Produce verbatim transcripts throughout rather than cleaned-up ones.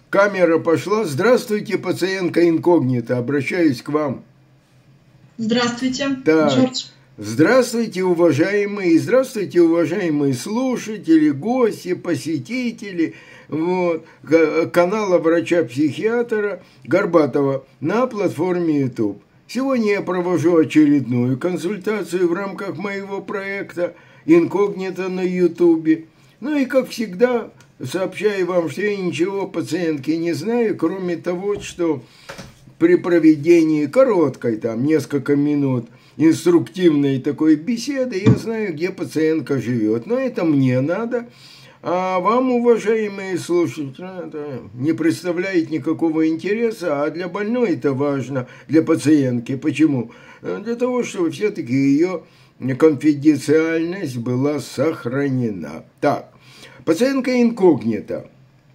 Камера пошла. Здравствуйте, пациентка инкогнито. Обращаюсь к вам. Здравствуйте, так. Джордж. Здравствуйте, уважаемые, здравствуйте, уважаемые слушатели, гости, посетители вот, канала врача-психиатра Горбатова на платформе YouTube. Сегодня я провожу очередную консультацию в рамках моего проекта «Инкогнито» на YouTube. Ну и, как всегда, сообщаю вам, что я ничего о пациентке не знаю, кроме того, что при проведении короткой, там, несколько минут, инструктивной такой беседы, я знаю, где пациентка живет. Но это мне надо. А вам, уважаемые слушатели, это не представляет никакого интереса, а для больной это важно, для пациентки. Почему? Для того, чтобы все-таки ее конфиденциальность была сохранена. Так, пациентка инкогнито.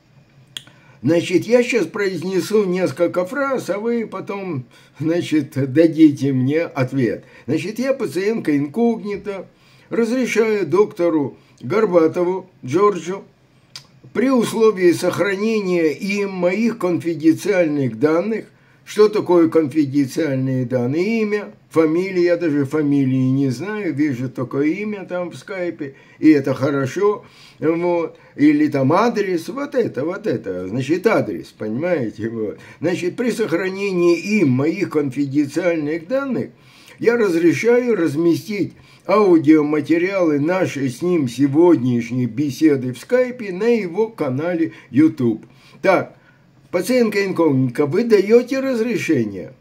Значит, я сейчас произнесу несколько фраз, а вы потом, значит, дадите мне ответ. Значит, я пациентка инкогнито, разрешаю доктору Горбатову Джорджу при условии сохранения им моих конфиденциальных данных. Что такое конфиденциальные данные? Имя, фамилия, я даже фамилии не знаю, вижу только имя там в скайпе, и это хорошо, вот. Или там адрес, вот это, вот это, значит, адрес, понимаете, вот. Значит, при сохранении им моих конфиденциальных данных я разрешаю разместить аудиоматериалы нашей с ним сегодняшней беседы в скайпе на его канале YouTube. Так, пациентка инкогнито, вы даете разрешение?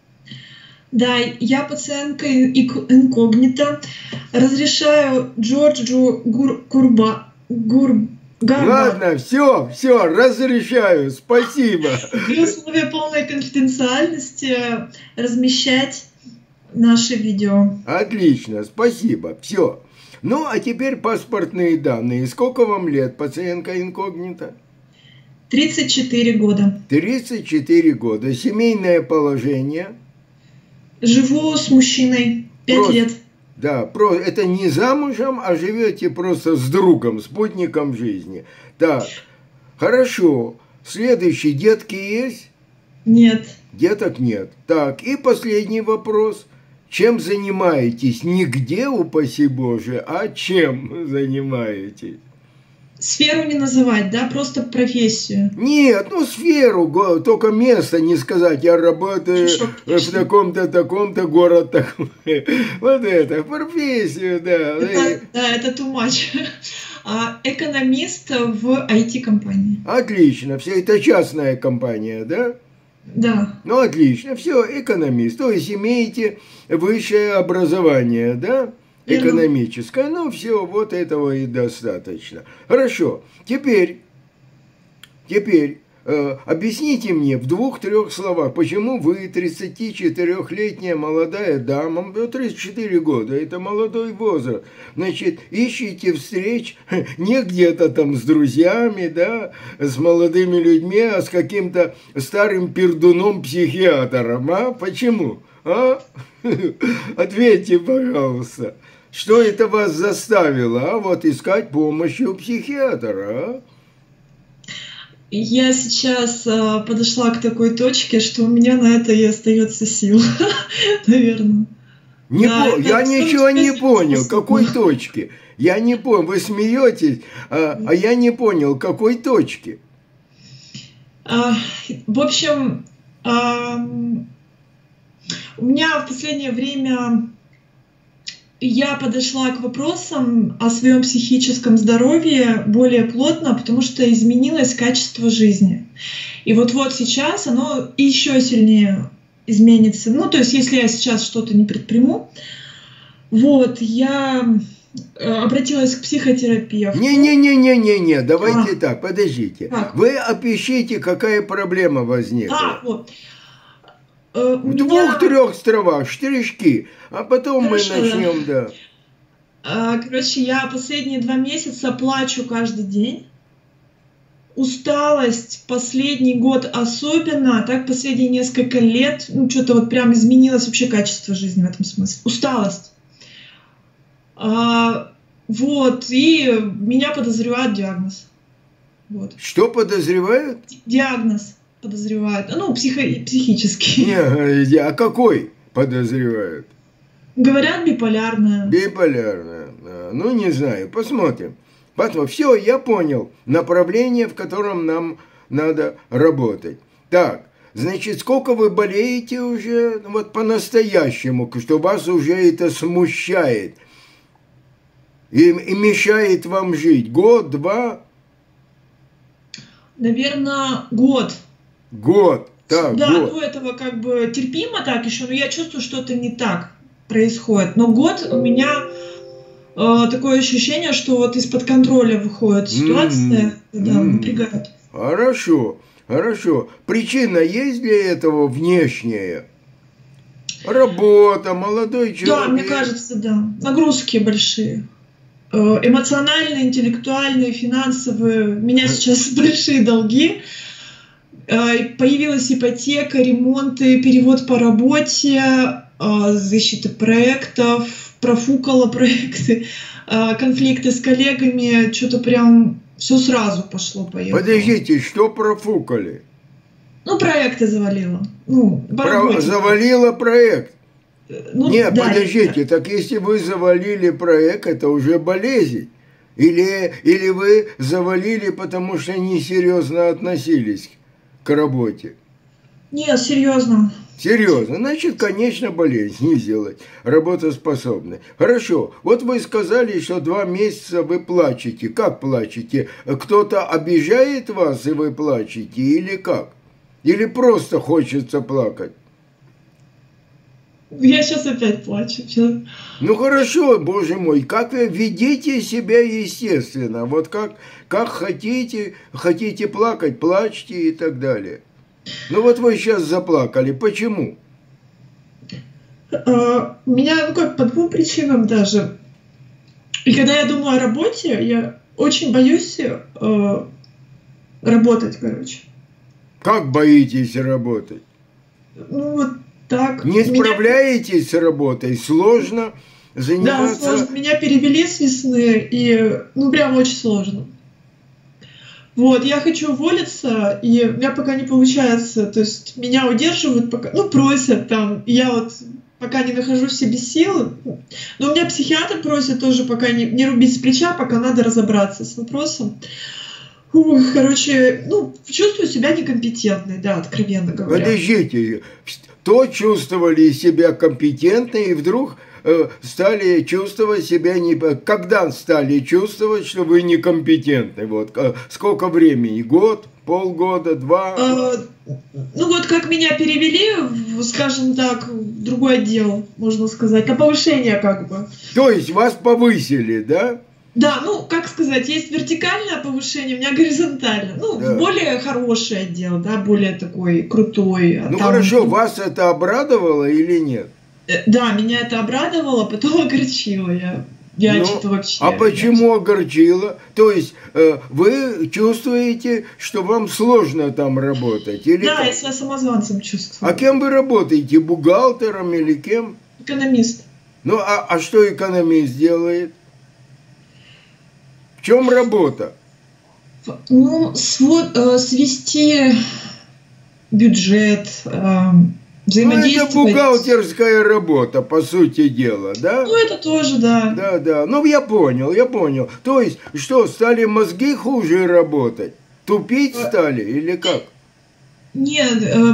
Да, я пациентка инкогнито. Разрешаю Джорджу Гур, Курба, Гур, Гарба. Ладно, все, все, разрешаю, спасибо. При условии полной конфиденциальности размещать наше видео. Отлично, спасибо, все. Ну, а теперь паспортные данные. Сколько вам лет, пациентка инкогнито? тридцать четыре года. тридцать четыре года. Семейное положение? Живу с мужчиной пять просто, лет. Да, про, это не замужем, а живете просто с другом, спутником жизни. Так, хорошо. Следующий, детки есть? Нет. Деток нет. Так, и последний вопрос. Чем занимаетесь? Не где, упаси Боже, а чем занимаетесь? Сферу не называть, да, просто профессию. Нет, ну сферу, только место не сказать. Я работаю в таком-то, таком-то, город такой. Вот это, профессию, да. Это, да, это too much. Экономист в ай ти-компании. Отлично, все это частная компания, да? Да. Ну, отлично, все, экономист. То есть имеете высшее образование, да? Экономическое. Ну, все, вот этого и достаточно. Хорошо. Теперь, теперь э, объясните мне в двух-трех словах, почему вы тридцатичетырёхлетняя молодая дама, тридцать четыре года, это молодой возраст, значит, ищете встреч не где-то там с друзьями, да, с молодыми людьми, а с каким-то старым пердуном-психиатром, а? Почему? А? Ответьте, пожалуйста. Что это вас заставило, а, вот искать помощи у психиатра, а? Я сейчас а, подошла к такой точке, что у меня на это и остается сил, наверное. Не да, по... Я ничего не понял, какой точки? Я не понял, вы смеетесь, а, а я не понял, какой точки? А, в общем, а, у меня в последнее время я подошла к вопросам о своем психическом здоровье более плотно, потому что изменилось качество жизни. И вот-вот сейчас оно еще сильнее изменится. Ну, то есть, если я сейчас что-то не предприму, вот, я обратилась к психотерапевту. Не-не-не-не-не-не, давайте а. так, подождите. Как? Вы опишите, какая проблема возникла. А, вот. В меня... двух-трех словах, штришки, а потом Хорошо, мы начнем, да. да. Короче, я последние два месяца плачу каждый день. Усталость последний год особенно, так последние несколько лет, ну что-то вот прям изменилось вообще качество жизни в этом смысле. Усталость. А, вот, и меня подозревают диагноз. Вот. Что подозревают? Диагноз подозревают. Ну, психо психический. Не, а какой подозревают? Говорят, биполярная. Биполярная. Ну, не знаю, посмотрим. Потом, все, я понял. Направление, в котором нам надо работать. Так, значит, сколько вы болеете уже, вот по-настоящему, что вас уже это смущает и, и мешает вам жить? Год, два? Наверное, год. Год, так, да, год. до этого как бы терпимо так еще, но я чувствую, что это не так происходит. Но год у меня э, такое ощущение, что вот из-под контроля выходит ситуация, mm-hmm. да, напрягает. Хорошо, хорошо. Причина есть для этого внешняя? Работа, молодой человек. Да, мне кажется, да. Нагрузки большие. Эмоциональные, интеллектуальные, финансовые. У меня сейчас большие долги. Появилась ипотека, ремонты, перевод по работе, защита проектов, профукала проекты, конфликты с коллегами. Что-то прям все сразу пошло-поехало. Подождите, что профукали? Ну, проекты завалила. Ну, Про... Завалила проект? Ну, Нет, да, подождите, да. Так если вы завалили проект, это уже болезнь. Или, или вы завалили, потому что несерьезно относились к работе? Нет, серьезно. Серьезно, значит, конечно, болезнь не сделать, работоспособной. Хорошо, вот вы сказали, что два месяца вы плачете. Как плачете? Кто-то обижает вас, и вы плачете, или как? Или просто хочется плакать? Я сейчас опять плачу. Сейчас. Ну хорошо, боже мой, как вы ведите себя естественно. Вот как, как хотите, хотите плакать, плачьте и так далее. Ну вот вы сейчас заплакали. Почему? А, у меня, ну как, по двум причинам даже. И когда я думаю о работе, я очень боюсь э, работать, короче. Как боитесь работать? Ну вот так. Не Меня... справляетесь с работой? Сложно заниматься? Да, сложно. Меня перевели с весны, и ну прям очень сложно. Вот, я хочу уволиться, и у меня пока не получается, то есть меня удерживают, пока, ну, просят там, я вот пока не нахожу в себе силы, но у меня психиатр просит тоже пока не, не рубить с плеча, пока надо разобраться с вопросом. Ух, короче, ну, чувствую себя некомпетентной, да, откровенно говоря. Подождите, то чувствовали себя компетентной, и вдруг э, стали чувствовать себя не... Когда стали чувствовать, что вы некомпетентны? Вот, э, сколько времени? Год? Полгода? Два? А, ну вот как меня перевели, скажем так, в другой отдел, можно сказать, на повышение как бы. То есть вас повысили, да? Да, ну, как сказать, есть вертикальное повышение, у меня горизонтальное. Ну, да. Более хороший отдел, да, более такой крутой. Ну, там... хорошо, вас это обрадовало или нет? Да, меня это обрадовало, потом огорчило. Я, я ну, что-то вообще... А почему огорчило? То есть, э, вы чувствуете, что вам сложно там работать? Или да, как? я себя самозванцем чувствую. А кем вы работаете? Бухгалтером или кем? Экономист. Ну, а, а что экономист делает? В чем работа? Ну, свод, э, свести бюджет, э, взаимодействовать. Ну, это бухгалтерская работа, по сути дела, да? Ну, это тоже, да. Да, да. Ну, я понял, я понял. То есть, что, стали мозги хуже работать? Тупить стали или как? Нет. Э,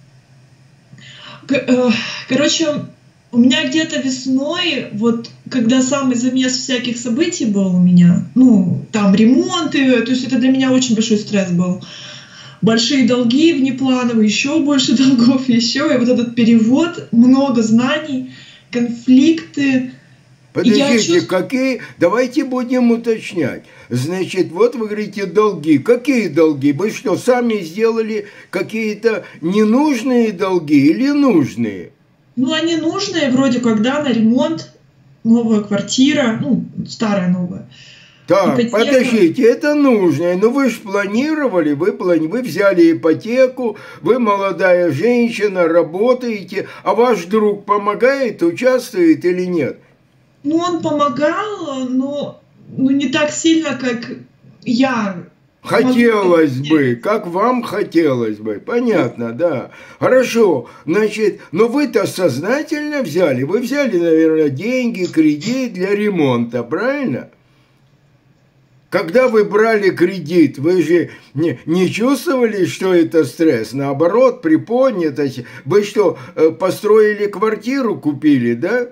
э, короче... У меня где-то весной, вот когда самый замес всяких событий был у меня, ну, там ремонты, то есть это для меня очень большой стресс был. Большие долги внеплановые, еще больше долгов, еще, и вот этот перевод, много знаний, конфликты. Подождите, чувств... какие? Давайте будем уточнять. Значит, вот вы говорите долги. Какие долги? Вы что, сами сделали какие-то ненужные долги или нужные? Ну, они нужные, вроде как, да, на ремонт, новая квартира, ну, старая новая. Так, ипотека. Подождите, это нужное, но вы же планировали, вы, плани... вы взяли ипотеку, вы молодая женщина, работаете, а ваш друг помогает, участвует или нет? Ну, он помогал, но, но не так сильно, как я Хотелось бы, как вам хотелось бы, понятно, да. Хорошо, значит, но вы-то сознательно взяли, вы взяли, наверное, деньги, кредит для ремонта, правильно? Когда вы брали кредит, вы же не, не чувствовали, что это стресс? Наоборот, приподнятость. Вы что, построили квартиру, купили, да?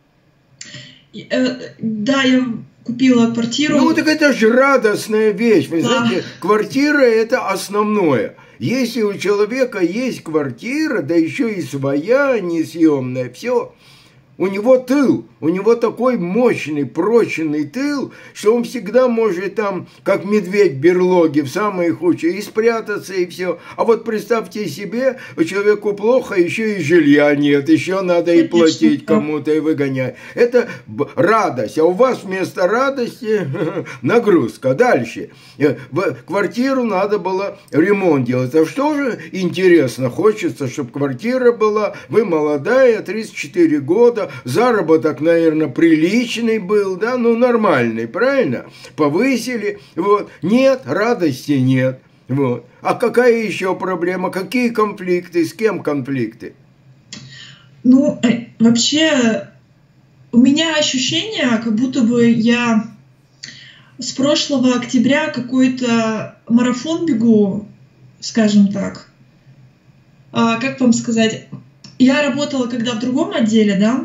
Да, я купила квартиру. Ну, так это же радостная вещь. Вы да. знаете, квартира – это основное. Если у человека есть квартира, да еще и своя, несъемная, все, у него тыл, у него такой мощный, прочный тыл, что он всегда может там, как медведь в берлоге, в самые худшие, и спрятаться, и все. А вот представьте себе, человеку плохо, еще и жилья нет, еще надо и платить кому-то, и выгонять. Это радость, а у вас вместо радости нагрузка. Дальше. В квартиру надо было ремонт делать. А что же интересно, хочется, чтобы квартира была, вы молодая, тридцать четыре года, заработок, наверное, приличный был, да, ну, нормальный, правильно? Повысили, вот. Нет, радости нет, вот. А какая еще проблема? Какие конфликты? С кем конфликты? Ну, вообще, у меня ощущение, как будто бы я с прошлого октября какой-то марафон бегу, скажем так. А, как вам сказать? Я работала когда в другом отделе, да?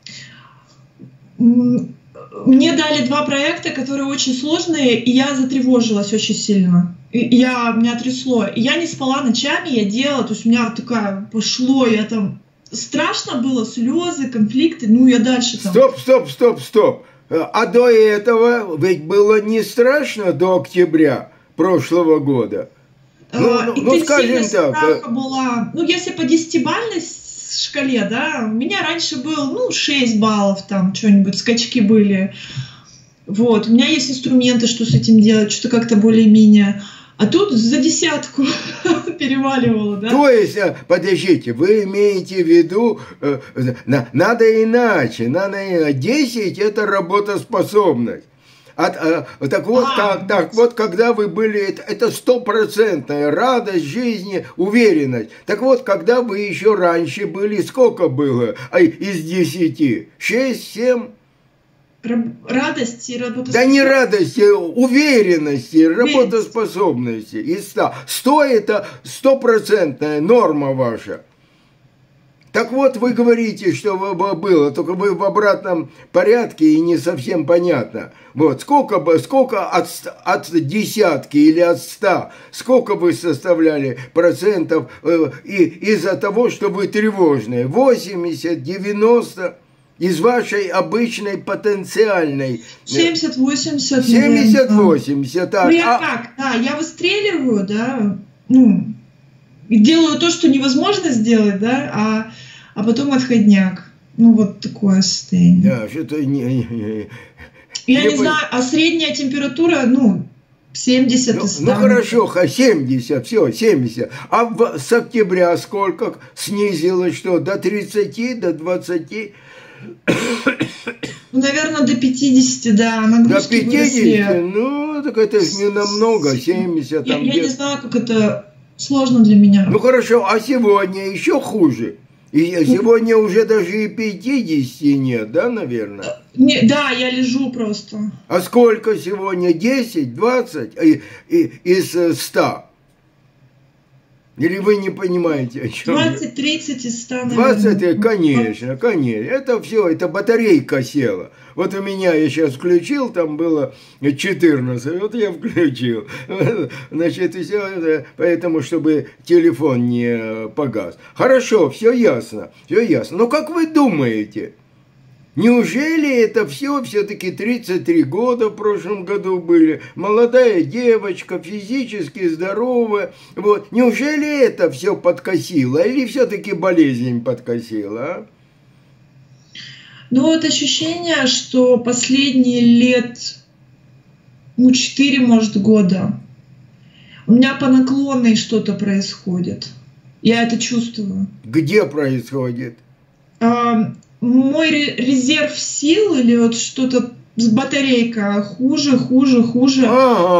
Мне дали два проекта, которые очень сложные, и я затревожилась очень сильно. И я, меня трясло. И я не спала ночами, я делала, то есть у меня вот такая пошло, я там... Страшно было, слезы, конфликты, ну я дальше там... Стоп, стоп, стоп, стоп. А до этого ведь было не страшно до октября прошлого года? Ну, а, ну, ну скажем так. Была, ну если по десятибалльной шкале, да, у меня раньше был, ну, шесть баллов, там, что-нибудь, скачки были. Вот, у меня есть инструменты, что с этим делать, что-то как-то более-менее. А тут за десятку переваливало, да? То есть, подождите, вы имеете в виду, надо иначе, надо десять – это работоспособность. От, а, так, вот, а, как, так вот, когда вы были, это стопроцентная радость жизни, уверенность. Так вот, когда вы еще раньше были, сколько было а, из десяти? Шесть, семь? Радости, работоспособности. Да не радости, уверенности, работоспособности. Из ста. Сто – это стопроцентная норма ваша. Так вот, вы говорите, что было, только вы в обратном порядке и не совсем понятно. Вот, сколько бы, сколько от, от десятки или от ста, сколько вы составляли процентов э, и, из-за того, что вы тревожные? восемьдесят, девяносто из вашей обычной потенциальной... семьдесят-восемьдесят. семьдесят-восемьдесят, так. Ну, я а... как, да, я выстреливаю, да, ну... делаю то, что невозможно сделать, да, а, а потом отходняк. Ну, вот такое состояние. Да, что-то не... Я не, не знаю, а средняя температура, ну, семьдесят ну, из ста. Ну, хорошо, семьдесят, все, семьдесят. А в, с октября сколько снизилось, что, до тридцати, до двадцати? Ну, наверное, до пятидесяти, да. Нагрузки до пятидесяти? Выросли. Ну, так это же не намного, семьдесят. Я, там я не знаю, как это... Сложно для меня. Ну хорошо, а сегодня еще хуже? И сегодня уже даже и пятидесяти нет, да, наверное? Не, да, я лежу просто. А сколько сегодня? десять, двадцать и, и, из ста? Или вы не понимаете, о чем? двадцать-тридцать из ста, наверное. двадцать, конечно, конечно. Это все, это батарейка села. Вот у меня я сейчас включил, там было четырнадцать, вот я включил. Значит, все, поэтому, чтобы телефон не погас. Хорошо, все ясно, все ясно. Но как вы думаете, неужели это все, все-таки тридцать три года в прошлом году были, молодая девочка, физически здоровая, вот, неужели это все подкосило или все-таки болезнь подкосила, а? Ну, вот ощущение, что последние лет, ну, четыре, может, года у меня по наклонной что-то происходит. Я это чувствую. Где происходит? А, мой резерв сил или вот что-то с батарейкой хуже, хуже, хуже. Ага.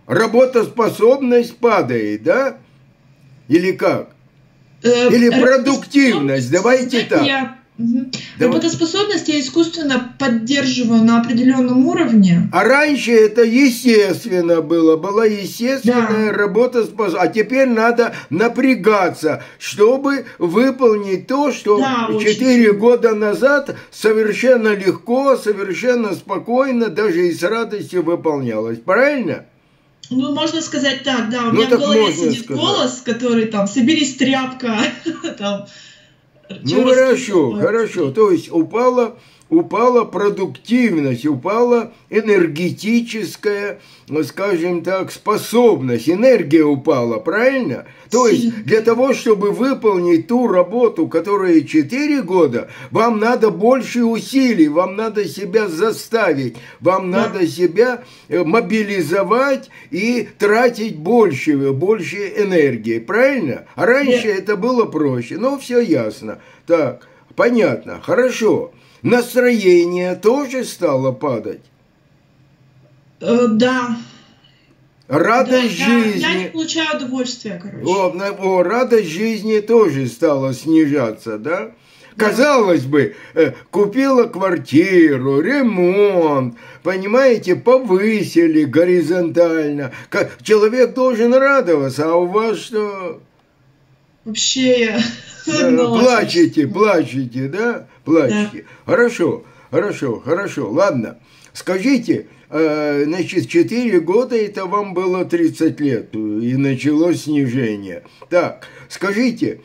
Работоспособность падает, да? Или как? Или продуктивность, давайте так. Я... Угу. Работоспособность я искусственно поддерживаю на определенном уровне. А раньше это естественно было, была естественная да. работоспособность. А теперь надо напрягаться, чтобы выполнить то, что четыре да, года назад совершенно легко, совершенно спокойно, даже и с радостью выполнялось. Правильно? Ну, можно сказать так, да. У ну, меня в голове сидит сказать. голос, который там, соберись, тряпка, там... Ну хорошо, хорошо. То есть упала, упала продуктивность, упала энергетическая, скажем так, способность, энергия упала, правильно? То есть для того, чтобы выполнить ту работу, которая четыре года, вам надо больше усилий, вам надо себя заставить, вам да. надо себя мобилизовать и тратить больше, больше энергии, правильно? А раньше да. это было проще, но все ясно. Так, понятно, хорошо. Настроение тоже стало падать? Э, да. Радость да, жизни. Я, я не получаю удовольствия, короче. О, о, радость жизни тоже стала снижаться, да? Да. Казалось бы, купила квартиру, ремонт, понимаете, повысили горизонтально. Человек должен радоваться, а у вас что? Вообще я... Да, плачете, плачете, да? Плачете. Да. Хорошо, хорошо, хорошо, ладно. Скажите, значит, четыре года это вам было тридцать лет, и началось снижение. Так, скажите,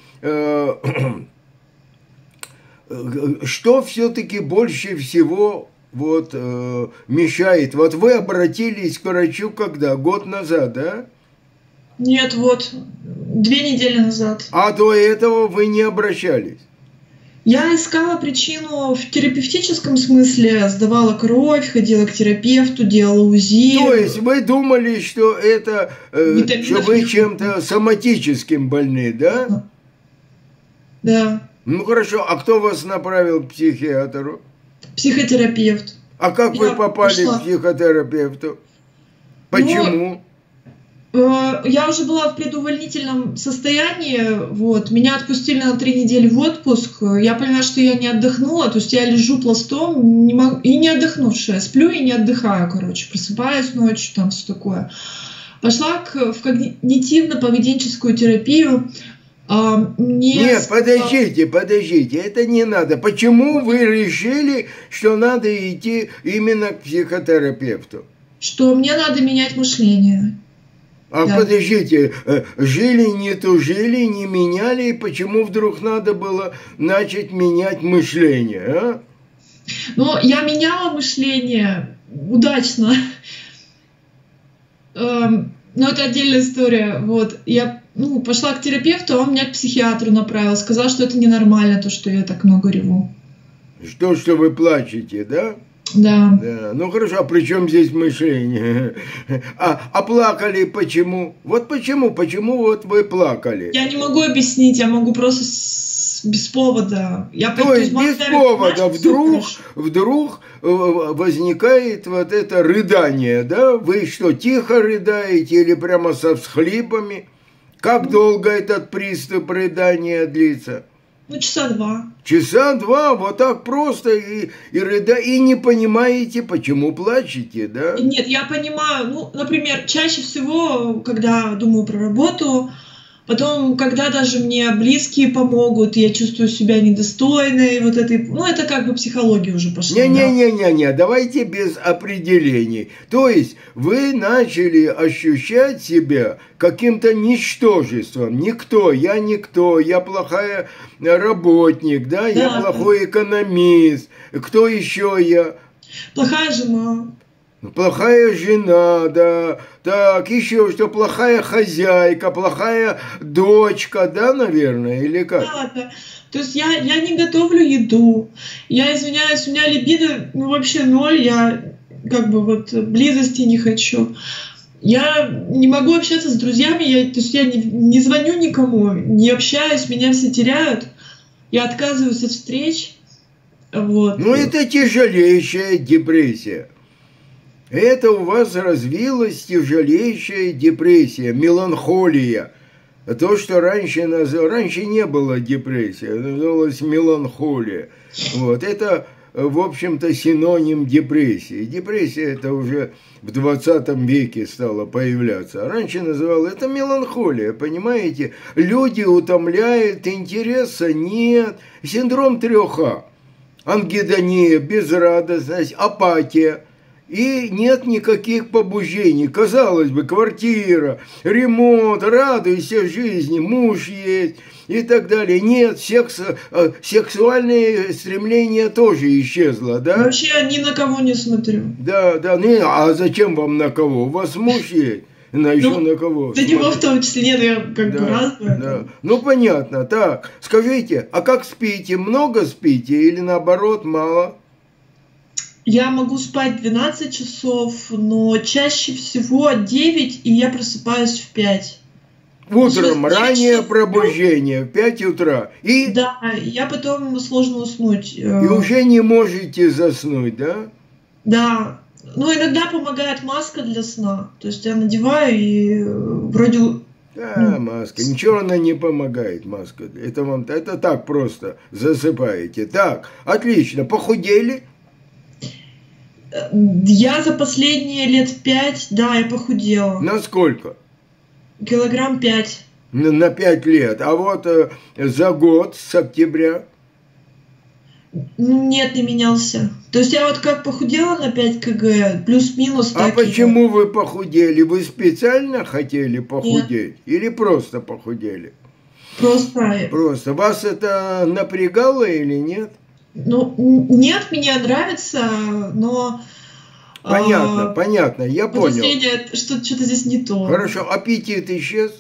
что все-таки больше всего вот мешает? Вот вы обратились к врачу когда? Год назад, да? Нет, вот, две недели назад. А до этого вы не обращались? Я искала причину в терапевтическом смысле, сдавала кровь, ходила к терапевту, делала УЗИ. То есть вы думали, что это, э, что вы чем-то соматическим больны, да? Да. Ну хорошо, а кто вас направил к психиатру? Психотерапевт. А как Я вы попали пошла. к психотерапевту? Почему? Ну, я уже была в предувольнительном состоянии, вот, меня отпустили на три недели в отпуск, я поняла, что я не отдохнула, то есть я лежу пластом не могу, и не отдохнувшая, сплю и не отдыхаю, короче, просыпаюсь ночью, там все такое. Пошла к, в когнитивно-поведенческую терапию. А, мне Нет, сказал... подождите, подождите, это не надо. Почему вы решили, что надо идти именно к психотерапевту? Что мне надо менять мышление. А да. подождите, жили, не тужили, не меняли, и почему вдруг надо было начать менять мышление, а? Ну, я меняла мышление удачно. Но это отдельная история. Вот, я ну, пошла к терапевту, а он меня к психиатру направил. Сказал, что это ненормально, то, что я так много реву. Что, что вы плачете, да? Да. Да. Ну хорошо, а при чем здесь мышление? А, а плакали почему? Вот почему, почему вот вы плакали? Я не могу объяснить, я могу просто с... без повода. Я то есть без повода вдруг, вдруг возникает вот это рыдание, да? Вы что, тихо рыдаете или прямо со всхлипами? Как ну, долго этот приступ рыдания длится? Ну, часа два. Часа два, вот так просто, и, и, рыда, и не понимаете, почему плачете, да? Нет, я понимаю, ну, например, чаще всего, когда думаю про работу, потом, когда даже мне близкие помогут, я чувствую себя недостойной, вот этой, ну, это как бы психология уже пошла. Не-не-не-не, да? давайте без определений. То есть вы начали ощущать себя каким-то ничтожеством. Никто, я никто, я плохая работник, да, да я плохой экономист. Кто еще я? Плохая жена. Плохая жена, да, так, еще что, плохая хозяйка, плохая дочка, да, наверное, или как? Да, да. То есть я, я не готовлю еду, я извиняюсь, у меня либидо, ну, вообще ноль, я как бы вот близости не хочу. Я не могу общаться с друзьями, я, то есть я не, не звоню никому, не общаюсь, меня все теряют, я отказываюсь от встреч, вот. Ну, это тяжелейшая депрессия. Это у вас развилась тяжелейшая депрессия, меланхолия. То, что раньше, наз... раньше не было депрессии, называлась меланхолия. Вот. Это, в общем-то, синоним депрессии. Депрессия это уже в двадцатом веке стала появляться. А раньше называлось это меланхолия, понимаете? Люди утомляют, интереса нет. Синдром трех А. Ангидония, безрадостность, апатия. И нет никаких побуждений. Казалось бы, квартира, ремонт, радуйся жизни, муж есть и так далее. Нет, секс, сексуальные стремления тоже исчезло, да? Вообще ни на кого не смотрю. Да, да. Не, а зачем вам на кого? У вас муж есть? На еще ну, на кого? Да него в том числе нет, я как да, бы разная. Да. Ну, понятно. Так, скажите, а как спите? Много спите или наоборот мало? Я могу спать двенадцать часов, но чаще всего девять, и я просыпаюсь в пять. Утром раннее пробуждение, в пять утра. И... Да, я потом сложно уснуть. И уже не можете заснуть, да? Да. Ну, иногда помогает маска для сна. То есть я надеваю и вроде... Да, ну, маска. Ничего она не помогает, маска. Это вам это так просто засыпаете. Так, отлично. Похудели? Я за последние лет пять, да, я похудела. Насколько? Килограмм пять. На пять лет. А вот э, за год, с октября? Нет, не менялся. То есть я вот как похудела на пять килограмм, плюс-минус. А почему вы похудели? Вы специально хотели похудеть? Нет. Или просто похудели? Просто. Просто. Вас это напрягало или нет? Ну, нет, мне нравится, но... Понятно, а, понятно, я понял. Что что-то здесь не то. Хорошо, аппетит исчез?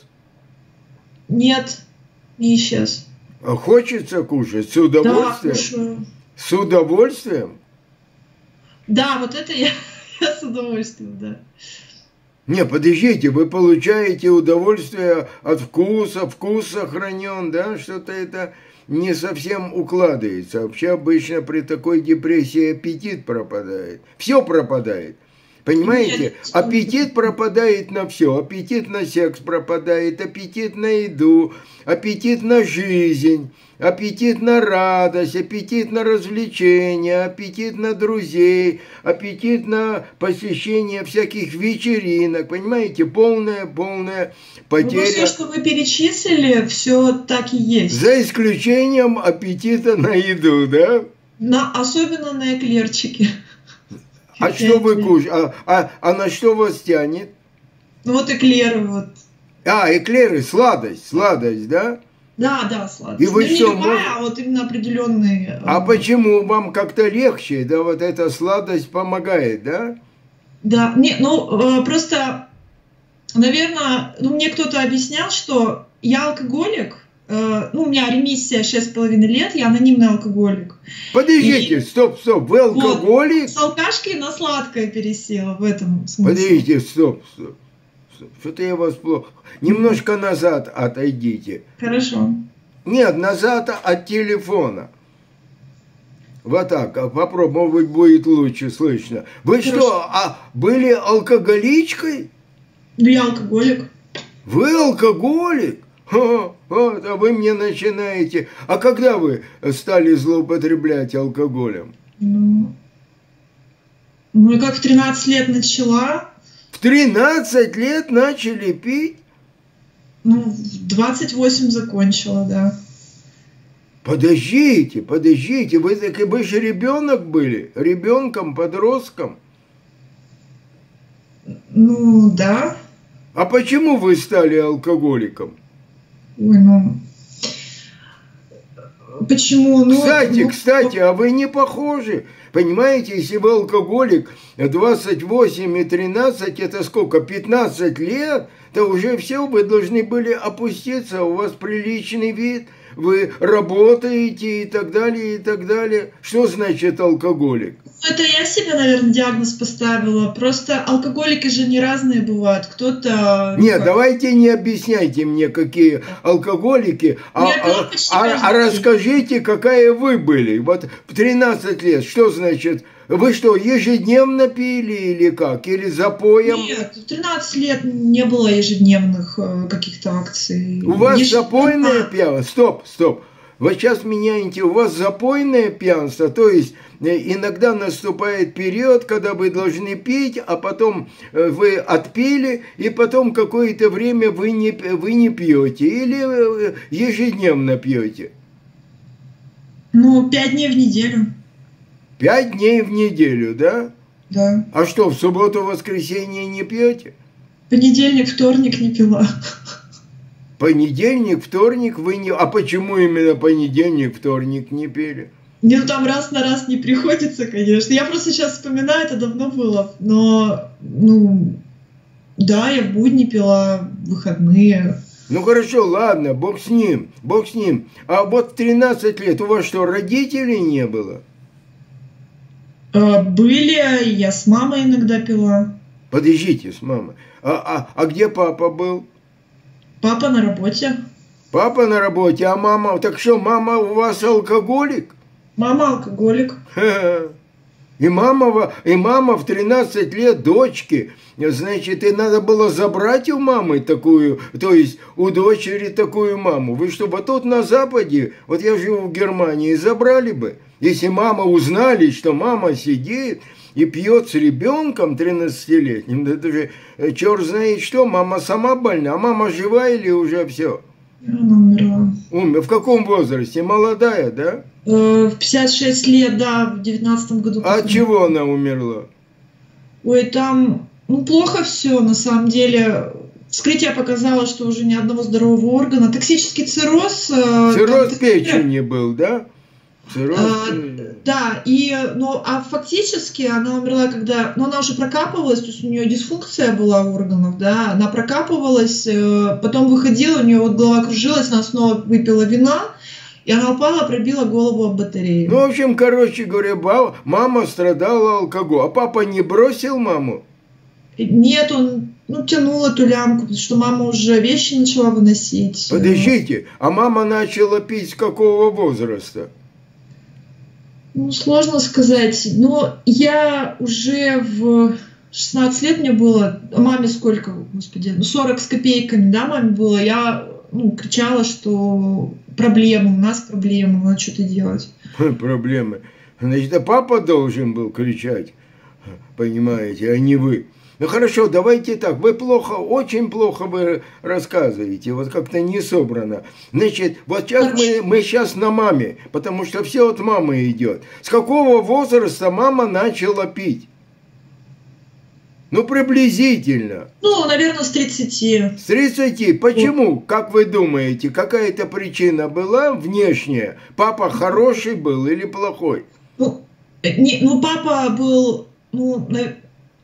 Нет, не исчез. А хочется кушать с удовольствием? Да, кушаю. С удовольствием? Да, вот это я, я с удовольствием, да. Не, подождите, вы получаете удовольствие от вкуса, вкус сохранен, да, что-то это... не совсем укладывается. Вообще обычно при такой депрессии аппетит пропадает. Все пропадает. Понимаете? Аппетит пропадает на все. Аппетит на секс пропадает, аппетит на еду, аппетит на жизнь, аппетит на радость, аппетит на развлечения, аппетит на друзей, аппетит на посещение всяких вечеринок. Понимаете? Полная, полная потеря. Ну, все, что вы перечислили, все так и есть. За исключением аппетита на еду, да? На, особенно на эклерчики. А что вы кушаете? А, а, а на что вас тянет? Ну вот эклеры вот. А, эклеры, сладость, сладость, да? Да, да, сладость. И вы ну, что, не любая, может... а вот именно определенные. А почему вам как-то легче, да, вот эта сладость помогает, да? Да, не, ну просто, наверное, ну мне кто-то объяснял, что я алкоголик. Ну, у меня ремиссия шесть с половиной лет, я анонимный алкоголик. Подождите, и... стоп, стоп, вы алкоголик? Вот, с алкашки на сладкое пересела в этом смысле. Подождите, стоп, стоп, стоп. Что-то я вас плохо... Немножко назад отойдите. Хорошо. Нет, назад от телефона. Вот так, попробуй, может быть, будет лучше слышно. Вы Хорошо. Что, а были алкоголичкой? Да я алкоголик. Вы алкоголик? О, вот, а вы мне начинаете... А когда вы стали злоупотреблять алкоголем? Ну, ну как в тринадцать лет начала. В тринадцать лет начали пить? Ну, в двадцать восемь закончила, да. Подождите, подождите, вы, вы же ребенок были? Ребенком, подростком? Ну, да. А почему вы стали алкоголиком? Ой, ну... Почему? Ну, кстати, ну, кстати, а вы не похожи. Понимаете, если вы алкоголик, двадцать восемь и тринадцать, это сколько, пятнадцать лет, то уже все, вы должны были опуститься, у вас приличный вид, вы работаете и так далее, и так далее. Что значит алкоголик? Это я себе, наверное, диагноз поставила. Просто алкоголики же не разные бывают. Кто-то... Нет, как... давайте не объясняйте мне, какие алкоголики, а, а, а, а расскажите, какая вы были. Вот в тринадцать лет, что значит Вы что, ежедневно пили или как? Или запоем? Нет, в тринадцать лет не было ежедневных э, каких-то акций. У вас Ежедневно... запойное пьянство? Стоп, стоп. Вы сейчас меняете, у вас запойное пьянство, то есть иногда наступает период, когда вы должны пить, а потом вы отпили, и потом какое-то время вы не, вы не пьете, или ежедневно пьете? Ну, пять дней в неделю. Пять дней в неделю, да? Да. А что, в субботу, воскресенье не пьете? Понедельник, вторник не пила. Понедельник, вторник вы не... А почему именно понедельник, вторник не пили? Не, ну там раз на раз не приходится, конечно. Я просто сейчас вспоминаю, это давно было. Но, ну, да, я в будни пила, в выходные. Ну хорошо, ладно, бог с ним, бог с ним. А вот в тринадцать лет у вас что, родителей не было? А, были, я с мамой иногда пила. Подождите, с мамой. А, а, а где папа был? Папа на работе. Папа на работе, а мама... Так что, мама у вас алкоголик? Мама алкоголик. Ха-ха. И мама, и мама в тринадцать лет дочки, значит, и надо было забрать у мамы такую, то есть у дочери такую маму. Вы что, вот тут на Западе, вот я живу в Германии, забрали бы. Если мама узнали, что мама сидит и пьет с ребенком тринадцатилетним, да это же черт знает что, мама сама больна, а мама жива или уже все? Она умерла. Умер. В каком возрасте? Молодая, да? Э, в пятьдесят шесть лет, да, в девятнадцатом году. А от чего она умерла? Ой, там, ну, плохо все, на самом деле. Вскрытие показало, что уже ни одного здорового органа. Токсический цирроз. Цирроз там, печени был, да? Цирроз... А, да, и, ну, а фактически она умерла, когда, ну, она уже прокапывалась, то есть у нее дисфункция была органов, да, она прокапывалась, потом выходила, у нее вот голова кружилась, она снова выпила вина, и она упала, пробила голову об батарею. Ну, в общем, короче говоря, мама страдала алкоголем, а папа не бросил маму? Нет, он, ну, тянул эту лямку, потому что мама уже вещи начала выносить. Подождите, а мама начала пить с какого возраста? Ну, сложно сказать. Но я уже в шестнадцать лет мне было, а маме сколько, господи, ну сорок с копейками, да, маме было. Я, ну, кричала, что проблема, у нас проблема, надо что-то делать. Проблемы. Значит, а папа должен был кричать, понимаете, а не вы. Ну хорошо, давайте так, вы плохо, очень плохо вы рассказываете, вот как-то не собрано. Значит, вот сейчас мы, мы сейчас на маме, потому что все от мамы идет. С какого возраста мама начала пить? Ну, приблизительно. Ну, наверное, с тридцати. С тридцати. Почему? Как вы думаете, какая-то причина была внешняя? Папа хороший был или плохой? Ну, не, ну папа был, ну, на...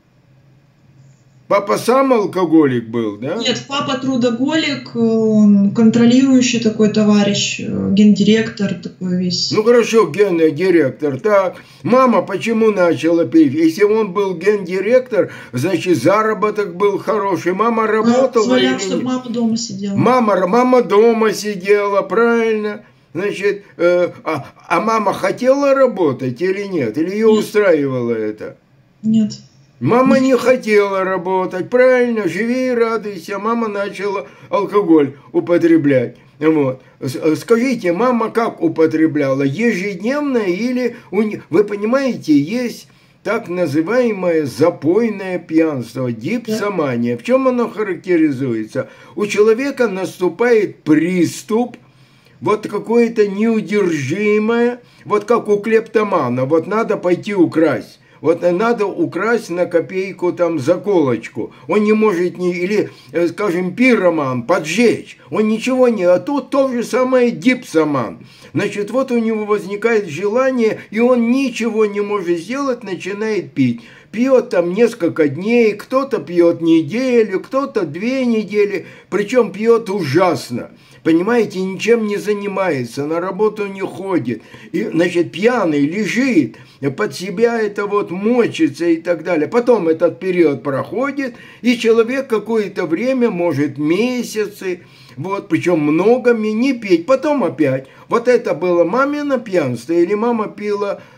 Папа сам алкоголик был, да? Нет, папа трудоголик, он контролирующий такой товарищ, гендиректор такой весь. Ну хорошо, гендиректор. Так, мама почему начала пить? Если он был гендиректор, значит заработок был хороший. Мама работала. Позволял, чтобы мама дома сидела. Мама, мама дома сидела, правильно? Значит, э, а, а мама хотела работать или нет? Или ее нет. Устраивало это? Нет. Мама не хотела работать, правильно, живи и радуйся. Мама начала алкоголь употреблять. Вот. Скажите, мама как употребляла? Ежедневно или... Вы понимаете, есть так называемое запойное пьянство, дипсомания. В чем оно характеризуется? У человека наступает приступ, вот какое-то неудержимое, вот как у клептомана, вот надо пойти украсть. Вот надо украсть на копейку там заколочку. Он не может, не, или, скажем, пироман, поджечь. Он ничего не... А тут то же самое дипсоман. Значит, вот у него возникает желание, и он ничего не может сделать, начинает пить. Пьет там несколько дней, кто-то пьет неделю, кто-то две недели, причем пьет ужасно. Понимаете, ничем не занимается, на работу не ходит. И, значит, пьяный лежит, под себя это вот мочится и так далее. Потом этот период проходит, и человек какое-то время, может месяцы, вот, причем много, не пить, потом опять. Вот это было мамино пьянство, или мама пила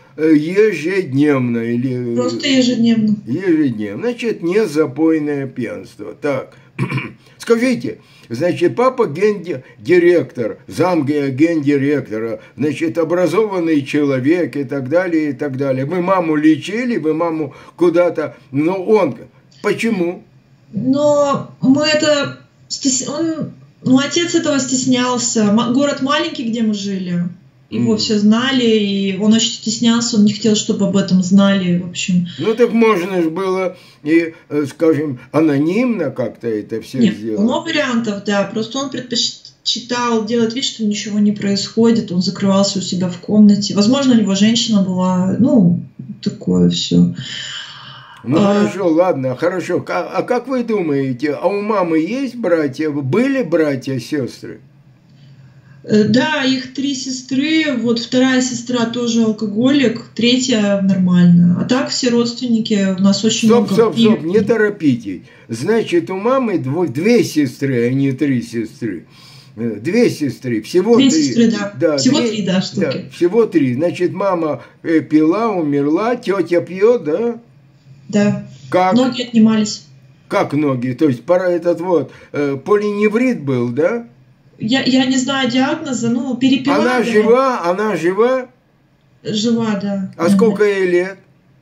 ежедневно. Или... Просто ежедневно. Ежедневно. Значит, не запойное пьянство. Так, скажите, значит, папа гендиректор, зам гендиректора, значит, образованный человек и так далее, и так далее. Вы маму лечили, вы маму куда-то, но он, почему? Но мы это, он, ну, отец этого стеснялся. Город маленький, где мы жили. Его mm. все знали, и он очень стеснялся, он не хотел, чтобы об этом знали, в общем. Ну, так можно же было, и, скажем, анонимно как-то это все Нет, сделать. много вариантов, да, просто он предпочитал делать вид, что ничего не происходит, он закрывался у себя в комнате. Возможно, у него женщина была, ну, такое все. Ну, а... хорошо, ладно, хорошо. А как вы думаете, а у мамы есть братья? Были братья, сестры? Да, их три сестры, вот вторая сестра тоже алкоголик, третья нормально. А так все родственники у нас очень стоп, много. Стоп, стоп, стоп, не торопитесь. Значит, у мамы дво, две сестры, а не три сестры. Две сестры, всего две три. Сестры, да. Да, всего две, три, да, штуки. Да, всего три. Значит, мама пила, умерла, тетя пьет, да? Да. Как? Ноги отнимались. Как ноги? То есть, пора этот вот, э, полиневрит был, да? Я, я не знаю диагноза, ну, перепила. Она да. жива? Она жива? Жива, да. А сколько ей лет?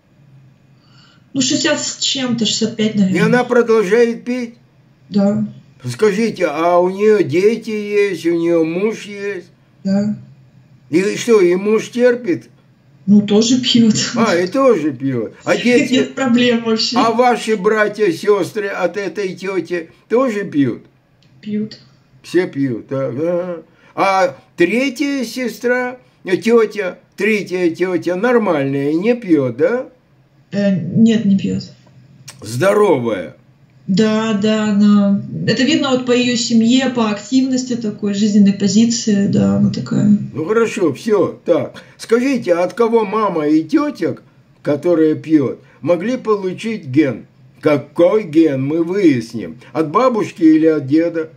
Ну, шестьдесят с чем-то, шестьдесят пять, наверное. И она продолжает пить? Да. Скажите, а у нее дети есть, у нее муж есть? Да. И что, и муж терпит? Ну, тоже пьет. А, и тоже пьет. А дети... Нет проблем вообще. А ваши братья, сестры от этой тети тоже пьют? Пьют. Все пьют, ага. А третья сестра, тетя, третья тетя нормальная, не пьет, да? Э, нет, не пьет. Здоровая. Да, да, она... Это видно вот по ее семье, по активности такой, жизненной позиции, да, она такая. Ну хорошо, все, так. Скажите, от кого мама и тетя, которая пьет, могли получить ген? Какой ген, мы выясним. От бабушки или от деда?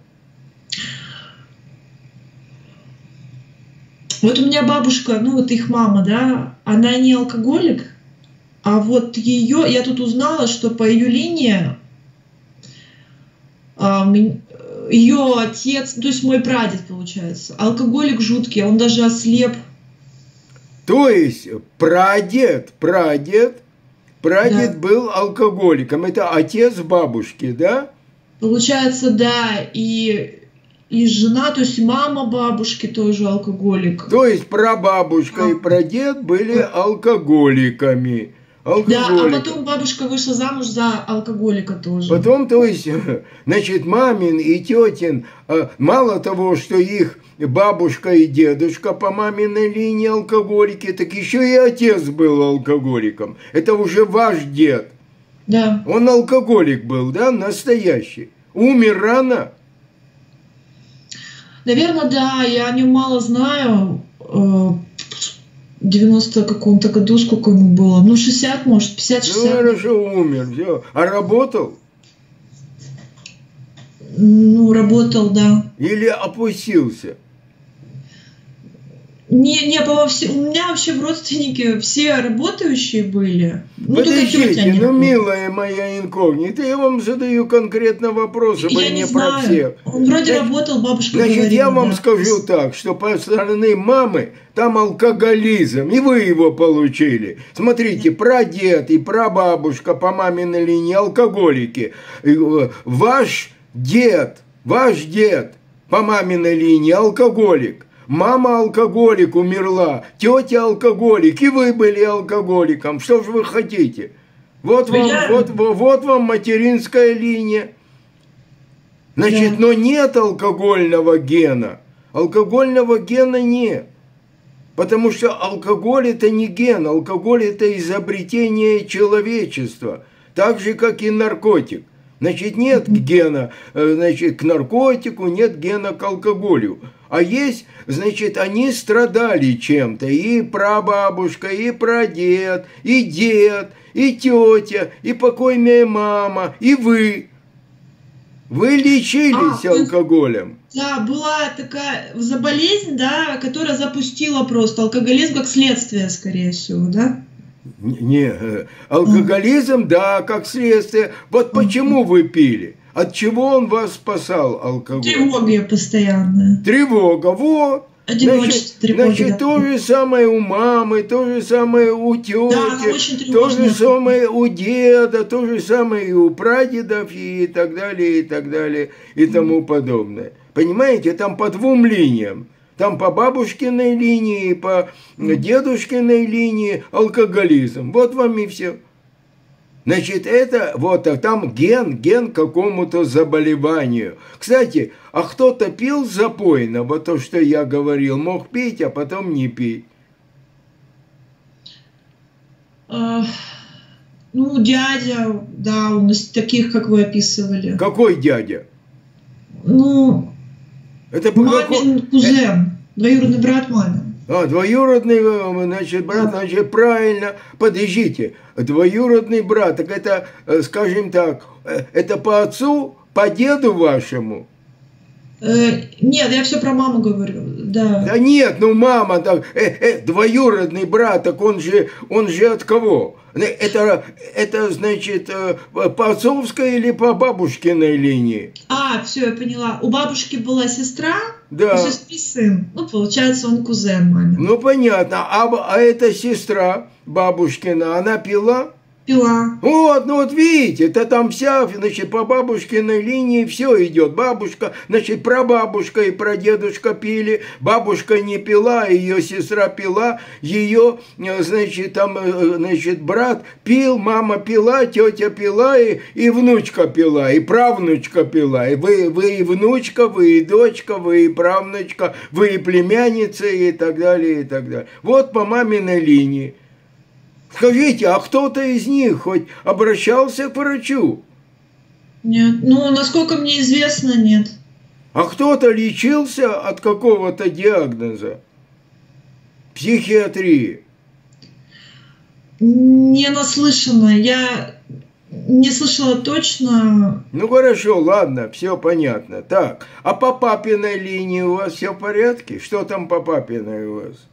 Вот у меня бабушка, ну вот их мама, да, она не алкоголик, а вот ее, я тут узнала, что по ее линии ее отец, то есть мой прадед, получается, алкоголик жуткий, он даже ослеп. То есть прадед, прадед, прадед да. был алкоголиком, это отец бабушки, да? Получается, да, и... И жена, то есть мама бабушки тоже алкоголик. То есть прабабушка а. и прадед были алкоголиками. Да, а потом бабушка вышла замуж за алкоголика тоже. Потом, то есть, значит, мамин и тетин, мало того, что их бабушка и дедушка по маминой линии алкоголики, так еще и отец был алкоголиком. Это уже ваш дед. Да. Он алкоголик был, да, настоящий. Умер рано. Наверное, да, я о нем мало знаю. В девяностом каком-то году сколько ему было? Ну, шестьдесят, может, пятьдесят-шестьдесят. Ну, хорошо, умер, все. А работал? Ну, работал, да. Или опустился? Не, не, по все, у меня вообще в родственнике все работающие были. Ну, подождите, ну, милая моя инкогнита, я вам задаю конкретно вопрос, об не про всех. Он вроде значит, работал, бабушка Значит, говорила, я вам да. скажу так, что по стороны мамы там алкоголизм, и вы его получили. Смотрите, прадед и прабабушка по маминой линии алкоголики. Ваш дед, ваш дед по маминой линии алкоголик. Мама алкоголик умерла, тетя алкоголик, и вы были алкоголиком. Что же вы хотите? Вот вам, я... вот, вот вам материнская линия. Значит, да. Но нет алкогольного гена. Алкогольного гена нет. Потому что алкоголь это не ген, алкоголь это изобретение человечества. Так же, как и наркотик. Значит, нет гена, значит, к наркотику, нет гена к алкоголю. А есть, значит, они страдали чем-то. И прабабушка, и прадед, и дед, и тетя, и покойная мама, и вы. Вы лечились А, алкоголем? Да, была такая заболезнь, да, которая запустила просто алкоголизм как следствие, скорее всего, да? Не, алкоголизм, да, как следствие. Вот почему вы пили? От чего он вас спасал, алкоголь? Тревога постоянная. Тревога, вот. Одиночество, значит, тревога, значит да. то же самое у мамы, то же самое у тети, Да, то же самое у деда, то же самое и у прадедов, и так далее, и так далее, и тому подобное. Понимаете, там по двум линиям. Там по бабушкиной линии, по дедушкиной линии алкоголизм. Вот вам и все. Значит, это вот а там ген, ген к какому-то заболеванию. Кстати, а кто-то пил запойно, вот то, что я говорил, мог пить, а потом не пить? А, ну, дядя, да, он из таких, как вы описывали. Какой дядя? Ну, это мамин кузен, двоюродный брат мамин. А, двоюродный, значит, брат, значит, правильно. Подождите, двоюродный брат, так это, скажем так, это по отцу, по деду вашему? Э, нет, я все про маму говорю, да. Да нет, ну мама, так, э, э, двоюродный брат, так он же, он же от кого? Это, это значит, по отцовской или по бабушкиной линии? А, все, я поняла. У бабушки была сестра, да. У сестры сын. Ну, получается, он кузен маме. Ну, понятно. А, а эта сестра бабушкина, она пила? Пила. Вот, ну вот видите, это там вся, значит, по бабушкиной линии все идет. Бабушка, значит, прабабушка и прадедушка пили, бабушка не пила, ее сестра пила, ее, значит, там, значит, брат пил, мама пила, тетя пила, и, и внучка пила, и правнучка пила. И вы, вы и внучка, вы и дочка, вы и правнучка, вы и племянница, и так далее, и так далее. Вот по маминой линии. Скажите, а кто-то из них хоть обращался к врачу? Нет, ну, насколько мне известно, нет. А кто-то лечился от какого-то диагноза? Психиатрии? Не наслышана, я не слышала точно. Ну, хорошо, ладно, все понятно. Так, а по папиной линии у вас все в порядке? Что там по папиной у вас?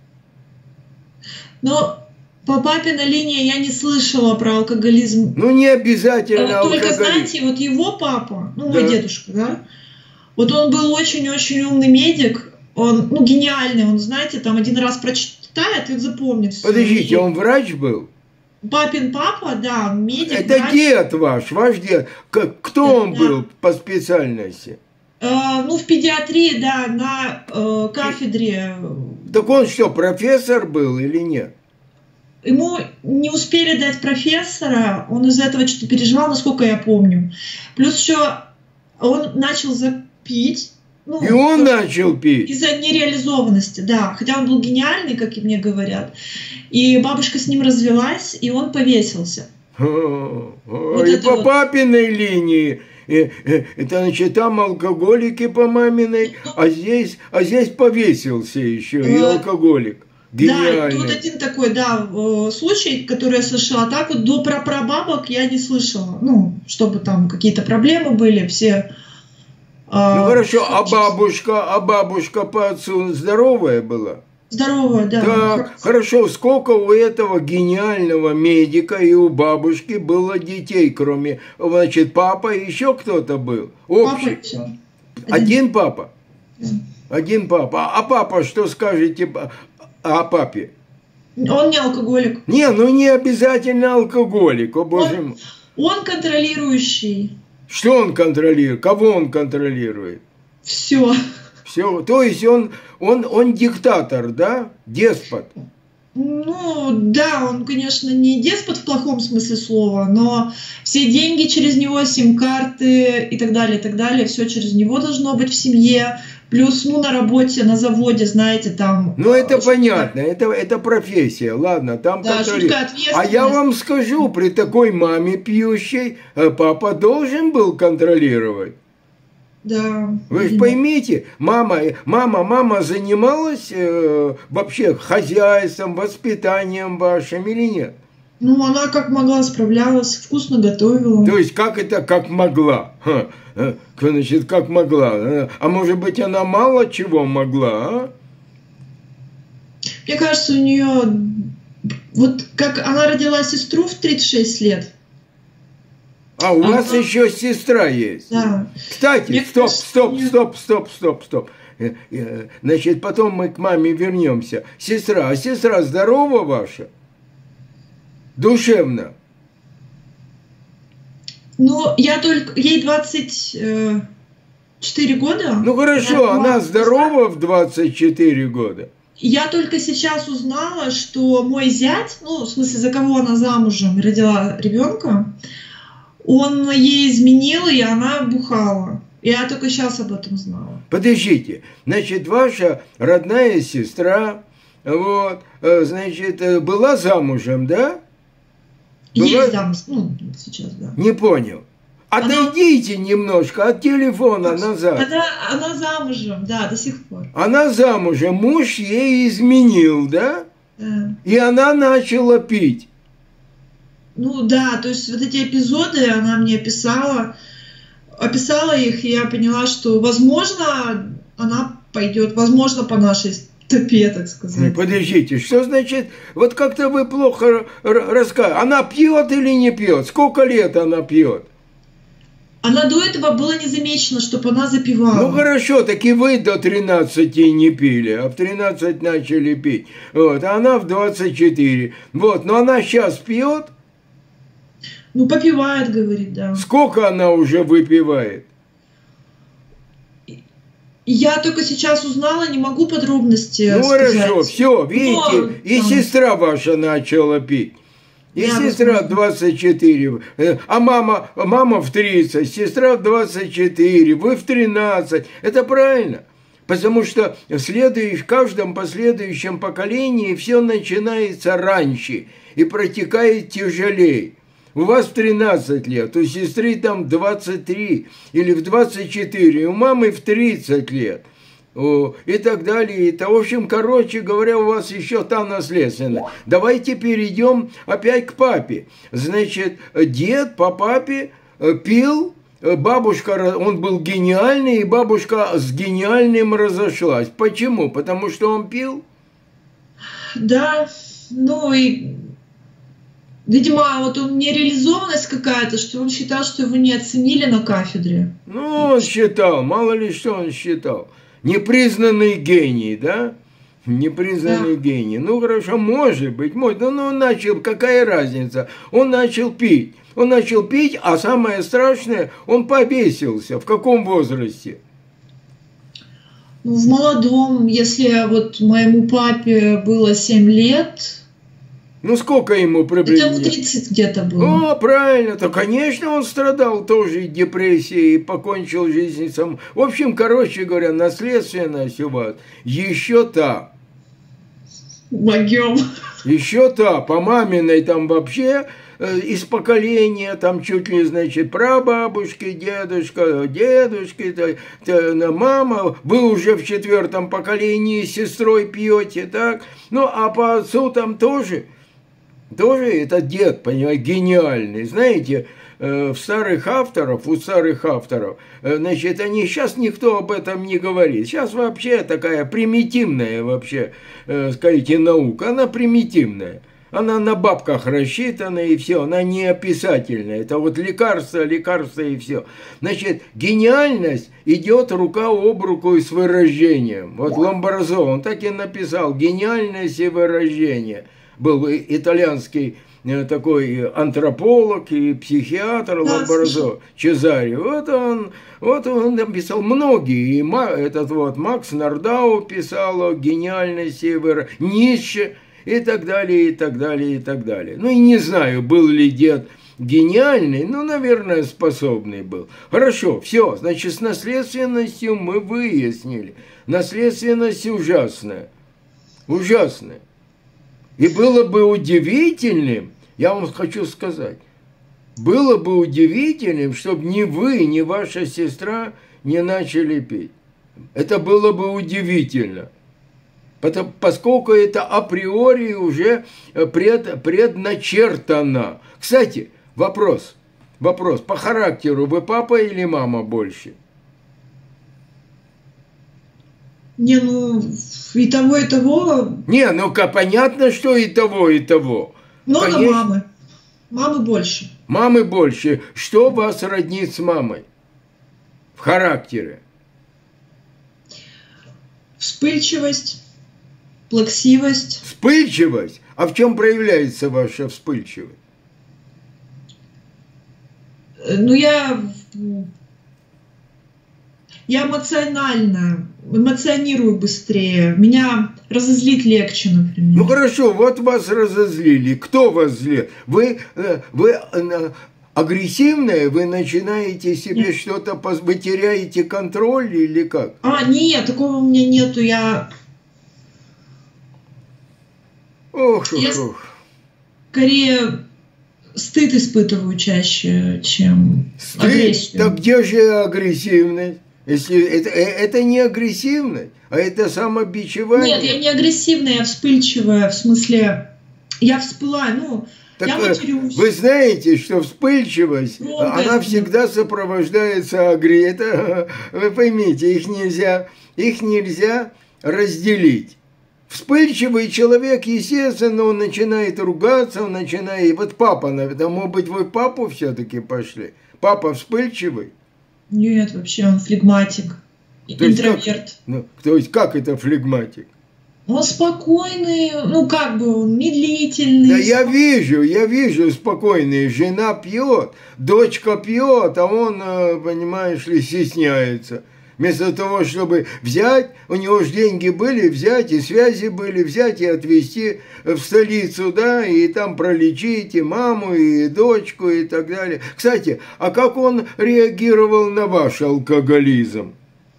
Ну... По папиной линии я не слышала про алкоголизм. Ну, не обязательно алкоголизм. Только, знаете, вот его папа, ну, мой да. дедушка, да, вот он был очень-очень умный медик, он, ну, гениальный, он, знаете, там один раз прочитает и запомнит. Подождите, он врач был? Папин папа, да, медик, Это врач. Дед ваш, ваш дед. Кто да, он да. был по специальности? Э, ну, в педиатрии, да, на э, кафедре. Так он что, профессор был или нет? Ему не успели дать профессора, он из-за этого что-то переживал, насколько я помню. Плюс еще он начал пить. Ну, и он начал пить? Из-за нереализованности, да. Хотя он был гениальный, как и мне говорят. И бабушка с ним развелась, и он повесился. О, вот и по вот. Папиной линии. Это, значит, там алкоголики по маминой, а здесь, а здесь повесился еще и алкоголик. Гениальный. Да, тут один такой, да, случай, который я слышала. А так вот до прапрабабок я не слышала. Ну, чтобы там какие-то проблемы были, все... Ну, а, хорошо, а бабушка, а бабушка по отцу здоровая была? Здоровая, да. Так, хорошо, сколько у этого гениального медика и у бабушки было детей, кроме, значит, папа и еще кто-то был? Общий. Папа, все. Один, Один папа? Да. Один папа. А папа, что скажете о папе? Он не алкоголик. Не, ну не обязательно алкоголик, о боже мой. Он, он контролирующий. Что он контролирует? Кого он контролирует? Все. Все. То есть он, он, он диктатор, да? Деспот. Ну, да, он, конечно, не деспот в плохом смысле слова, но все деньги через него, сим-карты и так далее, и так далее, все через него должно быть в семье. Плюс, ну, на работе, на заводе, знаете, там... Ну, это понятно, это, это профессия, ладно, там... Да, шутка, ответственность. А я вам скажу, при такой маме пьющей, папа должен был контролировать. Да. Вы же поймите, мама, мама, мама занималась э, вообще хозяйством, воспитанием вашим или нет? Ну, она как могла справлялась, вкусно готовила. То есть, как это как могла? Ха, значит, как могла? А может быть, она мало чего могла, а? Мне кажется, у нее... Вот как она родила сестру в тридцать шесть лет. А у она... вас еще сестра есть? Да. Кстати, Мне стоп, кажется, стоп, мне... стоп, стоп, стоп, стоп. Значит, потом мы к маме вернемся. Сестра, а сестра здорова ваша? Душевно? Ну, я только... Ей двадцать четыре года. Ну, хорошо, она, она здорова в двадцать четыре года? Я только сейчас узнала, что мой зять, ну, в смысле, за кого она замужем родила ребенка, он ей изменил, и она бухала. Я только сейчас об этом знала. Подождите, значит, ваша родная сестра, вот, значит, была замужем, да? Была... Есть замуж, ну, сейчас, да. Не понял. Отойдите она... немножко от телефона она... назад. Она, она замужем, да, до сих пор. Она замужем, муж ей изменил, да? Да. И она начала пить. Ну да, то есть вот эти эпизоды она мне описала, описала их, и я поняла, что, возможно, она пойдет, возможно, по нашей стопе, так сказать. Подождите, что значит, вот как-то вы плохо рассказываете. Она пьет или не пьет? Сколько лет она пьет? Она до этого было не замечено, чтобы она запивала. Ну хорошо, так и вы до тринадцати не пили, а в тринадцать начали пить. Вот, а она в двадцать четыре. Вот, но она сейчас пьет? Ну, попивает, говорит, да. Сколько она уже выпивает? Я только сейчас узнала, не могу подробности ну, сказать. Ну хорошо, все, видите, но, и там... сестра ваша начала пить. И я сестра в двадцать четыре, а мама, мама в тридцать, сестра в двадцать четыре, вы в тринадцать. Это правильно. Потому что в, следующем, в каждом последующем поколении все начинается раньше и протекает тяжелее. У вас в тринадцать лет, у сестры там двадцать три или в двадцать четыре, у мамы в тридцать лет. И так далее. И, в общем, короче говоря, у вас еще та наследственность. Давайте перейдем опять к папе. Значит, дед по папе пил, бабушка, он был гениальный, и бабушка с гениальным разошлась. Почему? Потому что он пил? Да, ну и... Видимо, вот у меня реализованность какая-то, что он считал, что его не оценили на кафедре. Ну, он считал, мало ли что он считал. Непризнанный гений, да? Непризнанный да. гений. Ну, хорошо, может быть, может. Но он начал, какая разница? Он начал пить. Он начал пить, а самое страшное, он повесился. В каком возрасте? Ну, в молодом. Если вот моему папе было семь лет... Ну, сколько ему приблизительно? Это ему тридцать где-то было. О, правильно, то, конечно, он страдал тоже депрессией и покончил жизнь сам. В общем, короче говоря, наследственность у вас еще та. Могем. Еще та, по маминой там вообще э, из поколения, там чуть ли, значит, прабабушки, дедушка, дедушки, то, то, мама, вы уже в четвертом поколении с сестрой пьете, так? Ну, а по отцу там тоже... Тоже это дед, понимаете, гениальный. Знаете, в старых авторов, у старых авторов, значит, они сейчас никто об этом не говорит. Сейчас вообще такая примитивная вообще, скажите, наука. Она примитивная. Она на бабках рассчитана и все. Она не описательная. Это вот лекарство, лекарство и все. Значит, гениальность идет рука об руку и с выражением. Вот Ломбарзо, он так и написал. Гениальность и выражение. Был итальянский такой антрополог и психиатр Ломбарзо, Чезари. Вот он, вот он написал многие. И этот вот Макс Нордау писал о гениальности, Ницше и так далее, и так далее, и так далее. Ну и не знаю, был ли дед гениальный, но, наверное, способный был. Хорошо, все, значит, с наследственностью мы выяснили. Наследственность ужасная. Ужасная. И было бы удивительным, я вам хочу сказать, было бы удивительным, чтобы ни вы, ни ваша сестра не начали пить. Это было бы удивительно. Потому, поскольку это априори уже пред, предначертано. Кстати, вопрос. Вопрос. По характеру вы папа или мама больше? Не, ну, и того, и того. Не, ну-ка, понятно, что и того, и того. Много Конечно. мамы. Мамы больше. Мамы больше. Что вас роднит с мамой? В характере? Вспыльчивость, плаксивость. Вспыльчивость? А в чем проявляется ваша вспыльчивость? Ну, я... Я эмоционально, эмоционирую быстрее. Меня разозлить легче, например. Ну хорошо, вот вас разозлили. Кто вас злил? Вы, вы агрессивная, вы начинаете себе что-то, вы теряете контроль или как? А, нет, такого у меня нету. Я... Ох, ох, я ох. Скорее стыд испытываю чаще, чем стыд? Агрессию. Так где же агрессивность? Если это, это не агрессивность, а это самобичевание. Нет, я не агрессивная, я вспыльчивая, в смысле, я вспылаю, ну, так, я матерюсь. Вы знаете, что вспыльчивость, ну, она это... всегда сопровождается агрессией. Вы поймите, их нельзя, их нельзя разделить. Вспыльчивый человек, естественно, он начинает ругаться, он начинает... Вот папа, наверное, может быть, вы папу все-таки пошли? Папа вспыльчивый? Нет, вообще он флегматик, то интроверт. Есть как, ну, то есть как это флегматик? Он спокойный, ну как бы он медлительный. Да я вижу, я вижу спокойный. Жена пьет, дочка пьет, а он, понимаешь ли, стесняется. Вместо того, чтобы взять, у него же деньги были, взять, и связи были, взять и отвезти в столицу, да, и там пролечить и маму, и дочку, и так далее. Кстати, а как он реагировал на ваш алкоголизм?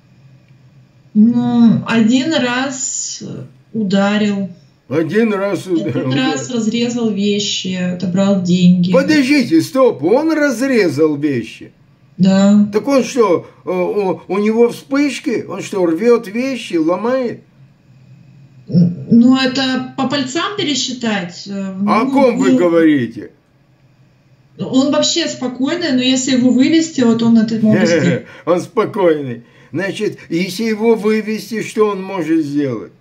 Ну, один раз ударил. Один раз ударил. Один раз разрезал вещи, отобрал деньги. Подождите, стоп, он разрезал вещи? Да. Так он что, у, у него вспышки? Он что, рвет вещи, ломает? Ну, это по пальцам пересчитать. А ну, о ком ну, вы говорите? Он вообще спокойный, но если его вывести, вот он это может сделать. Он спокойный. Значит, если его вывести, что он может сделать?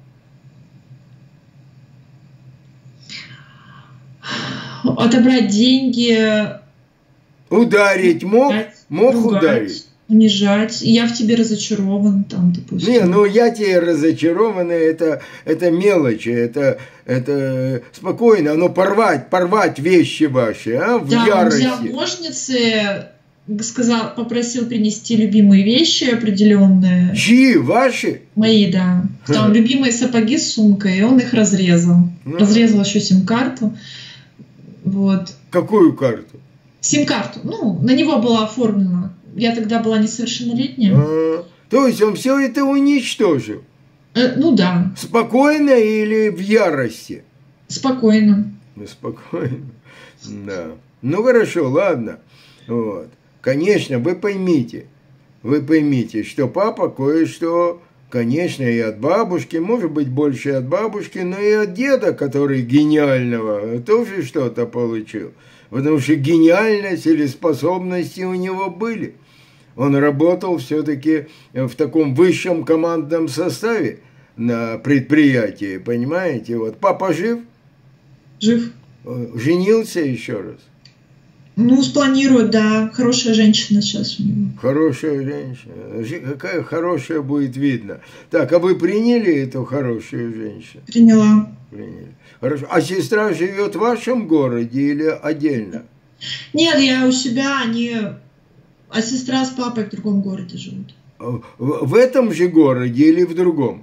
Отобрать деньги. Ударить мог? Мог ругать, ударить? Унижать. Я в тебе разочарован, там, допустим. Не, ну я тебе разочарован, это, это мелочи, это, это спокойно, но порвать, порвать вещи ваши, а, в да, ярости. он взял ножницы, сказал, попросил принести любимые вещи определенные. Чьи? Ваши? Мои, да. Там любимые сапоги с сумкой, и он их разрезал. Ну. Разрезал еще сим-карту. Вот. Какую карту? Сим-карту. Ну, на него была оформлена. Я тогда была несовершеннолетняя. А, то есть он все это уничтожил? Э, ну да. Спокойно или в ярости? Спокойно. Спокойно. Да. Ну хорошо, ладно. Вот. Конечно, вы поймите, вы поймите, что папа кое-что, конечно, и от бабушки, может быть, больше от бабушки, но и от деда, который гениального, тоже что-то получил. Потому что гениальность или способности у него были. Он работал все-таки в таком высшем командном составе на предприятии, понимаете? Вот папа жив? Жив. Женился еще раз? Ну, спланирует, да. Хорошая женщина сейчас у него. Хорошая женщина. Какая хорошая будет видно. Так, а вы приняли эту хорошую женщину? Приняла. Приняли. Хорошо. А сестра живет в вашем городе или отдельно? Нет, я у себя, они... А сестра с папой в другом городе живут. В, в этом же городе или в другом?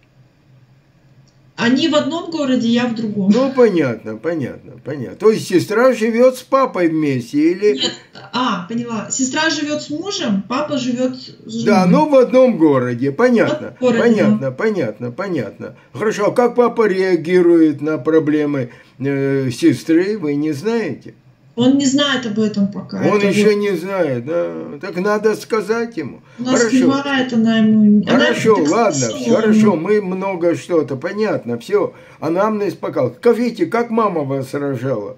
Они в одном городе, я в другом. Ну, понятно, понятно, понятно. То есть сестра живет с папой вместе или... Нет, а, поняла. Сестра живет с мужем, папа живет с женой. Да, но в одном городе, понятно. В городе, понятно, да. понятно, понятно. Хорошо, а как папа реагирует на проблемы э, сестры, вы не знаете? Он не знает об этом пока. Он это еще вот... не знает, да? Так надо сказать ему. Она Хорошо. скрывает, она ему... Хорошо, она... ладно, хорошо, мы много что-то, понятно, все. Анамнез показал. Скажите, как мама вас рожала?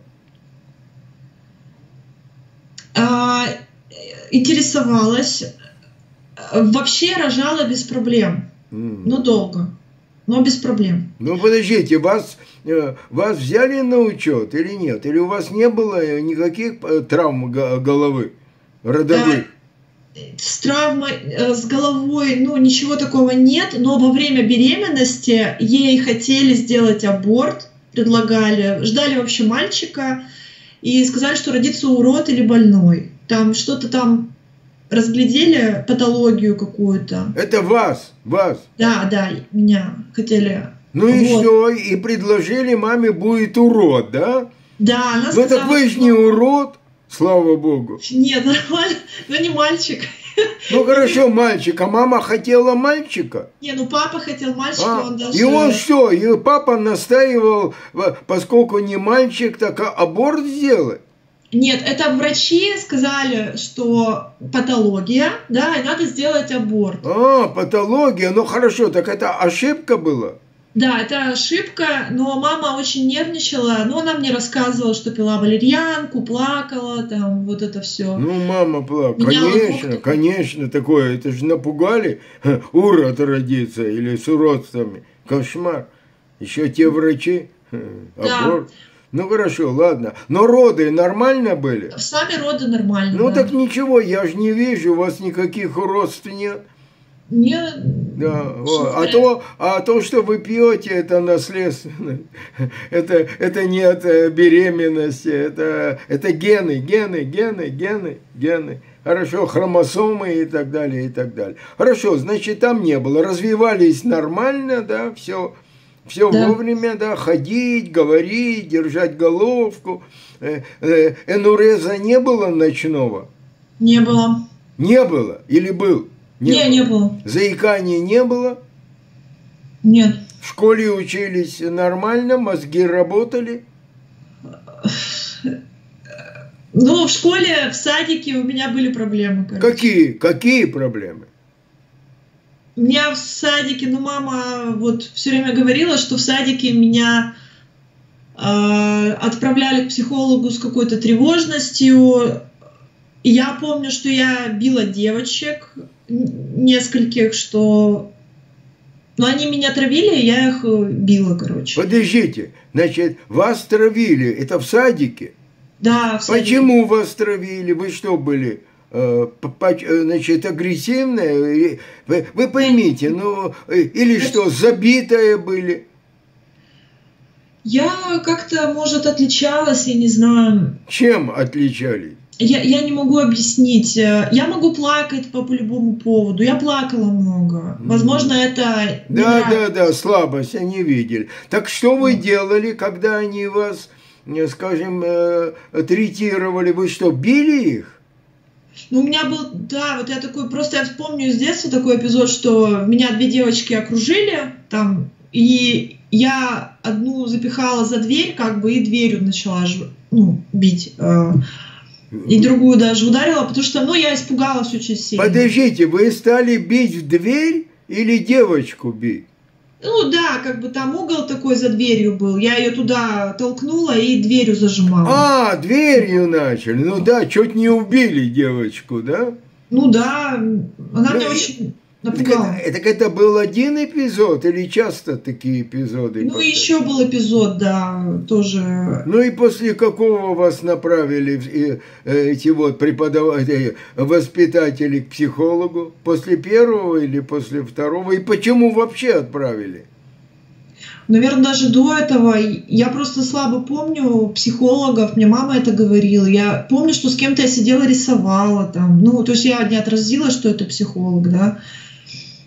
А, интересовалась. Вообще рожала без проблем. Mm. Ну, долго. Но без проблем. Ну, подождите, вас, вас взяли на учет или нет? Или у вас не было никаких травм головы, родовых? Да, с травмой, с головой, ну, ничего такого нет. Но во время беременности ей хотели сделать аборт, предлагали. Ждали вообще мальчика и сказали, что родится урод или больной. Там что-то там... разглядели патологию какую-то. Это вас, вас? Да, да, меня хотели. Ну и вот. Все, и предложили маме будет урод, да? Да, она ну, сказала... Ну так вы же не урод, слава богу. Нет, нормально, но не мальчик. Ну хорошо, мальчик, а мама хотела мальчика? Не, ну папа хотел мальчика, а, он даже... И он что, и папа настаивал, поскольку не мальчик, так аборт сделать? Нет, это врачи сказали, что патология, да, и надо сделать аборт. А, патология, ну хорошо, так это ошибка была? Да, это ошибка, но мама очень нервничала, но она мне рассказывала, что пила валерьянку, плакала, там, вот это все. Ну, мама плакала, конечно, двух... конечно, такое, это же напугали, урод родится или с уродствами, кошмар. Еще те врачи, аборт. Да. Ну хорошо, ладно. Но роды нормально были? Сами роды нормально. Ну да. Так ничего, я же не вижу, у вас никаких уродств нет. Нет. Да. А то, а то, что вы пьете, это наследственно. Это, это не от беременности, это, это гены, гены, гены, гены, гены. Хорошо, хромосомы и так далее, и так далее. Хорошо, значит, там не было. Развивались нормально, да, все. Все да. Вовремя, да, ходить, говорить, держать головку. Энуреза не было ночного? Не было. Не было? Или был? Не, не, было. не было. Заикания не было? Нет. В школе учились нормально, мозги работали? Ну, в школе, в садике у меня были проблемы. Короче. Какие? Какие проблемы? У меня в садике, ну, мама вот все время говорила, что в садике меня э, отправляли к психологу с какой-то тревожностью. И я помню, что я била девочек нескольких, что... Ну, они меня травили, и я их била, короче. Подождите, значит, вас травили, это в садике? Да, в садике. Почему вас травили? Вы что были... значит, агрессивная, вы, вы поймите, ну, или что, забитые были? Я как-то, может, отличалась, я не знаю. Чем отличались? Я, я не могу объяснить. Я могу плакать по, по любому поводу. Я плакала много. Возможно, это... Да, меня... да, да, слабость, они видели. Так что вы делали, когда они вас, скажем, третировали? Вы что, били их? Ну, у меня был, да, вот я такой, просто я вспомню из детства такой эпизод, что меня две девочки окружили, там, и я одну запихала за дверь, как бы, и дверью начала, ну, бить, э, и другую даже ударила, потому что, ну, я испугалась очень сильно. Подождите, вы стали бить в дверь или девочку бить? Ну да, как бы там угол такой за дверью был. Я ее туда толкнула и дверью зажимала. А, дверью начали. Ну да, чуть не убили девочку, да? Ну да, она ну, меня очень напугала. Так это, так это был один эпизод или часто такие эпизоды? Ну повторяют? Еще был эпизод, да, тоже. Ну и после какого вас направили эти вот преподаватели, воспитатели к психологу? После первого или после второго? И почему вообще отправили? Наверное, даже до этого. Я просто слабо помню психологов, мне мама это говорила. Я помню, что с кем-то я сидела, рисовала там. Ну, то есть я не отразила, что это психолог, да.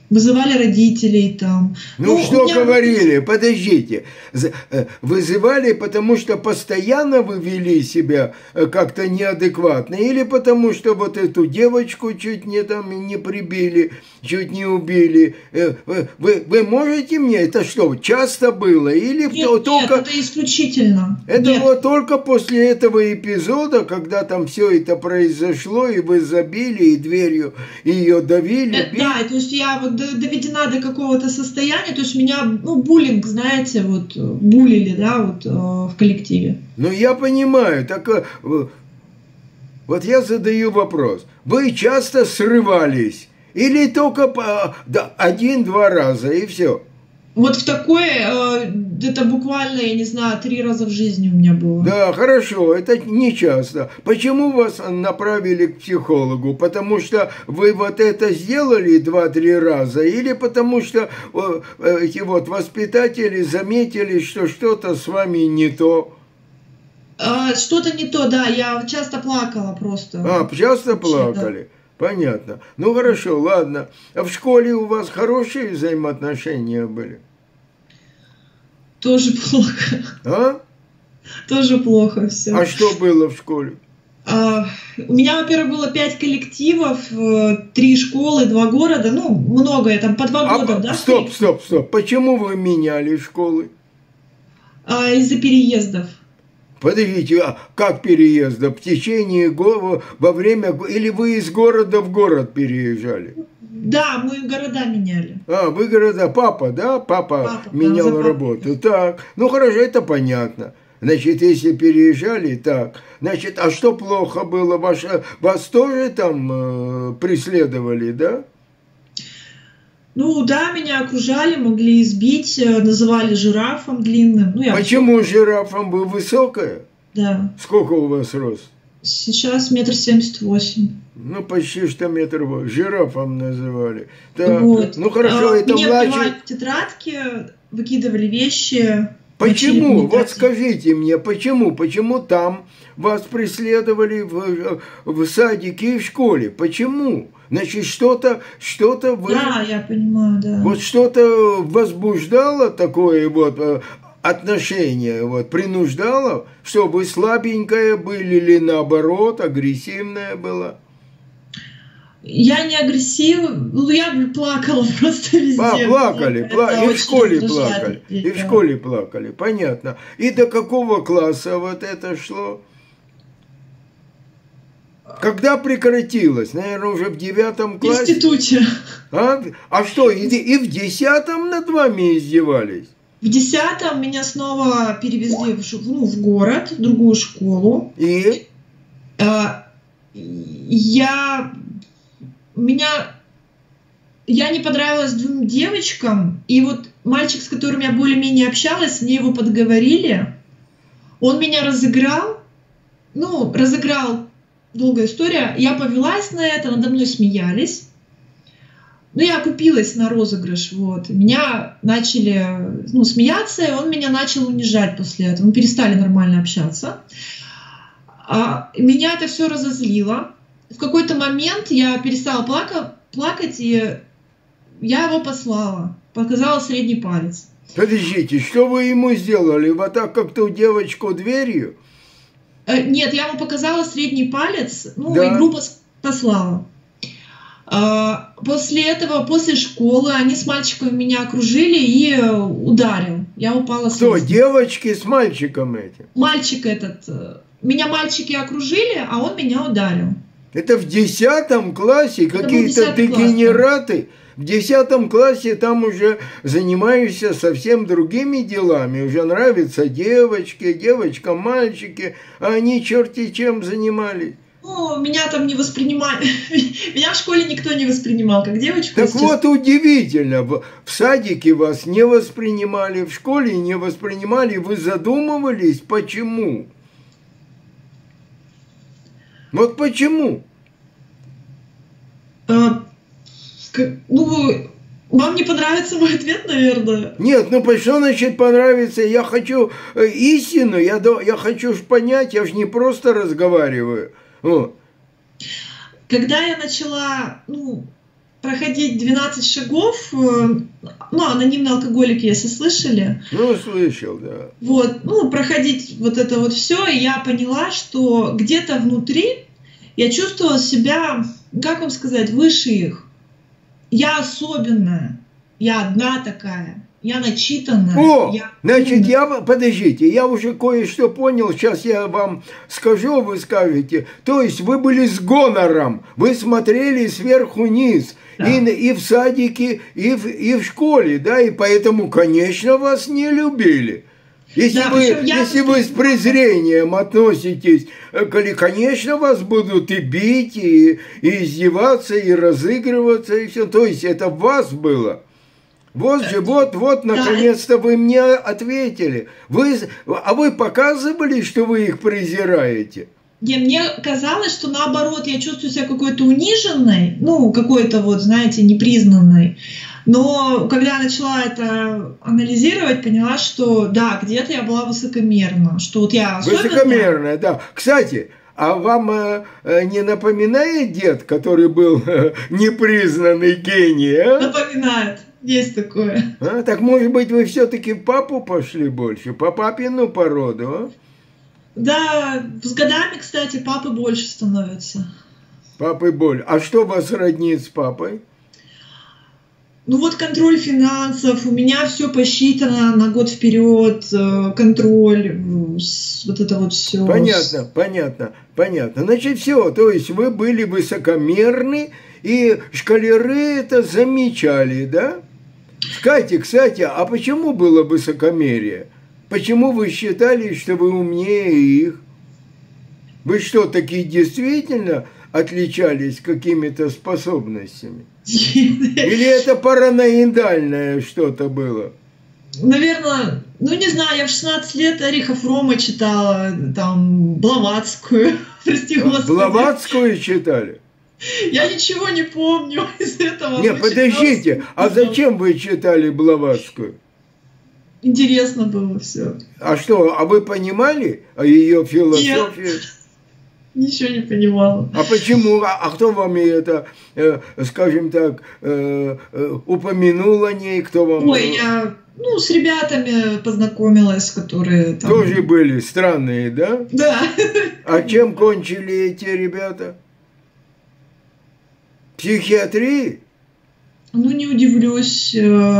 вызывали родителей там. Ну, ну что меня... говорили? Подождите. Вызывали, потому что постоянно вы вели себя как-то неадекватно? Или потому что вот эту девочку чуть не там не прибили, чуть не убили? Вы, вы можете мне, это что, часто было? Или нет, только... нет, это исключительно. Это нет. вот только после этого эпизода, когда там все это произошло, и вы забили, и дверью ее давили? Э, да, то есть я вот доведена до какого-то состояния, то есть меня, ну, буллинг, знаете, вот, буллили, да, вот, э, в коллективе. Ну, я понимаю, так э, вот я задаю вопрос. Вы часто срывались? Или только по, да, один-два раза, и все? Вот в такое, э, это буквально, я не знаю, три раза в жизни у меня было. Да, хорошо, это не часто. Почему вас направили к психологу? Потому что вы вот это сделали два-три раза? Или потому что э, эти вот воспитатели заметили, что что-то с вами не то? Э, что-то не то, да, я часто плакала просто. А, часто плакали? Да. Понятно. Ну, хорошо, ладно. А в школе у вас хорошие взаимоотношения были? Тоже плохо. А? Тоже плохо все. А что было в школе? А, у меня, во-первых, было пять коллективов, три школы, два города. Ну, много, там по два а, года, да? Стоп, стоп, стоп. Почему вы меняли школы? А, из-за переездов. Подождите, а как переезда? В течение года, во время... Или вы из города в город переезжали? Да, мы города меняли. А, вы города... Папа, да? Папа, Папа менял да, работу. Так, ну хорошо, это понятно. Значит, если переезжали, так. Значит, а что плохо было? Ваш, вас тоже там э, преследовали, да? Ну да, меня окружали, могли избить, называли жирафом длинным. Ну, я Почему высокая. жирафом? Вы высокая? Да. Сколько у вас рост? Сейчас метр семьдесят восемь. Ну, почти что метр восемь. Жирафом называли. Так. Вот. Ну, хорошо, а, это мне младший... отбивали тетрадки, выкидывали вещи. Почему? Вот скажите мне, почему? Почему там вас преследовали в, в садике и в школе? Почему? Значит, что-то, что-то вы... Да, я понимаю, да. Вот что-то возбуждало такое вот отношение, вот, принуждало, что вы слабенькая были или наоборот агрессивная была? Я не агрессивна, ну я плакала просто везде. А, плакали, пла... и в школе плакали, детей, и в школе плакали, понятно. И до какого класса вот это шло? Когда прекратилось? Наверное, уже в девятом классе? В институте. А, а что, и, и в десятом над вами издевались? В десятом меня снова перевезли в, ну, в город, в другую школу. И? А, я... Меня... Я не понравилась двум девочкам, и вот мальчик, с которым я более-менее общалась, мне его подговорили. Он меня разыграл, ну, разыграл, долгая история. Я повелась на это, надо мной смеялись. Ну, я купилась на розыгрыш, вот. Меня начали, ну, смеяться, и он меня начал унижать после этого. Мы перестали нормально общаться. А меня это все разозлило. В какой-то момент я перестала плакать, плакать, и я его послала. Показала средний палец. Подождите, что вы ему сделали? Вот так как ту девочку дверью? Э, нет, я ему показала средний палец, ну, да. и грубо послала. А, после этого, после школы, они с мальчиком меня окружили и ударил. Я упала с Кто, лестницы. девочки с мальчиком этим? Мальчик этот. Меня мальчики окружили, а он меня ударил. Это в десятом классе какие-то дегенераты. В десятом классе там уже занимаешься совсем другими делами. Уже нравятся девочки, девочкам мальчики, а они черти чем занимались. Ну, меня там не воспринимали. Меня в школе никто не воспринимал как девочку. Так вот, удивительно. В садике вас не воспринимали, в школе не воспринимали. Вы задумывались, почему? Вот почему? А, ну, вам не понравится мой ответ, наверное? Нет, ну что значит понравится? Я хочу истину, я, я хочу ж понять, я же не просто разговариваю. Вот. Когда я начала, ну, проходить двенадцать шагов, ну, анонимные алкоголики, если слышали. Ну, слышал, да. Вот, ну, проходить вот это вот все, и я поняла, что где-то внутри я чувствовала себя, как вам сказать, выше их. Я особенная, я одна такая. Я начитанная. О, я... значит, я, подождите, я уже кое-что понял, сейчас я вам скажу, вы скажете. То есть вы были с гонором, вы смотрели сверху вниз, да. и, и в садике, и в, и в школе, да, и поэтому, конечно, вас не любили. Если, да, вы, если вы с презрением относитесь, конечно, вас будут и бить, и, и издеваться, и разыгрываться, и все. То есть это в вас было. Вот же, вот, вот, наконец-то вы мне ответили. Вы, а вы показывали, что вы их презираете? Не, мне казалось, что наоборот, я чувствую себя какой-то униженной, ну, какой-то вот, знаете, непризнанной. Но когда я начала это анализировать, поняла, что да, где-то я была высокомерна, что вот я особенно... Высокомерная, да. Кстати, а вам э, не напоминает дед, который был э, непризнанный гений, а? Напоминает. Есть такое. А, так, может быть, вы все-таки в папу пошли больше? По папину породу, а? Да, с годами, кстати, папы больше становятся. Папы больше. А что вас роднит с папой? Ну вот контроль финансов, у меня все посчитано на год вперед, контроль, вот это вот все. Понятно, понятно, понятно. Значит, все, то есть вы были высокомерны, и школяры это замечали, да? Кстати, кстати, а почему было высокомерие? Почему вы считали, что вы умнее их? Вы что, такие действительно отличались какими-то способностями? Или это параноидальное что-то было? Наверное, ну не знаю, я в шестнадцать лет Эриха Фрома читала, там, Блаватскую, прости господи. Блаватскую читали? Я ничего не помню из этого. Нет, подождите, а зачем вы читали Блаватскую? Интересно было все. А что, а вы понимали ее философию? Нет, ничего не понимала. А почему? А, а кто вам это, э, скажем так, э, э, упомянул о ней? Кто вам... Ой, я, ну, с ребятами познакомилась, которые там... Тоже были странные, да? Да. А чем кончили эти ребята? Психиатрии? Ну, не удивлюсь,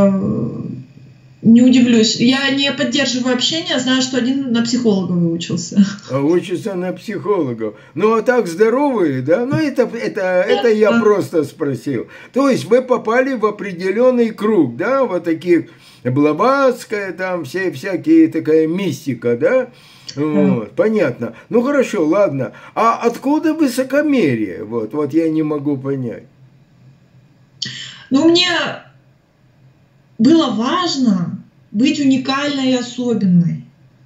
не удивлюсь. Я не поддерживаю общение, знаю, что один на психолога выучился. А учится на психологов. Ну, а так здоровые, да? Ну, это, это, это я просто спросил. То есть вы попали в определенный круг, да? Вот таких Блаватская, там все всякие такая мистика, да? Вот, понятно. Ну, хорошо, ладно. А откуда высокомерие? Вот, вот я не могу понять. Ну, мне было важно быть уникальной и особенной.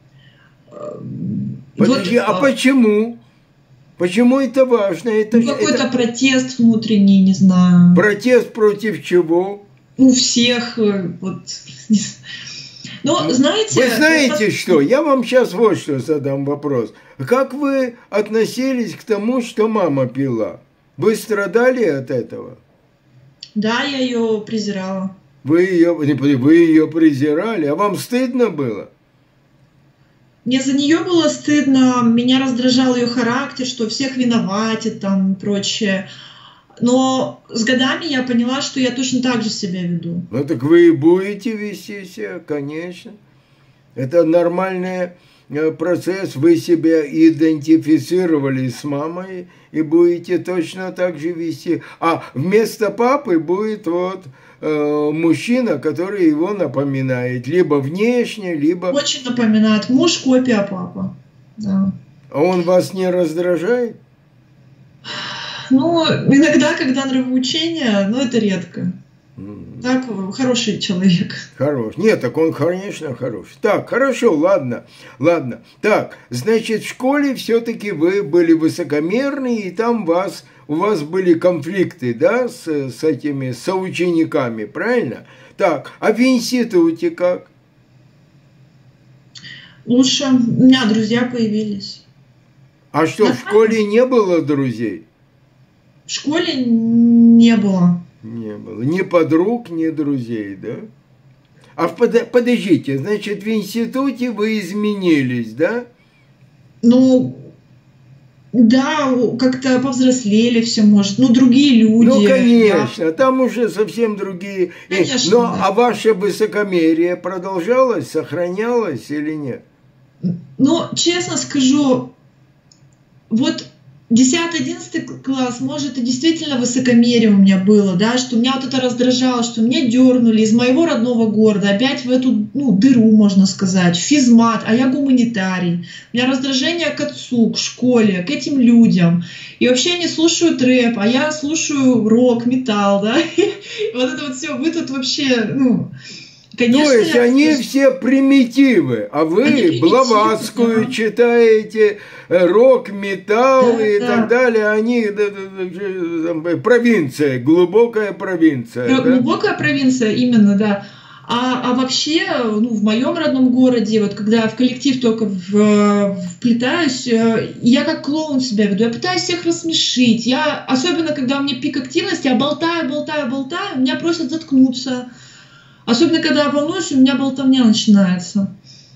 Подожди, вот, а почему? Почему это важно? Это, ну, какой-то это... протест внутренний, не знаю. Протест против чего? У всех, вот... Но, знаете... Вы знаете что? Я вам сейчас вот что задам вопрос. Как вы относились к тому, что мама пила? Вы страдали от этого? Да, я ее презирала. Вы ее, вы ее презирали? А вам стыдно было? Мне за нее было стыдно, меня раздражал ее характер, что всех виноватит там и прочее. Но с годами я поняла, что я точно так же себя веду. Ну так вы и будете вести себя, конечно. Это нормальный процесс. Вы себя идентифицировали с мамой и будете точно так же вести. А вместо папы будет вот э, мужчина, который его напоминает. Либо внешне, либо... Очень напоминает. Муж копия папа. Да. А он вас не раздражает? Ну, иногда, когда нравоучение, но это редко. Mm. Так, хороший человек. Хорош. Нет, так он, конечно, хороший. Так, хорошо, ладно, ладно. Так, значит, в школе все-таки вы были высокомерны, и там вас, у вас были конфликты, да, с, с этими соучениками, правильно? Так, а в институте как? Лучше. У меня друзья появились. А что, в школе не было друзей? В школе не было. Не было. Ни подруг, ни друзей, да? А в, под, подождите, значит, в институте вы изменились, да? Ну, да, как-то повзрослели все, может. Ну, другие люди. Ну, конечно, да. Там уже совсем другие. Конечно, Но, да. А ваше высокомерие продолжалось, сохранялось или нет? Ну, честно скажу, вот десятый-одиннадцатый класс, может, и действительно высокомерие у меня было, да, что меня вот это раздражало, что меня дернули из моего родного города опять в эту, ну, дыру, можно сказать, физмат, а я гуманитарий. У меня раздражение к отцу, к школе, к этим людям. И вообще они слушают рэп, а я слушаю рок, металл, да. И вот это вот все, вы тут вообще, ну... Конечно, то есть они я... все примитивы, а вы Блаватскую да. читаете, рок, металл да, и да. так далее. Они да, да, провинция, глубокая провинция. Да, да? Глубокая провинция, именно, да. А, а вообще, ну, в моем родном городе, вот когда я в коллектив только в, вплетаюсь, я как клоун себя веду, я пытаюсь всех рассмешить. Я, особенно когда у меня пик активности, я болтаю, болтаю, болтаю, меня просят заткнуться. Особенно, когда я волнуюсь, у меня болтовня начинается.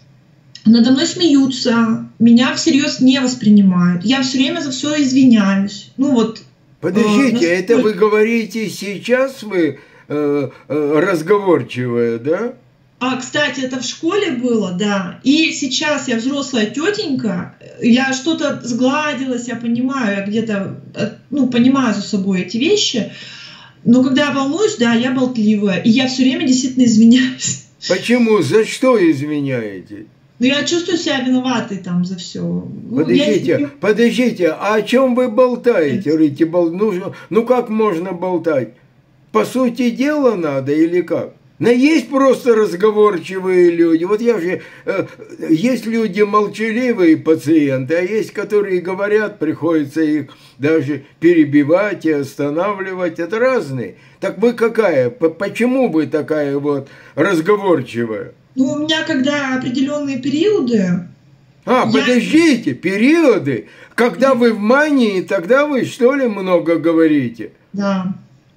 Надо мной смеются, меня всерьез не воспринимают. Я все время за все извиняюсь. Ну вот. Подождите, э, это вы говорите сейчас, вы э, э, разговорчивая, да? А, кстати, это в школе было, да. И сейчас я взрослая тетенька, я что-то сгладилась, я понимаю, я где-то, ну, понимаю за собой эти вещи. Но когда я волнуюсь, да, я болтливая, и я все время действительно извиняюсь. Почему? За что извиняетесь? Ну, я чувствую себя виноватой там за все. Подождите, я... подождите, а о чем вы болтаете? Говорите, бол... ну, ну, как можно болтать? По сути дела надо или как? Но есть просто разговорчивые люди. Вот я же... Э, есть люди молчаливые пациенты, а есть, которые говорят, приходится их даже перебивать и останавливать. Это разные. Так вы какая? Почему вы такая вот разговорчивая? Ну, у меня когда определенные периоды... А, я... подождите, периоды? Когда вы в мании, тогда вы, что ли, много говорите? Да.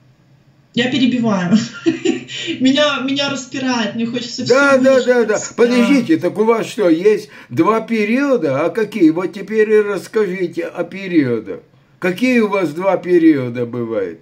Я перебиваю. Меня, меня распирает, мне хочется все Да, да, да, да. Да. Подождите, так у вас что, есть два периода? А какие? Вот теперь и расскажите о периодах. Какие у вас два периода бывают?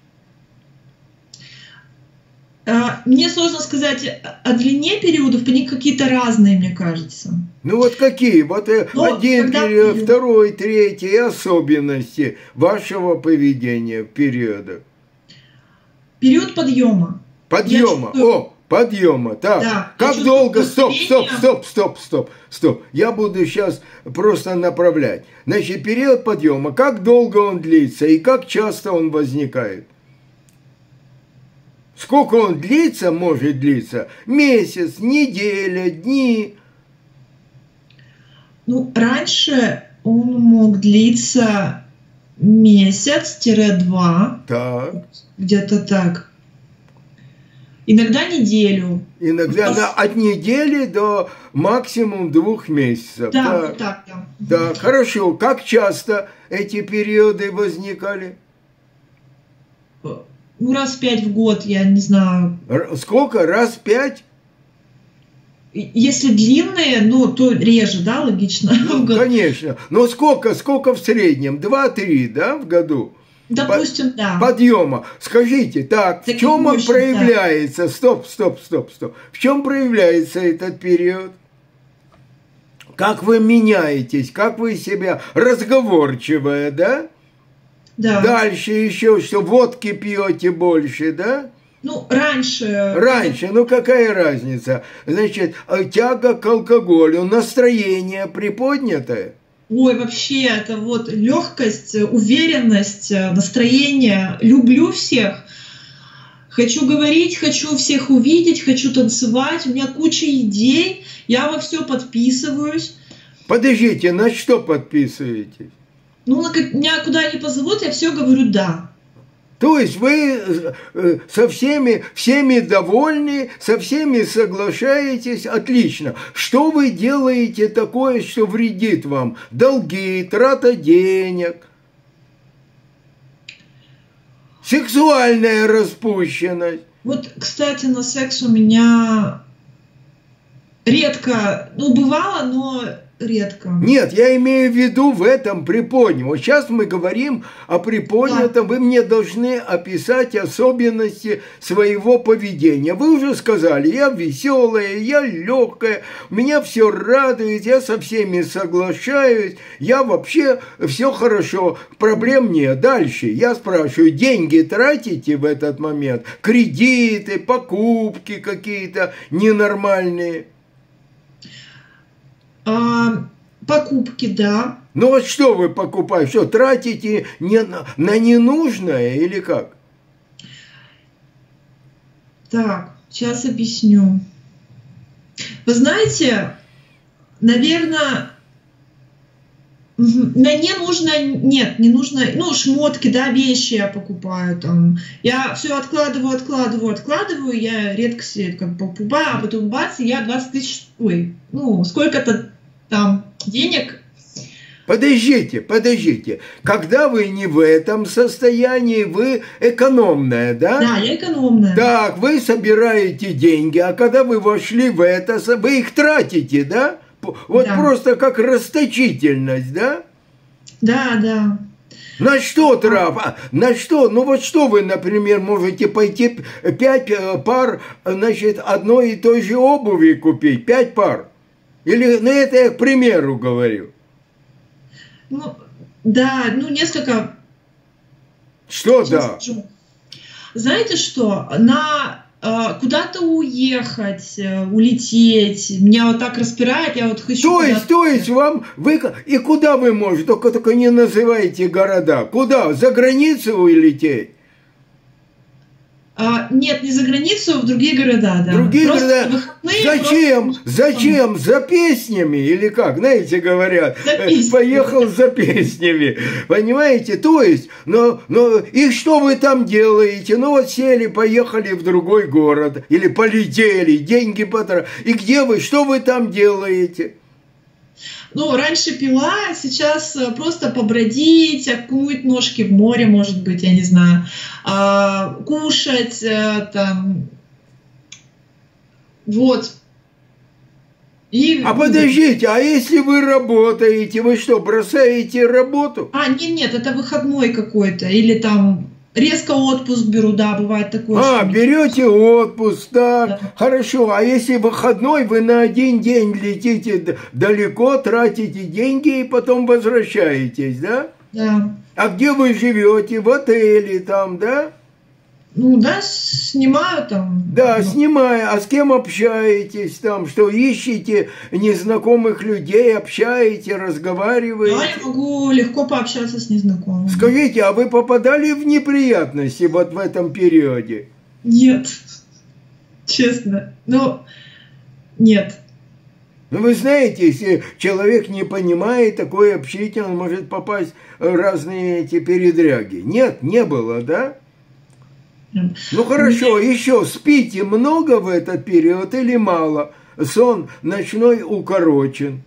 Мне сложно сказать о длине периодов, они какие-то разные, мне кажется. Ну вот какие? Вот Но один период, период, второй, третий, особенности вашего поведения в периодах. Период подъема. Подъема, чувствую... о, подъема, так. Да, как долго, стоп, стоп, стоп, стоп, стоп, стоп. Я буду сейчас просто направлять. Значит, период подъема, как долго он длится и как часто он возникает? Сколько он длится, может длиться? Месяц, неделя, дни? Ну, раньше он мог длиться месяц-два. Так. Где-то так. Иногда неделю. Иногда Пос... от недели до максимум двух месяцев. Да, так. Вот так, да. Да, хорошо. Как часто эти периоды возникали? Ну, раз пять в год, я не знаю. Сколько? Раз пять? Если длинные, ну, то реже, да, логично? Ну, конечно. Но сколько, сколько в среднем? Два-три, да, в году? Допустим, По- да. Подъема. Скажите, так, так в чем он мощно, проявляется? Да. Стоп, стоп, стоп, стоп. В чем проявляется этот период? Как вы меняетесь? Как вы себя разговорчивая, да? Да. Дальше еще что, водки пьете больше, да? Ну, раньше. Раньше, ну какая разница? Значит, тяга к алкоголю, настроение приподнятое? Ой, вообще, это вот легкость, уверенность, настроение. Люблю всех. Хочу говорить, хочу всех увидеть, хочу танцевать. У меня куча идей, я во все подписываюсь. Подождите, на что подписываетесь? Ну, на, меня куда ни позовут, я все говорю «да». То есть вы со всеми, всеми довольны, со всеми соглашаетесь, отлично. Что вы делаете такое, что вредит вам? Долги, трата денег, Сексуальная распущенность. Вот, кстати, на секс у меня редко, ну, бывало, но редко. Нет, я имею в виду в этом приподнятом. Вот сейчас мы говорим о приподнятом. Да. Вы мне должны описать особенности своего поведения. Вы уже сказали, я веселая, я легкая, меня все радует, я со всеми соглашаюсь, я вообще все хорошо, проблем нет. Дальше я спрашиваю, деньги тратите в этот момент? Кредиты, покупки какие-то ненормальные? А, покупки, да. Ну вот что вы покупаете? Что, тратите не, на, на ненужное или как? Так, сейчас объясню. Вы знаете, наверное, на не нужно, нет, не нужно, ну, шмотки, да, вещи я покупаю там. Я все откладываю, откладываю, откладываю, я редко себе как бы покупаю, а потом бац, я двадцать тысяч, ой, ну, сколько-то там денег. Подождите, подождите. Когда вы не в этом состоянии, вы экономная, да? Да, я экономная. Так, вы собираете деньги, а когда вы вошли в это, вы их тратите, да? Вот да. Просто как расточительность, да? Да, да. На что трав? На что? Ну вот что вы, например, можете пойти пять пар, значит, одной и той же обуви купить? Пять пар? Или, ну это я к примеру говорю. Ну, да, ну несколько. Что да? Знаете что? На э, куда-то уехать, э, улететь. Меня вот так распирает, я вот хочу. То есть, то есть вам вы и куда вы можете? Только только не называйте города. Куда? За границу улететь? А, нет, не за границу, в другие города, да. Другие просто города. Зачем? Просто... Зачем? За песнями или как? Знаете, говорят, за поехал за песнями. Понимаете? То есть, но, но и что вы там делаете? Ну вот сели, поехали в другой город или полетели, деньги потратили. И где вы? Что вы там делаете? Ну, раньше пила, сейчас просто побродить, окунуть ножки в море, может быть, я не знаю, а, кушать, а, там, вот. И, а подождите, а если вы работаете, вы что, бросаете работу? А, нет, нет, это выходной какой-то, или там... Резко отпуск беру, да, бывает такое. А, берете отпуск, так, да. Хорошо. А если выходной, вы на один день летите далеко, тратите деньги и потом возвращаетесь, да? Да. А где вы живете? В отеле там, да? Ну да, снимаю там. Да, ну. снимаю. А с кем общаетесь там? Что, ищете незнакомых людей, общаете, разговариваете? Да, я могу легко пообщаться с незнакомыми. Скажите, а вы попадали в неприятности вот в этом периоде? Нет, честно. Ну, нет. Ну, вы знаете, если человек не понимает такое общение, он может попасть в разные эти передряги. Нет, не было, да? Ну хорошо, еще спите много в этот период или мало? Сон ночной укорочен.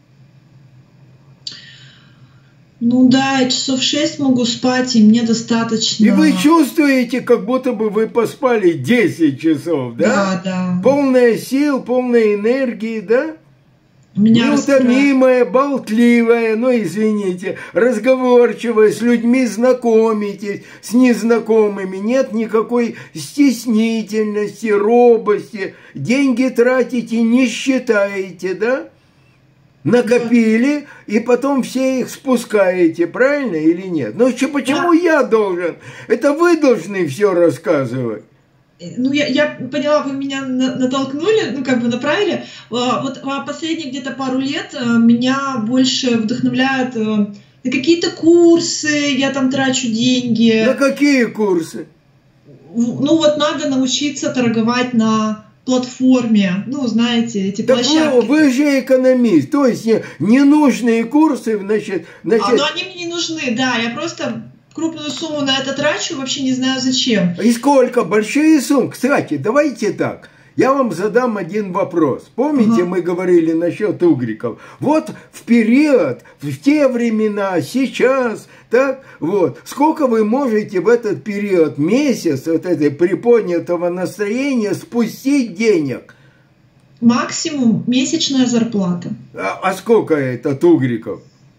Ну да, часов шесть могу спать, и мне достаточно. И вы чувствуете, как будто бы вы поспали десять часов, да? Да, да. Полная сил, полная энергии, да? Меня неутомимая, болтливая, ну извините, разговорчивая, с людьми знакомитесь, с незнакомыми, нет никакой стеснительности, робости, деньги тратите, не считаете, да? Накопили, и потом все их спускаете, правильно или нет? Ну почему да. я должен? Это вы должны все рассказывать. Ну, я, я поняла, вы меня натолкнули, ну, как бы направили. Вот последние где-то пару лет меня больше вдохновляют на какие-то курсы, я там трачу деньги. На какие курсы? Ну, вот надо научиться торговать на платформе, ну, знаете, эти так площадки. Вы, вы же экономист, то есть ненужные курсы, значит... значит... А, ну, они мне не нужны, да, я просто... крупную сумму на это трачу, вообще не знаю зачем. И сколько? Большие суммы? Кстати, давайте так. я вам задам один вопрос. Помните, ага. мы говорили насчет угриков? Вот в период, в те времена, сейчас, так, вот, сколько вы можете в этот период, месяц, вот этой приподнятого настроения спустить денег? Максимум месячная зарплата. А, а сколько это от угриков?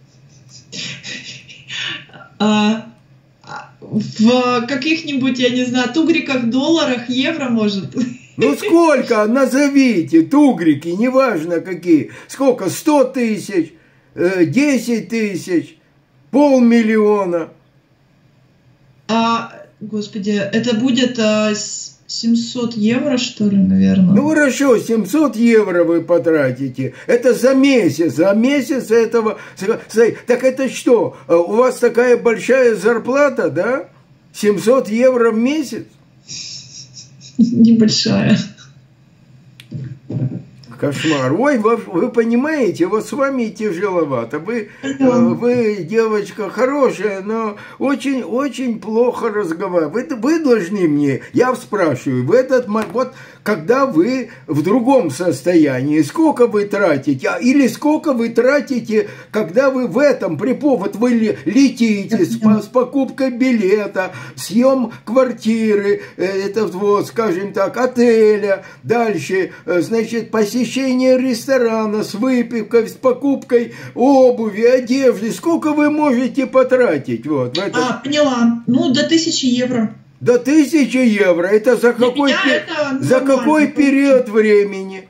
А, в каких-нибудь, я не знаю, тугриках, долларах, евро, может. Ну сколько? Назовите, тугрики, неважно какие. Сколько? Сто тысяч, десять тысяч, полмиллиона. А, господи, это будет а, семьсот евро, что ли, наверное? Ну хорошо, семьсот евро вы потратите. Это за месяц. За месяц этого... Так это что? У вас такая большая зарплата, да? семьсот евро в месяц? Небольшая. Кошмар. Ой, вы, вы понимаете, вот с вами тяжеловато. Вы, вы девочка хорошая, но очень-очень плохо разговариваете. Вы, вы должны мне, я спрашиваю, в этот момент, вот когда вы в другом состоянии, сколько вы тратите, или сколько вы тратите, когда вы в этом припов, вы летите с, с покупкой билета, съем квартиры, это вот, скажем так, отеля, дальше, значит, посещение ресторана с выпивкой, с покупкой обуви, одежды, сколько вы можете потратить? Вот, в этот... А, поняла. Ну, до тысячи евро. До тысячи евро. Это за какой, пер... это за какой период времени?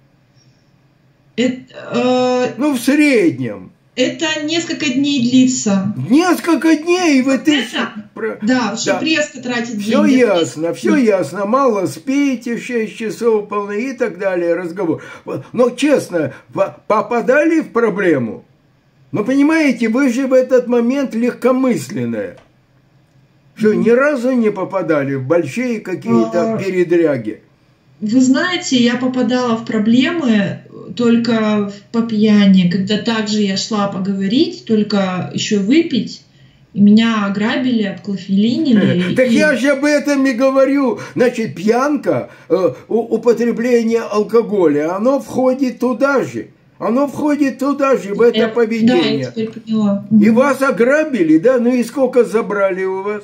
Это, э... Ну, в среднем. Это несколько дней длится. Несколько дней, и вы тысячи... Да, чтобы да. резко тратить все деньги. Все ясно, все ясно. Мало спите в шесть часов полные и так далее, разговор. Но, честно, попадали в проблему? Но, понимаете, вы же в этот момент легкомысленная. Что, ни разу не попадали в большие какие-то передряги? Вы знаете, я попадала в проблемы только по пьяни, когда также я шла поговорить, только еще выпить, и меня ограбили, обклофелинили. Так и... я же об этом и говорю. Значит, пьянка, употребление алкоголя, оно входит туда же. Оно входит туда же, в это я, поведение. Да, я теперь поняла. И вас ограбили, да? Ну и сколько забрали у вас?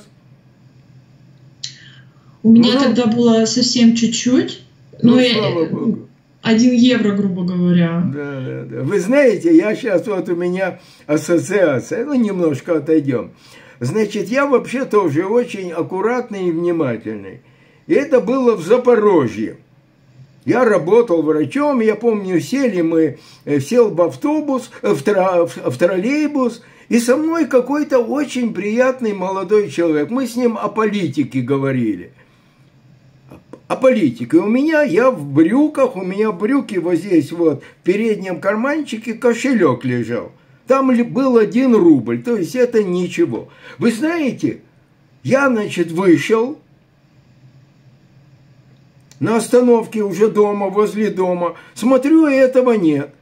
У меня ну, тогда было совсем чуть-чуть. Ну, ну слава я, Богу. Один евро, грубо говоря. Да, да, да. Вы знаете, я сейчас, вот у меня ассоциация, ну, немножко отойдем. Значит, я вообще тоже очень аккуратный и внимательный. И это было в Запорожье. Я работал врачом, я помню, сели мы, сел в автобус, в, тро, в троллейбус, и со мной какой-то очень приятный молодой человек. Мы с ним о политике говорили. О политике. У меня, я в брюках, у меня брюки вот здесь вот, в переднем карманчике кошелек лежал. Там был один рубль, то есть это ничего. Вы знаете, я, значит, вышел на остановке уже дома, возле дома, смотрю, этого нет.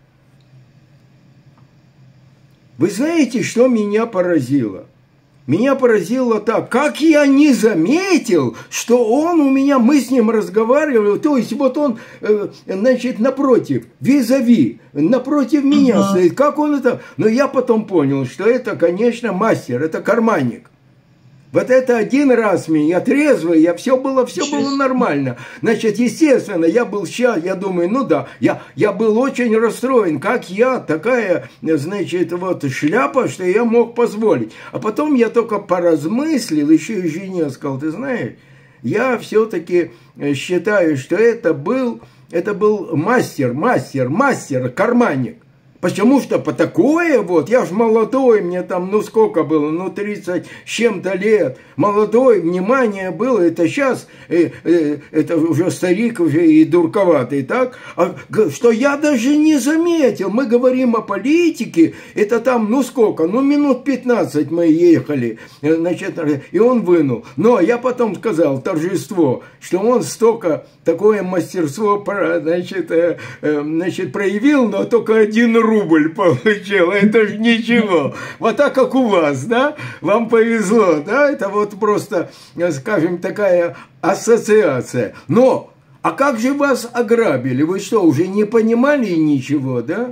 Вы знаете, что меня поразило? Меня поразило так, как я не заметил, что он у меня, мы с ним разговаривали, то есть вот он, значит, напротив, визави, напротив меня ага. стоит, как он это... Но я потом понял, что это, конечно, мастер, это карманник. Вот это один раз меня, я трезвый, я все было, все было нормально. Значит, естественно, я был сейчас, я думаю, ну да, я, я был очень расстроен, как я, такая, значит, вот шляпа, что я мог позволить. А потом я только поразмыслил, еще и жене сказал, ты знаешь, я все-таки считаю, что это был, это был мастер, мастер, мастер, карманник. Потому что по такое вот, я ж молодой, мне там, ну сколько было, ну тридцать с чем-то лет, молодой, внимание было, это сейчас, э, э, это уже старик, уже и дурковатый, так, а, что я даже не заметил, мы говорим о политике, это там, ну сколько, ну минут пятнадцать мы ехали, значит, и он вынул, но я потом сказал, торжество, что он столько, такое мастерство, значит, э, э, значит проявил, но только один рубль. Рубль получил, это же ничего. Вот так, как у вас, да? Вам повезло, да? Это вот просто, скажем, такая ассоциация. Но А как же вас ограбили? Вы что, уже не понимали ничего, да?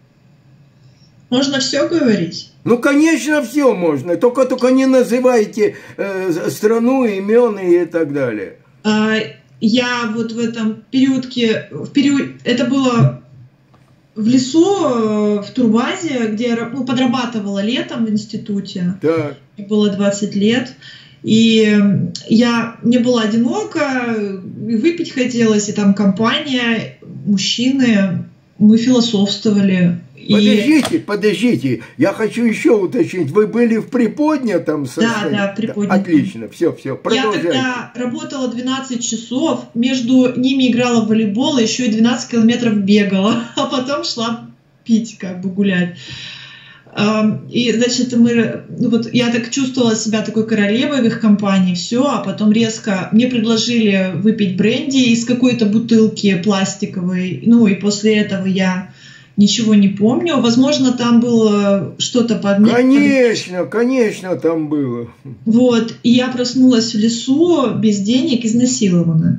Можно все говорить? Ну, конечно, все можно. Только, только не называйте э, страну, имен и так далее. А, я вот в этом периодке, в период, это было в лесу, в турбазе, где я ну, подрабатывала летом в институте. Так. Мне было двадцать лет. И я, мне было одиноко, выпить хотелось, и там компания, мужчины, мы философствовали. Подождите, и... подождите, я хочу еще уточнить, вы были в приподнятом состоянии? Да, да, в приподнятом. Отлично, все, все, продолжайте. Я тогда работала двенадцать часов, между ними играла в волейбол, еще и двенадцать километров бегала, а потом шла пить, как бы гулять. И, значит, мы, вот я так чувствовала себя такой королевой в их компании, все, а потом резко мне предложили выпить бренди из какой-то бутылки пластиковой, ну и после этого я ничего не помню. Возможно, там было что-то под... Конечно, конечно, там было. Вот, и я проснулась в лесу без денег, изнасилованная.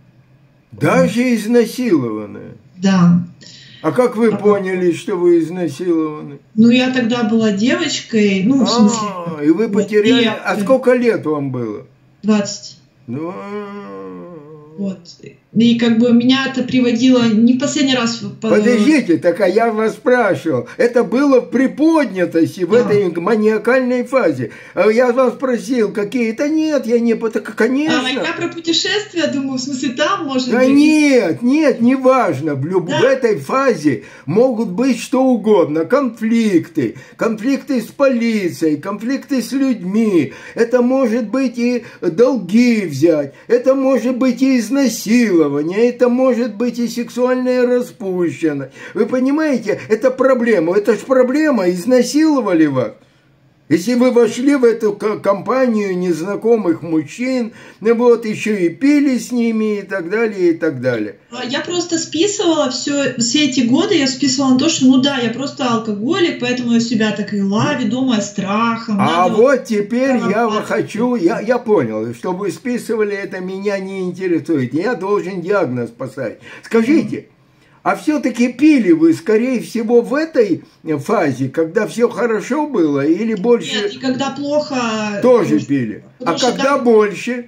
Даже изнасилованная? Да. А как вы поняли, что вы изнасилованы? Ну, я тогда была девочкой, ну, в смысле... А, и вы потеряли... Вот, а сколько лет вам было? двадцать. Ну... Вот. И как бы меня это приводило не в последний раз... Подождите, так а я вас спрашивал. Это было в приподнятости, в да. этой маниакальной фазе. Я вас спросил, какие-то нет, я не... Так, конечно. А я про путешествия думаю, в смысле там может да быть... нет, нет, не важно. В, люб... да. в этой фазе могут быть что угодно. Конфликты, конфликты с полицией, конфликты с людьми. Это может быть и долги взять. Это может быть и изнасилование. Это может быть и сексуальная распущенность. Вы понимаете, это проблема. Это же проблема. Изнасиловали вас. Если вы вошли в эту компанию незнакомых мужчин, вот еще и пили с ними и так далее, и так далее. Я просто списывала все, все эти годы, я списывала на то, что ну да, я просто алкоголик, поэтому я себя так вела, ведомая страхом. А надо... вот теперь я хочу, я, я понял, что вы списывали, это меня не интересует. Я должен диагноз поставить. Скажите, а все-таки пили вы, скорее всего, в этой фазе, когда все хорошо было, или больше... Нет, и когда плохо... Тоже потому, пили. А когда там... больше?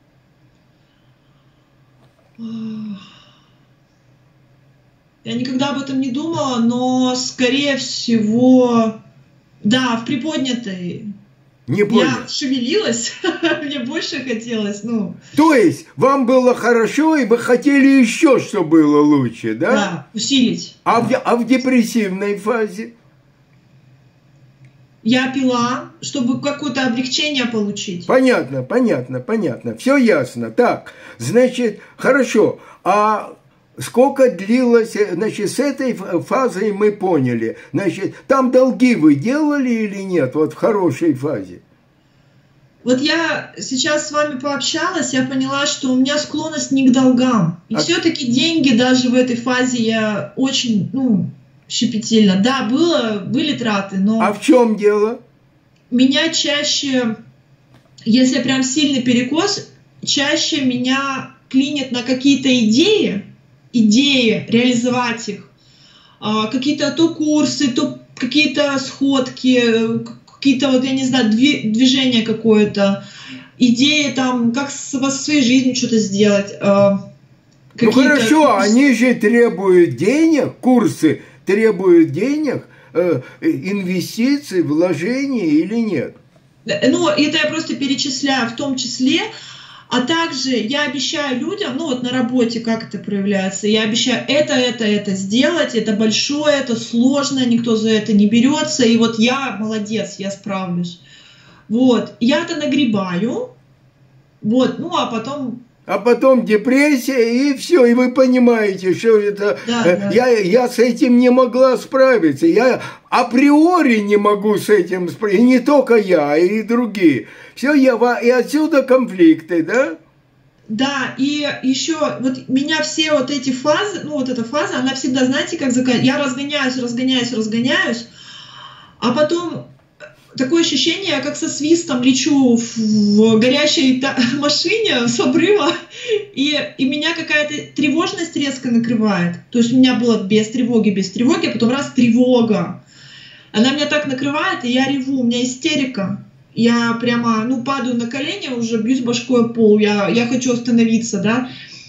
Я никогда об этом не думала, но, скорее всего, да, в приподнятой... Не понял. Я шевелилась, мне больше хотелось, ну... То есть, вам было хорошо, и вы хотели еще, чтобы было лучше, да? Да, усилить. А, в, а в депрессивной фазе? Я пила, чтобы какое-то облегчение получить. Понятно, понятно, понятно. Все ясно. Так, значит, хорошо. А... Сколько длилось, значит, с этой фазой мы поняли. Значит, там долги вы делали или нет, вот в хорошей фазе? Вот я сейчас с вами пообщалась, я поняла, что у меня склонность не к долгам. И а... все-таки деньги даже в этой фазе я очень, ну, щепетильно. Да, было, были траты, но... А в чем дело? Меня чаще, если прям сильный перекос, чаще меня клинит на какие-то идеи, идеи, реализовать их, какие-то то курсы, то какие-то сходки, какие-то, вот, я не знаю, движение какое-то, идеи там, как со своей жизнью что-то сделать. Ну хорошо, они же требуют денег, курсы требуют денег, инвестиций, вложений или нет? Ну, это я просто перечисляю в том числе. А также я обещаю людям, ну вот на работе как это проявляется, я обещаю это, это, это сделать, это большое, это сложно, никто за это не берется, и вот я молодец, я справлюсь. Вот, я-то нагребаю, вот, ну а потом... А потом депрессия, и все, и вы понимаете, что это... Да, да. Я, я с этим не могла справиться, я априори не могу с этим справиться, и не только я, и другие. Все, я, и отсюда конфликты, да? Да, и еще вот меня все вот эти фазы, ну вот эта фаза, она всегда, знаете, как заканчивается. Я разгоняюсь, разгоняюсь, разгоняюсь, а потом такое ощущение, я как со свистом лечу в, в горящей машине с обрыва, и, и меня какая-то тревожность резко накрывает. То есть у меня было без тревоги, без тревоги, а потом раз тревога. Она меня так накрывает, и я реву, у меня истерика. Я прямо, ну, падаю на колени, уже бьюсь башкой о пол, я, я хочу остановиться, да.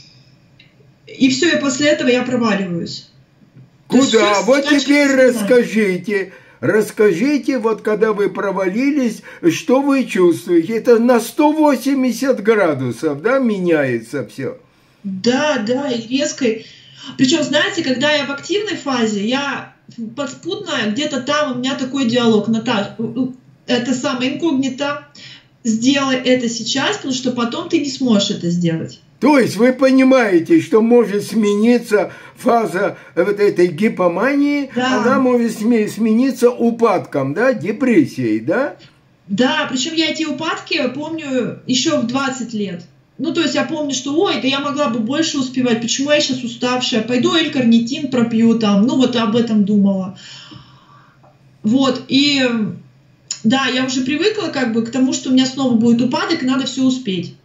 И все, и после этого я проваливаюсь. Куда? Вот теперь расскажите. Расскажите, вот когда вы провалились, что вы чувствуете? Это на сто восемьдесят градусов, да, меняется все? Да, да, и резко. Причем, знаете, когда я в активной фазе, я подспудно где-то там у меня такой диалог: Наташа, это самое инкогнито, сделай это сейчас, потому что потом ты не сможешь это сделать. То есть вы понимаете, что может смениться фаза вот этой гипомании, да. Она может смениться упадком, да, депрессией, да? Да, причем я эти упадки помню еще в двадцать лет. Ну, то есть я помню, что, ой, да я могла бы больше успевать, почему я сейчас уставшая, пойду эль-карнитин пропью там, ну, вот об этом думала. Вот, и да, я уже привыкла как бы к тому, что у меня снова будет упадок, и надо все успеть.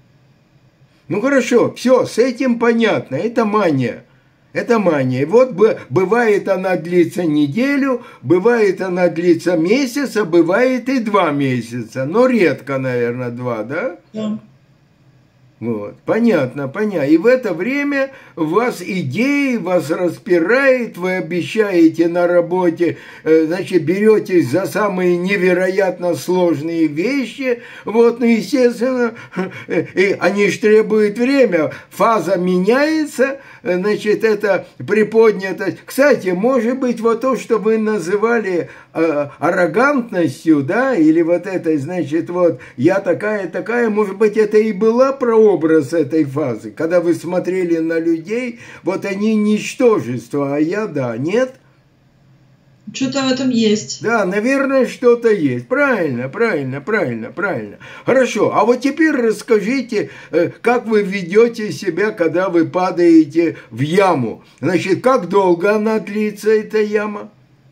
Ну хорошо, все, с этим понятно, это мания, это мания. И вот бывает она длится неделю, бывает она длится месяц, а бывает и два месяца, но редко, наверное, два, да? Да. Вот, понятно, понятно. И в это время вас идеи, вас распирает, вы обещаете на работе, значит, беретесь за самые невероятно сложные вещи, вот, ну, естественно, и они же требуют время, фаза меняется, значит, это приподнятость. Кстати, может быть, вот то, что вы называли э, аррогантностью, да, или вот это, значит, вот, я такая-такая, может быть, это и была прообраз этой фазы, когда вы смотрели на людей, вот они ничтожество, а я, да, нет? Что-то в этом есть. Да, наверное, что-то есть. Правильно, правильно, правильно, правильно. Хорошо, а вот теперь расскажите, как вы ведете себя, когда вы падаете в яму. Значит, как долго она длится, эта яма?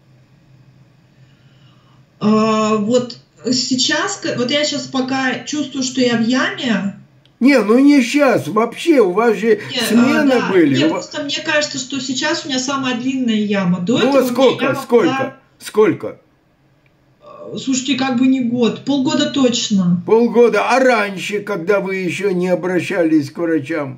А, вот сейчас, вот я сейчас пока чувствую, что я в яме. Не, ну не сейчас, вообще, у вас же Нет, смены а, да. были. Нет, просто мне кажется, что сейчас у меня самая длинная яма. До ну этого сколько, яма сколько, была... сколько? Слушайте, как бы не год, полгода точно. Полгода, а раньше, когда вы еще не обращались к врачам?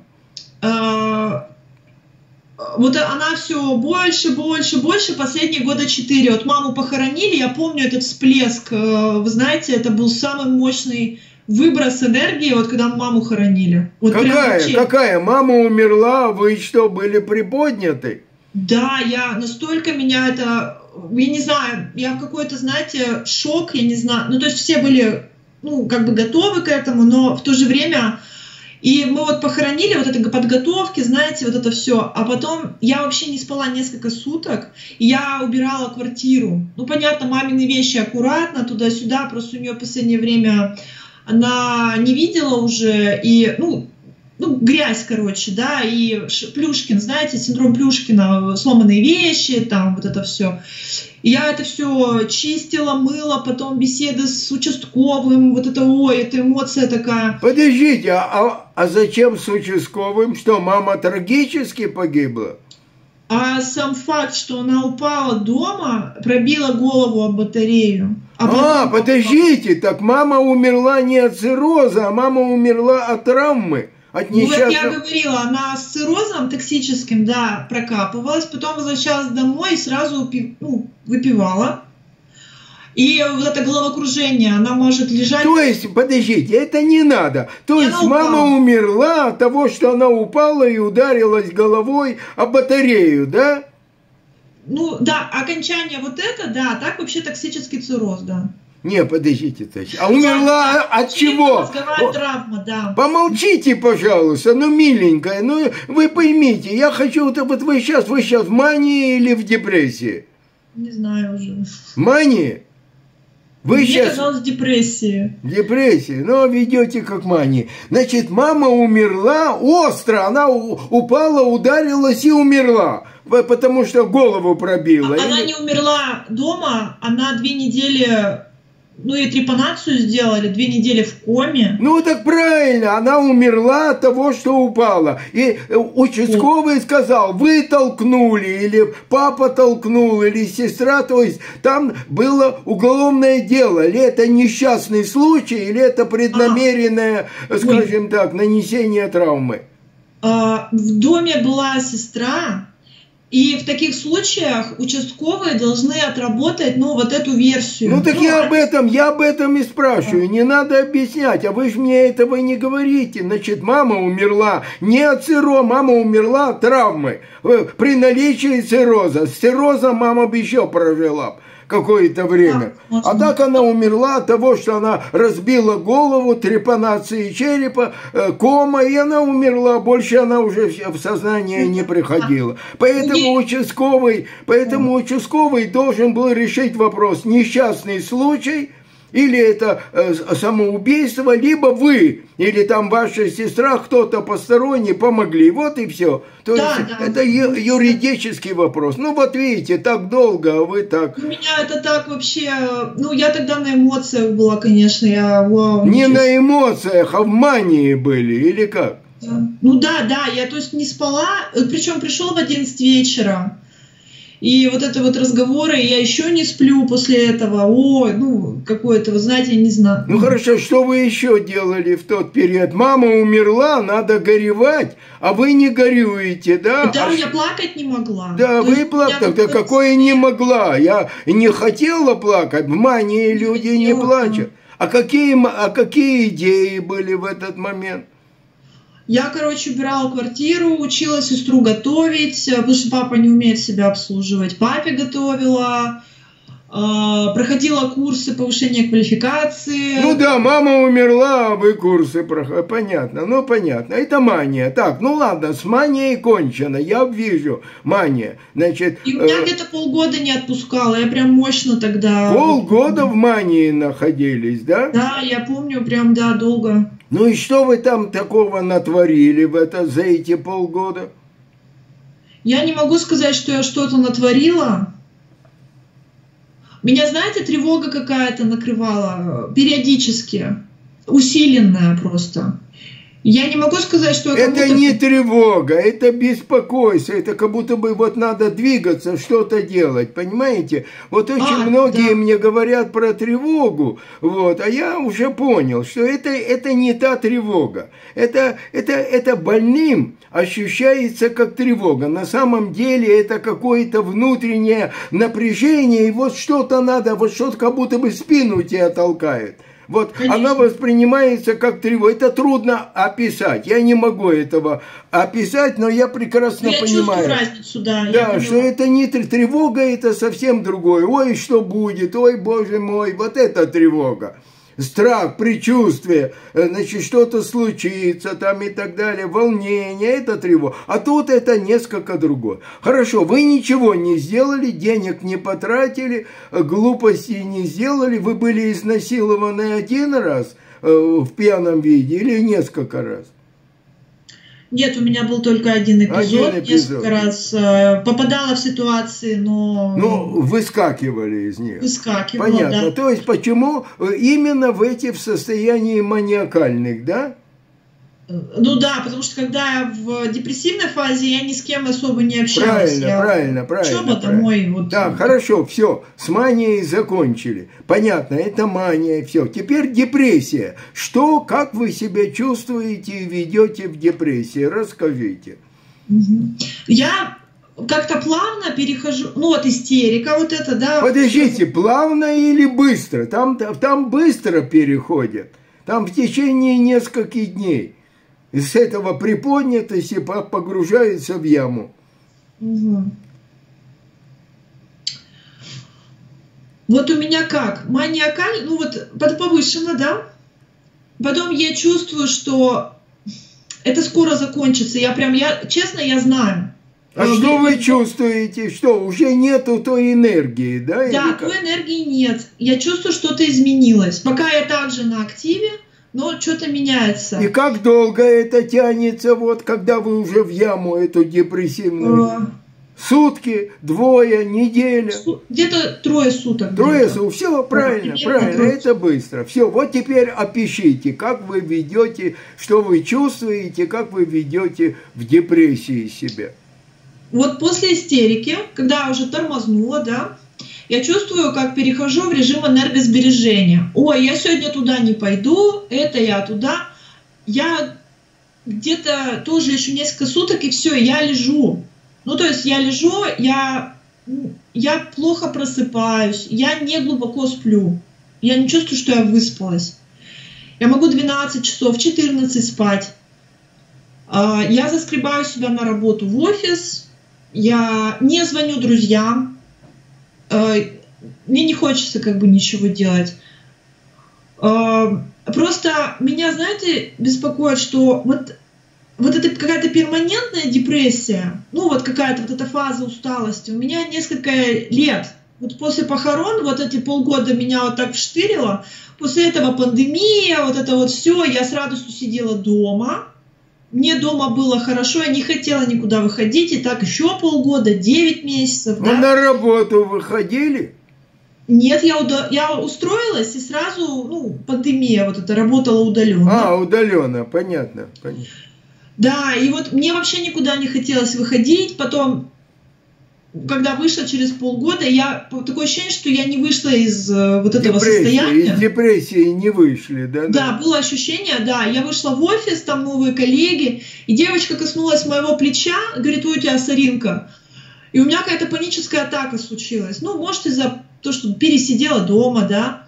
А, вот она все больше, больше, больше, последние года четыре. Вот маму похоронили, я помню этот всплеск, вы знаете, это был самый мощный выброс энергии, вот когда маму хоронили. Вот какая, какая? Мама умерла, вы что, были приподняты? Да, я настолько меня это, я не знаю, я в какой-то, знаете, шок, я не знаю. Ну, то есть все были, ну, как бы готовы к этому, но в то же время... И мы вот похоронили вот это подготовки, знаете, вот это все. А потом я вообще не спала несколько суток, и я убирала квартиру. Ну, понятно, мамины вещи аккуратно, туда-сюда, просто у нее в последнее время... Она не видела уже, и, ну, ну, грязь, короче, да, и Плюшкин, знаете, синдром Плюшкина, сломанные вещи, там, вот это все. И я это все чистила, мыла, потом беседы с участковым, вот это, ой, это эмоция такая. Подождите, а, а зачем с участковым? Что, мама трагически погибла? А сам факт, что она упала дома, пробила голову об батарею. А, а подождите, так мама умерла не от цирроза, а мама умерла от травмы, от несчастного... Ну, вот я говорила, она с циррозом токсическим, да, прокапывалась, потом возвращалась домой и сразу ну, выпивала. И вот это головокружение, она может лежать... То есть, подождите, это не надо. То и есть мама умерла от того, что она упала и ударилась головой об батарею, да? Ну, да, окончание вот это, да, так вообще токсический цирроз, да. Не, подождите, товарищ. А умерла да, от чего? Мозговая травма, да. Помолчите, пожалуйста, ну, миленькая, ну, вы поймите, я хочу, вот, вот вы сейчас, вы сейчас в мании или в депрессии? Не знаю уже. Мании? Вы Мне сейчас... казалось депрессии. Депрессии, но ведете как мании. Значит, мама умерла остро, она упала, ударилась и умерла, потому что голову пробила. Она или... не умерла дома, она две недели ну и трепанацию сделали, две недели в коме. Ну так правильно, она умерла от того, что упала. И участковый сказал, вы толкнули, или папа толкнул, или сестра. То есть там было уголовное дело. Или это несчастный случай, или это преднамеренное, а. скажем Ой. так, нанесение травмы. А, в доме была сестра. И в таких случаях участковые должны отработать, ну, вот эту версию. Ну, так ну, я а... об этом, я об этом и спрашиваю. Не надо объяснять, а вы же мне этого не говорите. Значит, мама умерла не от цирроза, мама умерла от травмы. При наличии цирроза. С циррозом мама бы еще прожила какое-то время. А, а так она умерла от того, что она разбила голову, трепанации черепа, кома, и она умерла. Больше она уже в сознание не приходила. Поэтому участковый, поэтому участковый должен был решить вопрос: несчастный случай, или это самоубийство, либо вы, или там ваша сестра, кто-то посторонний помогли. Вот и все. То да, есть да. это юридический вопрос. Ну вот видите, так долго, а вы так... У меня это так вообще... Ну я тогда на эмоциях была, конечно. Я, вау, не на эмоциях, а в мании были, или как? Да. Ну да, да, я то есть не спала, причем пришел в одиннадцать вечера. И вот это вот разговоры, я еще не сплю после этого. Ой, ну, какое-то, вы знаете, я не знаю. Ну, хорошо, что вы еще делали в тот период? Мама умерла, надо горевать, а вы не горюете, да? Да, а я плакать не могла. Да, то вы плакали. Да какое не могла? Я не хотела плакать. В мании не люди хотела, не плачут. А какие, а какие идеи были в этот момент? Я, короче, убирала квартиру, учила сестру готовить, потому что папа не умеет себя обслуживать. Папе готовила, проходила курсы повышения квалификации. Ну да, мама умерла, а вы курсы проходили. Понятно, ну понятно. Это мания. Так, ну ладно, с манией кончено. Я вижу мания. Значит, и меня э... где-то полгода не отпускала. Я прям мощно тогда... Полгода в мании находились, да? Да, я помню, прям, да, долго. Ну и что вы там такого натворили в это, за эти полгода? Я не могу сказать, что я что-то натворила. Меня, знаете, тревога какая-то накрывала периодически, усиленная просто. Я не могу сказать, что... Это будто... не тревога, это беспокойство, это как будто бы вот надо двигаться, что-то делать, понимаете? Вот очень а, многие да. мне говорят про тревогу, вот, а я уже понял, что это, это не та тревога. Это, это, это больным ощущается как тревога. На самом деле это какое-то внутреннее напряжение, и вот что-то надо, вот что-то как будто бы спину тебя толкает. Вот Конечно. Она воспринимается как тревога. Это трудно описать. Я не могу этого описать, но я прекрасно я понимаю. Разницу, да, да, что это не тревога, это совсем другое. Ой, что будет? Ой, боже мой, вот это тревога. Страх, предчувствие, значит, что-то случится там и так далее, волнение, это тревога. А тут это несколько другое. Хорошо, вы ничего не сделали, денег не потратили, глупостей не сделали, вы были изнасилованы один раз в пьяном виде или несколько раз? Нет, у меня был только один эпизод, один эпизод. Несколько раз э, попадала в ситуации, но... Ну, выскакивали из них. Выскакивала, понятно. Да. То есть, почему именно в эти в состоянии маниакальных, да? Ну да, потому что когда я в депрессивной фазе, я ни с кем особо не общалась. Правильно, я... правильно, правильно. Учеба домой. Вот. Да, хорошо, все, с манией закончили. Понятно, это мания, все. Теперь депрессия. Что, как вы себя чувствуете и ведете в депрессии? Расскажите. Я как-то плавно перехожу, ну вот истерика, вот это, да. Подождите, плавно или быстро? Там, там быстро переходят. Там в течение нескольких дней. С этого приподнятости погружается в яму. Угу. Вот у меня как? Маниакаль, ну вот повышенно, да? Потом я чувствую, что это скоро закончится. Я прям, я, честно, я знаю. А что Блин, вы чувствуете? Что, уже нету той энергии, да? Да, той энергии нет. Я чувствую, что-то изменилось. Пока я также на активе, но что-то меняется. И как долго это тянется, вот, когда вы уже в яму эту депрессивную? Сутки, двое, неделя. Где-то трое суток. Трое суток. Все правильно, да, правильно. Это быстро. Все. Вот теперь опишите, как вы ведете, что вы чувствуете, как вы ведете в депрессии себя. Вот после истерики, когда я уже тормознула, да, я чувствую, как перехожу в режим энергосбережения. Ой, я сегодня туда не пойду, это я туда. Я где-то тоже еще несколько суток, и все, я лежу. Ну, то есть я лежу, я, я плохо просыпаюсь, я не глубоко сплю. Я не чувствую, что я выспалась. Я могу двенадцать часов, четырнадцать спать. Я заскребаю себя на работу в офис, я не звоню друзьям, мне не хочется как бы ничего делать. Просто меня, знаете, беспокоит, что вот, вот это какая-то перманентная депрессия, ну вот какая-то вот эта фаза усталости у меня несколько лет. Вот после похорон вот эти полгода меня вот так вштырило, после этого пандемия, вот это вот все, я с радостью сидела дома. Мне дома было хорошо, я не хотела никуда выходить, и так еще полгода, девять месяцев. Да? На работу выходили? Нет, я, уда... я устроилась, и сразу, ну, пандемия, вот это, работала удаленно. А, удаленно, понятно, понятно. Да, и вот мне вообще никуда не хотелось выходить, потом, когда вышла через полгода, я, такое ощущение, что я не вышла из вот этого депрессии, состояния. Из депрессии не вышли, да? Да, было ощущение, да, я вышла в офис, там новые коллеги, и девочка коснулась моего плеча, говорит, ой, у тебя соринка. И у меня какая-то паническая атака случилась. Ну, может, из-за того, что пересидела дома, да.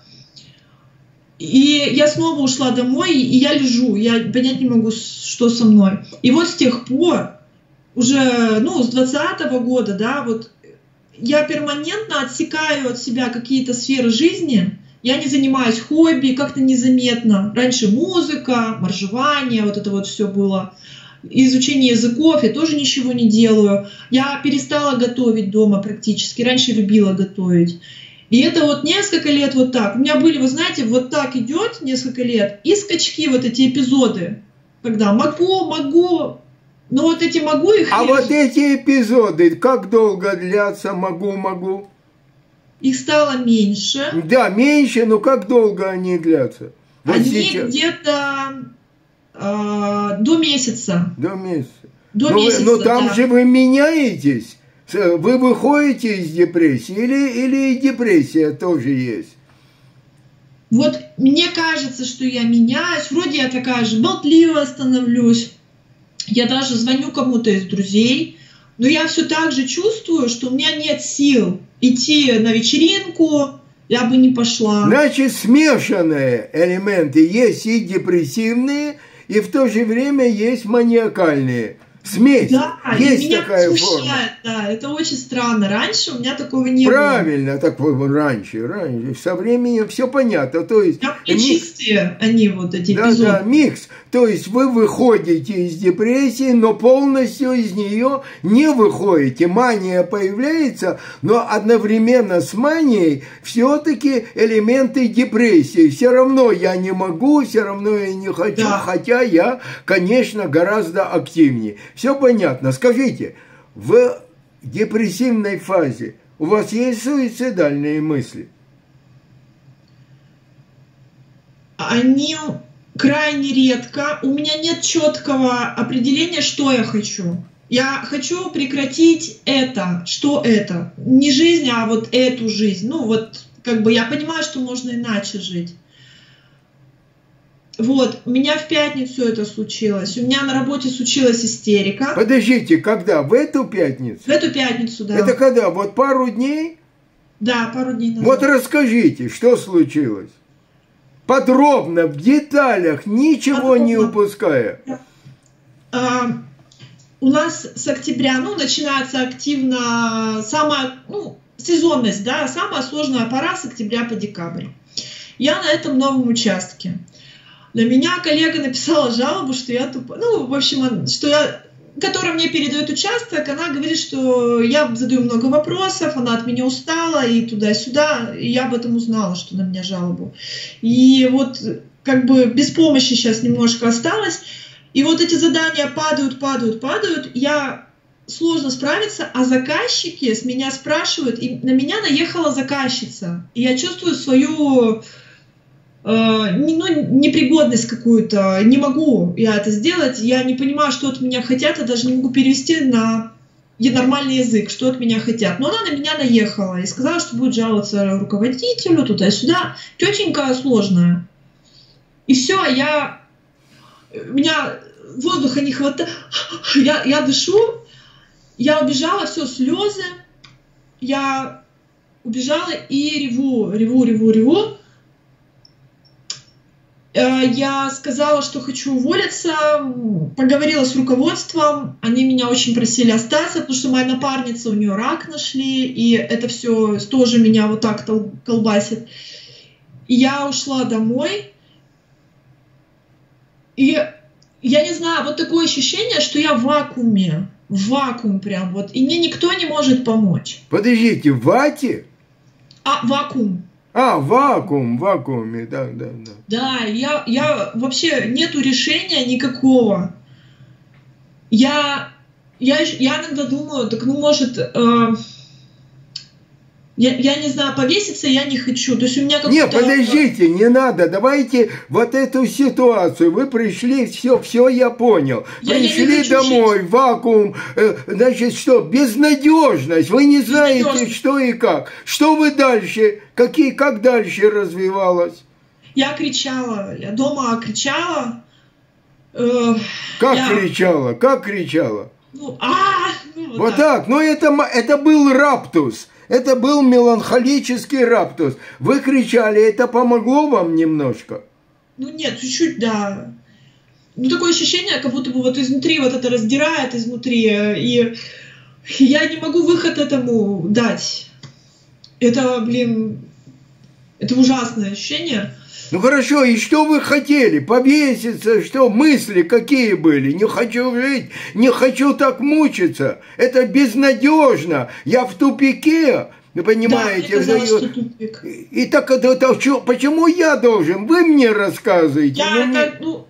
И я снова ушла домой, и я лежу, я понять не могу, что со мной. И вот с тех пор, уже, ну, с двадцатого года, да, вот, я перманентно отсекаю от себя какие-то сферы жизни, я не занимаюсь хобби, как-то незаметно. Раньше музыка, моржевание, вот это вот все было. Изучение языков, я тоже ничего не делаю. Я перестала готовить дома практически, раньше любила готовить. И это вот несколько лет вот так. У меня были, вы знаете, вот так идет несколько лет, и скачки, вот эти эпизоды, когда могу, могу, но вот эти могу их... А вот эти эпизоды, как долго длятся, могу, могу? Их стало меньше. Да, меньше, но как долго они длятся? Вот они где-то э, до месяца. До месяца. До но месяца, вы, но там да. же вы меняетесь. Вы выходите из депрессии или, или депрессия тоже есть? Вот мне кажется, что я меняюсь. Вроде я такая же болтливая становлюсь. Я даже звоню кому-то из друзей. Но я все так же чувствую, что у меня нет сил идти на вечеринку. Я бы не пошла. Значит, смешанные элементы. Есть и депрессивные, и в то же время есть маниакальные. Смесь. Да, есть меня такая смущает, форма. Да, это очень странно. Раньше у меня такого не Правильно, было. такого раньше, раньше. Со временем все понятно. То есть микс, чистые они вот эти да, эпизоды. Да, микс. То есть вы выходите из депрессии, но полностью из нее не выходите. Мания появляется, но одновременно с манией все-таки элементы депрессии. Все равно я не могу, все равно я не хочу, да. Хотя я, конечно, гораздо активнее. Все понятно. Скажите, в депрессивной фазе у вас есть суицидальные мысли? Они крайне редко. У меня нет четкого определения, что я хочу. Я хочу прекратить это. Что это? Не жизнь, а вот эту жизнь. Ну вот, как бы я понимаю, что можно иначе жить. Вот, у меня в пятницу это случилось. У меня на работе случилась истерика. Подождите, когда? В эту пятницу? В эту пятницу, да. Это когда? Вот пару дней? Да, пару дней назад. Вот расскажите, что случилось? Подробно, в деталях, ничего Подробно. не упуская. А, у нас с октября, ну, начинается активно самая, ну, сезонность, да, самая сложная пора с октября по декабрь. Я на этом новом участке. На меня коллега написала жалобу, что я тупо, ну, в общем, что я, которая мне передает участок, она говорит, что я задаю много вопросов, она от меня устала и туда-сюда, и я об этом узнала, что на меня жалобу. И вот как бы без помощи сейчас немножко осталось, и вот эти задания падают, падают, падают, я сложно справиться, а заказчики с меня спрашивают, и на меня наехала заказчица, и я чувствую свою э, не, ну, непригодность какую-то, не могу я это сделать, я не понимаю, что от меня хотят, я даже не могу перевести на нормальный язык, что от меня хотят. Но она на меня наехала и сказала, что будет жаловаться руководителю туда-сюда. Тетенька сложная. И все, я... У меня воздуха не хватает. Я, я дышу, я убежала, все, слезы. Я убежала и реву, реву, реву, реву. Я сказала, что хочу уволиться, поговорила с руководством, они меня очень просили остаться, потому что моя напарница, у нее рак нашли, и это все тоже меня вот так колбасит. И я ушла домой, и я не знаю, вот такое ощущение, что я в вакууме, в вакуум прям вот, и мне никто не может помочь. Подождите, в вате? А, вакуум. А, вакуум, в вакууме, да, да, да. Да, я, я вообще нету решения никакого. Я, я, я иногда думаю, так ну может, э, я, я не знаю, повеситься я не хочу. То есть у меня как-то... Не, подождите, не надо, давайте вот эту ситуацию. Вы пришли, все, все я понял. Я, пришли я домой, жить. Вакуум, э, значит, что, безнадежность, вы не знаете, что и как. Что вы дальше, какие, как дальше развивалось? Я кричала, я дома кричала. Э, как я... кричала, как кричала? Ну, а, ну, вот, вот так, так. Но это, это был раптус. Это был меланхолический раптус. Вы кричали, это помогло вам немножко? Ну нет, чуть-чуть, да. Ну такое ощущение, как будто бы вот изнутри вот это раздирает изнутри. И я не могу выход этому дать. Это, блин, это ужасное ощущение. Ну хорошо, и что вы хотели? Повеситься? Что? Мысли какие были? Не хочу жить, не хочу так мучиться. Это безнадежно. Я в тупике. Вы понимаете? Да, мне казалось, что тупик. И так это, это, почему я должен? Вы мне рассказываете. Я, ну, это, ну,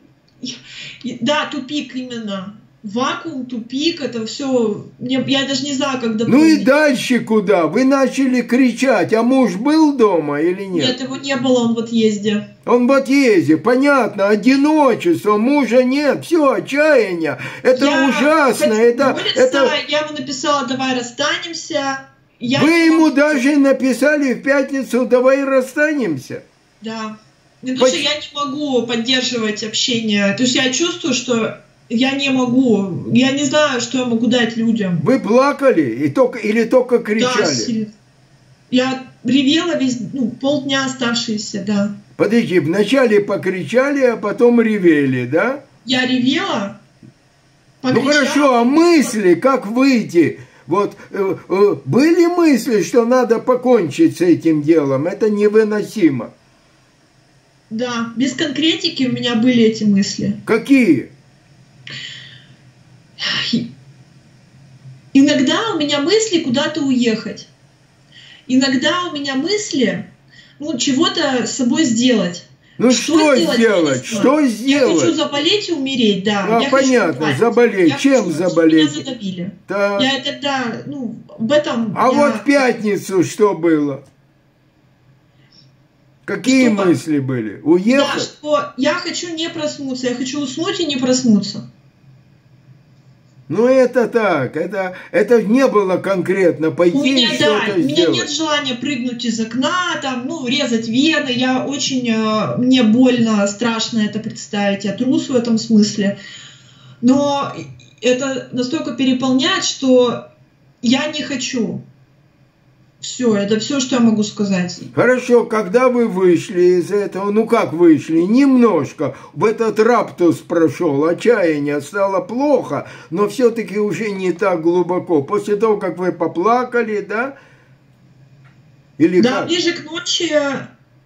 да, тупик именно. Вакуум, тупик, это все. Я даже не знаю, как дополнить. Ну и дальше куда? Вы начали кричать, а муж был дома или нет? Нет, его не было, он в отъезде. Он в отъезде, понятно, одиночество, мужа нет, все, отчаяние. Это я ужасно. Это, это... Я ему написала, давай расстанемся. Я Вы ему могу... даже написали в пятницу, давай расстанемся? Да. Потому По... что я не могу поддерживать общение. То есть я чувствую, что я не могу. Я не знаю, что я могу дать людям. Вы плакали и только, или только кричали? Да, я ревела весь, ну, полдня оставшиеся, да. Подожди, вначале покричали, а потом ревели, да? Я ревела, покричала. Ну хорошо, а мысли, как выйти? Вот э, э, были мысли, что надо покончить с этим делом? Это невыносимо. Да, без конкретики у меня были эти мысли. Какие? Иногда у меня мысли куда-то уехать. Иногда у меня мысли, ну, чего-то с собой сделать. Ну что, что сделать? сделать? Что сделать? Я хочу заболеть и умереть, да. А, я понятно, хочу заболеть. Я Чем хочу, заболеть? Меня задавили. Да. Я это, да, ну, об этом... А я... вот в пятницу что было? Какие что? мысли были? Уехать? Да, что я хочу не проснуться, я хочу уснуть и не проснуться. Ну это так, это, это не было конкретно пойти у меня, и что-то да, у меня сделать. нет желания прыгнуть из окна, там, ну, резать вены, я очень, э, мне больно, страшно это представить, я трус в этом смысле, но это настолько переполняет, что я не хочу. Все, это все, что я могу сказать. Хорошо, когда вы вышли из этого, ну как вышли, немножко, в этот раптус прошел, отчаяние, стало плохо, но все-таки уже не так глубоко. После того, как вы поплакали, да? Или да, как? Ближе к ночи э,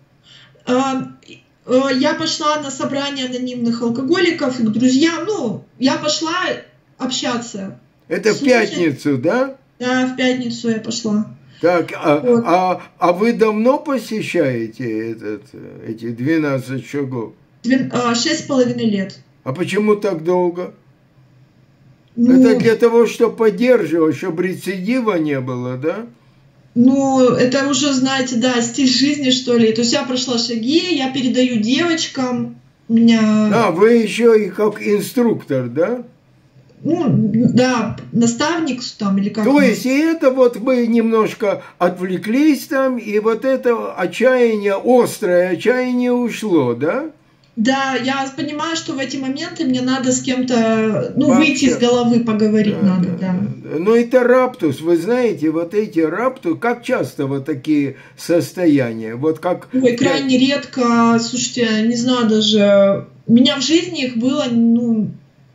э, я пошла на собрание анонимных алкоголиков, к друзьям, ну, я пошла общаться. Это в пятницу, да? Да, в пятницу я пошла. Так, а, вот. а, а вы давно посещаете этот, эти двенадцать шагов? Шесть с половиной лет. А почему так долго? Ну, это для того, чтобы поддерживать, чтобы рецидива не было, да? Ну, это уже, знаете, да, стиль жизни, что ли. То есть я прошла шаги, я передаю девочкам. У меня... А, вы еще и как инструктор, да? Ну, да, наставник там или как. То есть, и это вот вы немножко отвлеклись там, и вот это отчаяние, острое отчаяние ушло, да? Да, я понимаю, что в эти моменты мне надо с кем-то, ну, Вообще. выйти из головы, поговорить Да, надо, да, да. да. Но это раптус, вы знаете, вот эти раптус, как часто вот такие состояния, вот как... Ой, крайне редко, слушайте, не знаю даже, у меня в жизни их было, ну,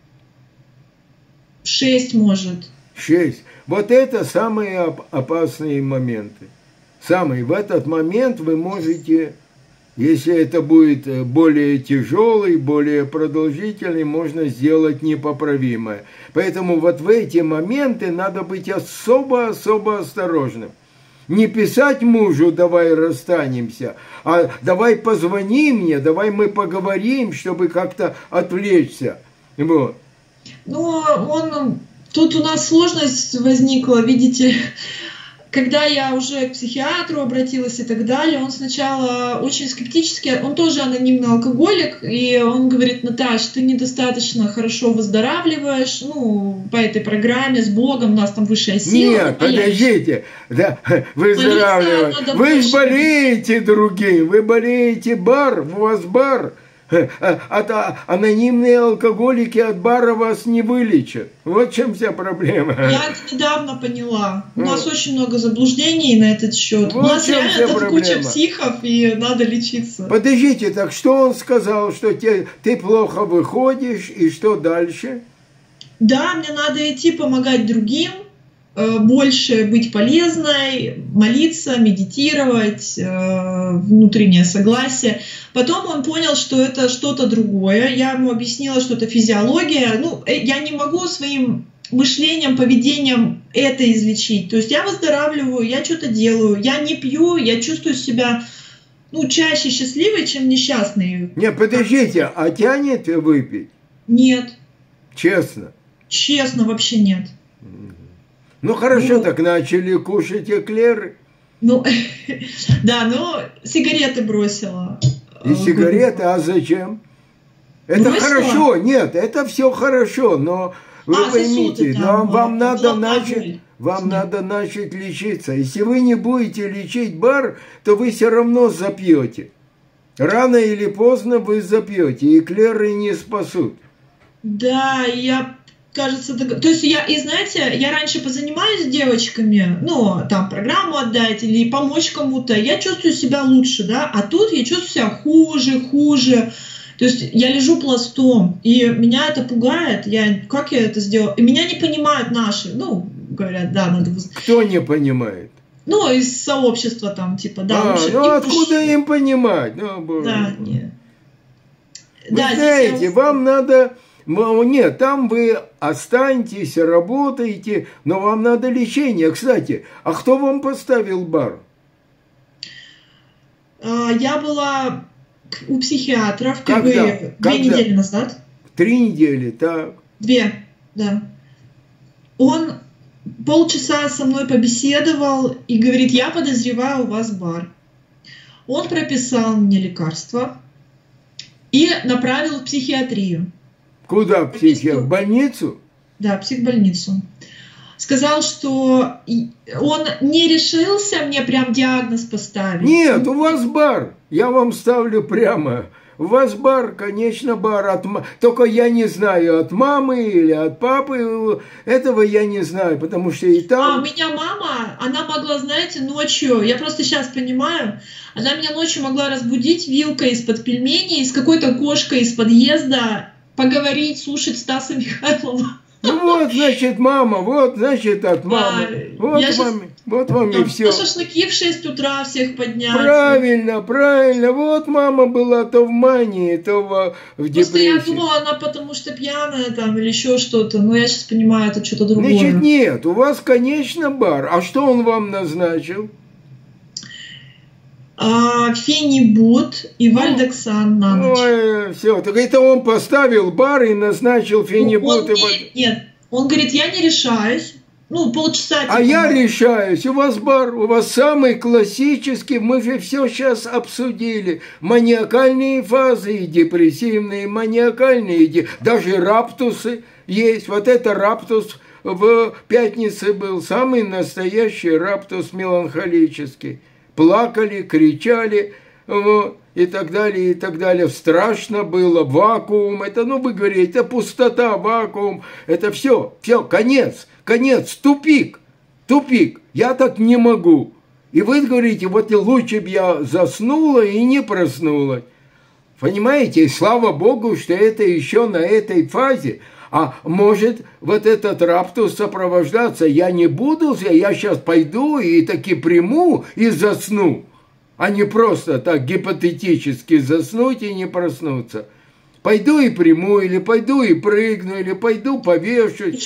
шесть, может. Шесть. Вот это самые оп- опасные моменты. Самый, в этот момент вы можете... Если это будет более тяжелый, более продолжительный, можно сделать непоправимое. Поэтому вот в эти моменты надо быть особо-особо осторожным. Не писать мужу «давай расстанемся», а «давай позвони мне, давай мы поговорим», чтобы как-то отвлечься. Вот. Ну, он... Тут у нас сложность возникла, видите... Когда я уже к психиатру обратилась и так далее, он сначала очень скептически, он тоже анонимный алкоголик, и он говорит: Наташ, ты недостаточно хорошо выздоравливаешь, ну, по этой программе, с Богом, у нас там высшая сила. Нет, подождите, да, выздоравливаешь, вы же болеете другим, вы болеете бар, у вас бар. От анонимные алкоголики от бара вас не вылечат. Вот в чем вся проблема. Я это недавно поняла. У нас очень много заблуждений на этот счет. Вот У нас реально тут проблема. Куча психов, и надо лечиться. Подождите, так что он сказал, что те, ты плохо выходишь, и что дальше? Да, мне надо идти помогать другим, больше быть полезной, молиться, медитировать, внутреннее согласие. Потом он понял, что это что-то другое. Я ему объяснила, что это физиология. Ну, я не могу своим мышлением, поведением это излечить. То есть я выздоравливаю, я что-то делаю, я не пью, я чувствую себя, ну, чаще счастливой, чем несчастной. Не, подождите, а тянет выпить? Нет. Честно? Честно, вообще нет. Ну хорошо, ну, так начали кушать эклеры. Ну, да, но сигареты бросила. И сигареты, а зачем? Это бросила? Хорошо, нет, это все хорошо, но вы а, поймите, там, но вам да, надо начать, вам нет. надо начать лечиться. Если вы не будете лечить бар, то вы все равно запьете. Рано или поздно вы запьете, эклеры не спасут. Да, я... Кажется, то есть я, и знаете, я раньше позанимаюсь с девочками, ну, там, программу отдать или помочь кому-то, я чувствую себя лучше, да, а тут я чувствую себя хуже, хуже, то есть я лежу пластом, и меня это пугает, я, как я это сделала, и меня не понимают наши, ну, говорят, да, надо... Кто не понимает? Ну, из сообщества там, типа, да. А, лучше, ну, откуда пуш... им понимать? Ну, боже. Да, нет. Вы да, знаете, я... вам надо... Нет, там вы останетесь, работаете, но вам надо лечение. Кстати, а кто вам поставил бар? Я была у психиатра впервые Когда? две Когда? недели назад. Три недели, так. Две, да. Он полчаса со мной побеседовал и говорит: я подозреваю, у вас бар. Он прописал мне лекарства и направил в психиатрию. Куда в психиатрию? В больницу? Да, в психбольницу. Сказал, что он не решился мне прям диагноз поставить. Нет, у вас бар. Я вам ставлю прямо. У вас бар, конечно, бар. От... Только я не знаю, от мамы или от папы. Этого я не знаю, потому что и там... А у меня мама, она могла, знаете, ночью, я просто сейчас понимаю, она меня ночью могла разбудить вилкой из-под пельменей, с какой-то кошкой из подъезда, поговорить, слушать Стаса Михайлова. Ну вот, значит, мама, вот, значит, от мамы. А, вот, вам, сейчас... вот вам и все. На шашлыки в шесть утра всех поднять. Правильно, правильно. Вот мама была то в мании, то в, в депрессии. Просто я думала, она потому что пьяная там или еще что-то. Но я сейчас понимаю, это что-то другое. Значит, нет, у вас, конечно, бар. А что он вам назначил? А, фенибут и вальдексан на ночь. Ой, все, так это он поставил бар и назначил фенибут. Он, и... нет, нет, Он говорит, я не решаюсь. Ну, полчаса. А я решаюсь. У вас бар, у вас самый классический. Мы же все сейчас обсудили. Маниакальные фазы и депрессивные, маниакальные, и даже раптусы есть. Вот это раптус в пятнице был. Самый настоящий раптус меланхолический. Плакали, кричали, вот, и так далее, и так далее. Страшно было, вакуум. Это, ну, вы говорите, это пустота, вакуум. Это все, все, конец. Конец, тупик, тупик, я так не могу. И вы говорите, вот лучше бы я заснула и не проснулась. Понимаете, и слава Богу, что это еще на этой фазе. А может вот этот раптус сопровождаться, я не буду, я сейчас пойду и таки приму и засну, а не просто так гипотетически заснуть и не проснуться. Пойду и приму, или пойду и прыгну, или пойду повешусь.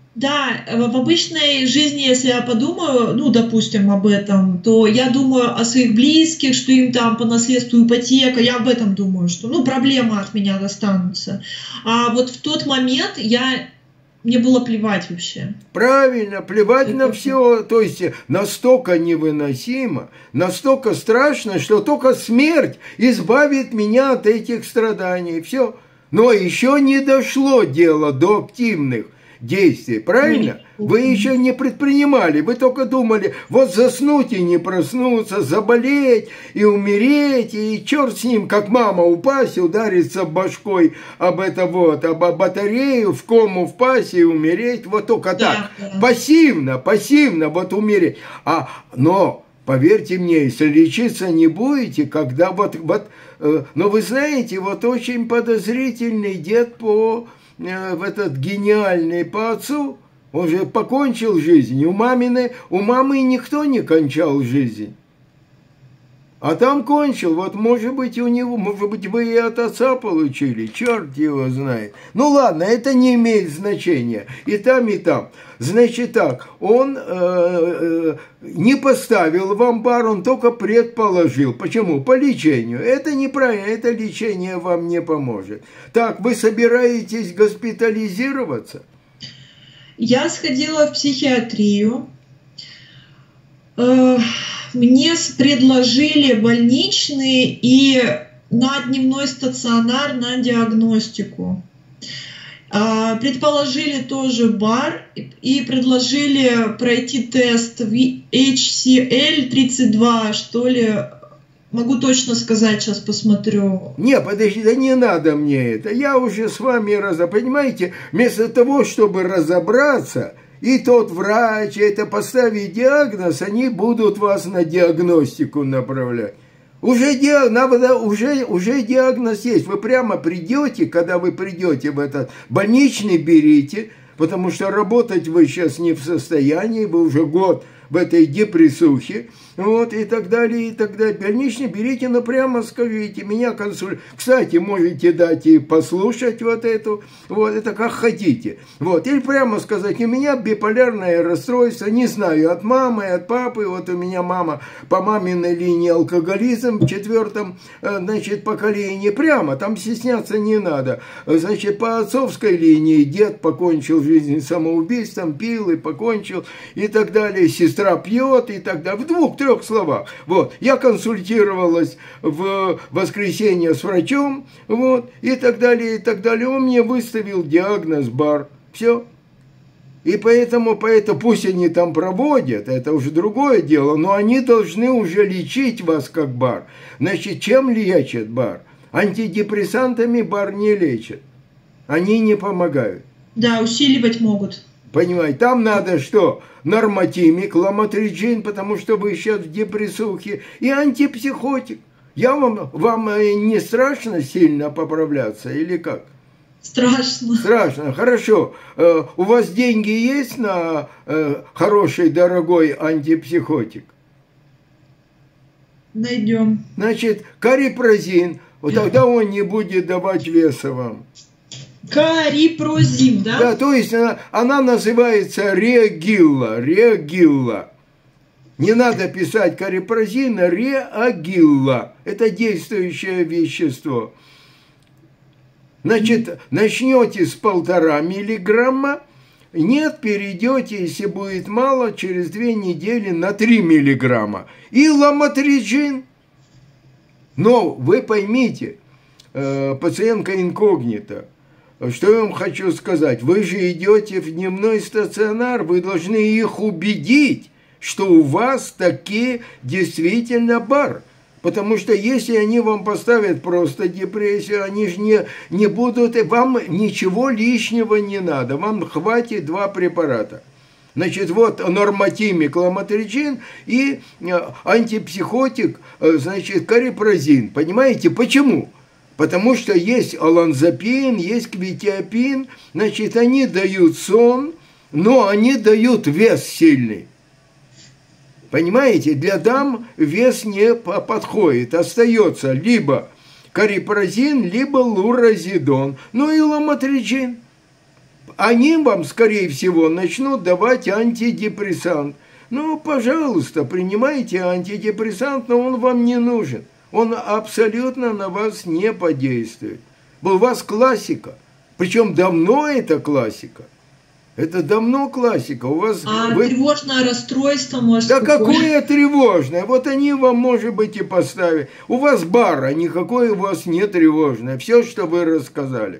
Да, в обычной жизни, если я подумаю, ну, допустим, об этом, то я думаю о своих близких, что им там по наследству ипотека, я об этом думаю, что, ну, проблемы от меня достанутся. А вот в тот момент я, мне было плевать вообще. Правильно, плевать Это... на все, то есть настолько невыносимо, настолько страшно, что только смерть избавит меня от этих страданий, все. Но еще не дошло дело до активных действий, правильно? Вы еще не предпринимали, вы только думали, вот заснуть и не проснуться, заболеть и умереть, и черт с ним, как мама упасть, удариться башкой об это вот, об батарею, в кому впасть и умереть, вот только так, да, да. пассивно, пассивно вот умереть. А, но, поверьте мне, если лечиться не будете, когда вот, вот, э, но вы знаете, вот очень подозрительный дед по... в этот гениальный по отцу, он же покончил жизнь. У мамины, у мамы никто не кончал жизнь. А там кончил. Вот, может быть, у него, может быть, вы и от отца получили. Черт его знает. Ну, ладно, это не имеет значения. И там, и там. Значит так, он э, э, не поставил в амбар, он только предположил. Почему? По лечению. Это неправильно, это лечение вам не поможет. Так, вы собираетесь госпитализироваться? Я сходила в психиатрию. Э, мне предложили больничный и на дневной стационар на диагностику. Предположили тоже бар и предложили пройти тест в эйч си эл тридцать два, что ли. Могу точно сказать, сейчас посмотрю. Не, подожди, да не надо мне это. Я уже с вами разобрался. Понимаете, вместо того, чтобы разобраться, и тот врач, это поставить диагноз, они будут вас на диагностику направлять. Уже, диагноз, уже, уже диагноз есть. Вы прямо придете, когда вы придете в этот больничный, берите, потому что работать вы сейчас не в состоянии, вы уже год в этой депрессухе, вот, и так далее, и так далее. Больничный берите, но прямо скажите, меня консультируют. Кстати, можете дать и послушать вот эту, вот, это как хотите. Вот, или прямо сказать, у меня биполярное расстройство, не знаю, от мамы, от папы, вот у меня мама по маминой линии алкоголизм в четвертом, значит, поколении, прямо, там стесняться не надо. Значит, по отцовской линии дед покончил жизнь самоубийством, пил и покончил, и так далее, сестра пьет и так далее. В двух-трех словах. Вот. Я консультировалась в воскресенье с врачом, вот, и так далее, и так далее. Он мне выставил диагноз бар. Все. И поэтому, поэтому пусть они там проводят, это уже другое дело, но они должны уже лечить вас как бар. Значит, чем лечат бар? Антидепрессантами бар не лечат. Они не помогают. Да, усиливать могут. Понимаете, там надо что? Норматимик, ламотриджин, потому что вы сейчас в депрессухе, и антипсихотик. Я вам, вам не страшно сильно поправляться или как? Страшно. Страшно, хорошо. У вас деньги есть на хороший, дорогой антипсихотик? Найдем. Значит, карипрозин, вот тогда он не будет давать веса вам. Карипрозин, да? Да, то есть она, она называется реагилла, реагилла. Не надо писать карипрозин, а реагилла. Это действующее вещество. Значит, начнете с полтора миллиграмма, Нет, перейдете, если будет мало, через две недели на три миллиграмма. И ламотриджин. Но вы поймите, пациентка инкогнита, что я вам хочу сказать. Вы же идете в дневной стационар, вы должны их убедить, что у вас таки действительно бар. Потому что если они вам поставят просто депрессию, они же не, не будут, вам ничего лишнего не надо, вам хватит два препарата. Значит, вот нормотимик, ламотриджин и антипсихотик, значит, карипразин. Понимаете, почему? Потому что есть оланзапин, есть квитиапин, значит, они дают сон, но они дают вес сильный. Понимаете, для дам вес не подходит, остается либо карипразин, либо луразидон, ну и ламотриджин. Они вам, скорее всего, начнут давать антидепрессант. Ну, пожалуйста, принимайте антидепрессант, но он вам не нужен. Он абсолютно на вас не подействует. У вас классика, причем давно это классика. Это давно классика. У вас а вы... тревожное расстройство, может, да какое? какое тревожное? Вот они вам, может быть, и поставят. У вас бар, а никакое у вас не тревожное. Все, что вы рассказали.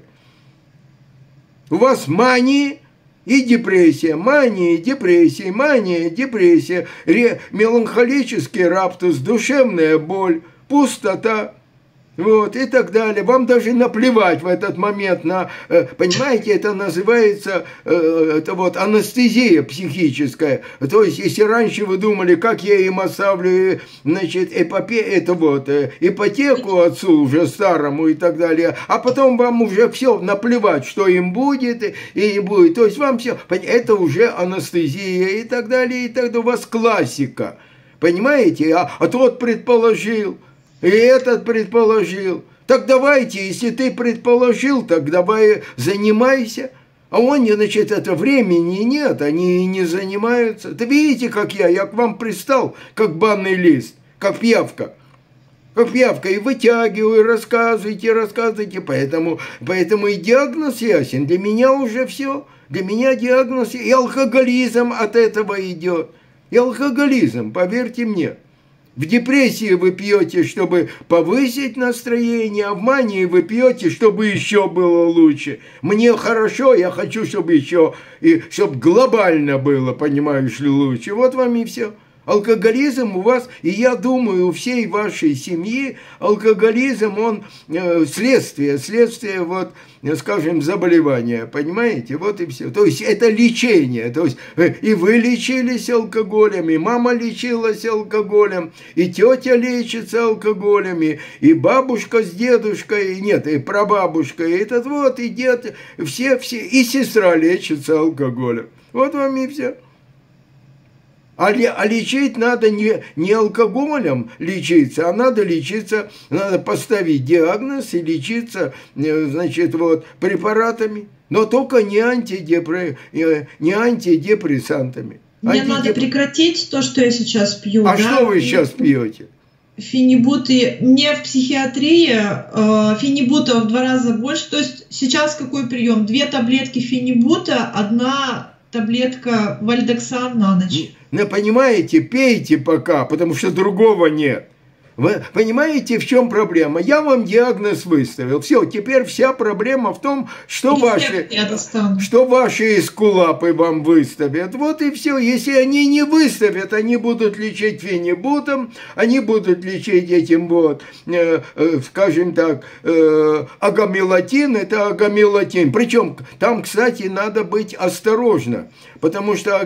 У вас мания и депрессия. Мания, депрессия, мания, депрессия. Ре... Меланхолический раптус, душевная боль, пустота. Вот, и так далее. Вам даже наплевать в этот момент на, понимаете, это называется, это вот анестезия психическая. То есть, если раньше вы думали, как я им оставлю, значит, эпопе, это вот, ипотеку отцу уже старому и так далее, а потом вам уже все наплевать, что им будет и не будет. То есть, вам все, это уже анестезия и так далее, и так далее. У вас классика, понимаете? А, а тот предположил, и этот предположил. Так давайте, если ты предположил, так давай занимайся. А он, значит, это времени нет, они и не занимаются. Да видите, как я, я к вам пристал, как банный лист, как пиявка. Как пиявка, и вытягиваю, рассказывайте, рассказывайте. Поэтому, поэтому и диагноз ясен. Для меня уже все. Для меня диагноз, и алкоголизм от этого идет. И алкоголизм, поверьте мне. В депрессии вы пьете, чтобы повысить настроение, а в мании вы пьете, чтобы еще было лучше. Мне хорошо, я хочу, чтобы еще, и чтобы глобально было, понимаешь ли, лучше. Вот вам и все. Алкоголизм у вас, и я думаю, у всей вашей семьи алкоголизм, он э, следствие, следствие, вот, скажем, заболевания, понимаете, вот и все. То есть это лечение, то есть э, и вы лечились алкоголем, и мама лечилась алкоголем, и тетя лечится алкоголем, и, и бабушка с дедушкой, и нет, и прабабушка, и этот вот, и дед, все, все, и сестра лечится алкоголем. Вот вам и все. А, а лечить надо не, не алкоголем лечиться, а надо лечиться, надо поставить диагноз и лечиться, значит, вот, препаратами, но только не, антидепре, не антидепрессантами. Мне Антидеп... надо прекратить то, что я сейчас пью. А да? что вы сейчас пьете? Фенибуты. Мне в психиатрии э, фенибута в два раза больше. То есть сейчас какой прием? Две таблетки фенибута, одна таблетка вальдексан на ночь. Ну, понимаете, пейте пока, потому что другого нет. Вы понимаете, в чем проблема? Я вам диагноз выставил. Все, теперь вся проблема в том, что ваши, что ваши эскулапы вам выставят. Вот и все. Если они не выставят, они будут лечить фенибутом, они будут лечить этим вот, э, э, скажем так, э, агамелатин, это агамелатин. Причем там, кстати, надо быть осторожно, потому что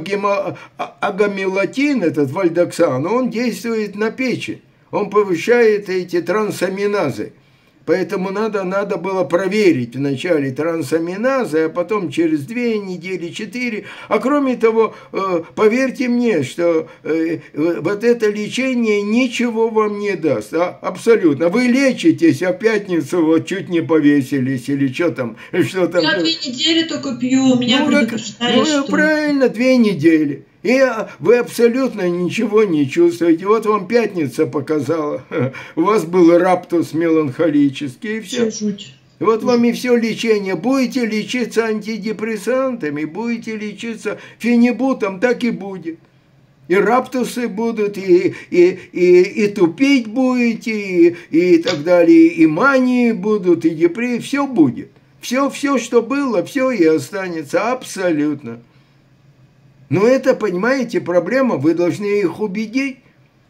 агамелатин, этот вальдоксан, он действует на печень. Он повышает эти трансаминазы. Поэтому надо, надо было проверить вначале трансаминазы, а потом через две недели, четыре. А кроме того, поверьте мне, что вот это лечение ничего вам не даст. А, абсолютно. Вы лечитесь, а в пятницу вот чуть не повесились или что там. Что там. Я две недели только пью, меня ну, предупреждали, ну, что... правильно, две недели. И вы абсолютно ничего не чувствуете. Вот вам пятница показала. У вас был раптус меланхолический, и все. Жуть. Вот вам и все лечение. Будете лечиться антидепрессантами, будете лечиться фенибутом, так и будет. И раптусы будут, и, и, и, и тупить будете, и, и так далее, и мании будут, и депрессии, все будет. Все, все, что было, все и останется абсолютно. Но это, понимаете, проблема, вы должны их убедить.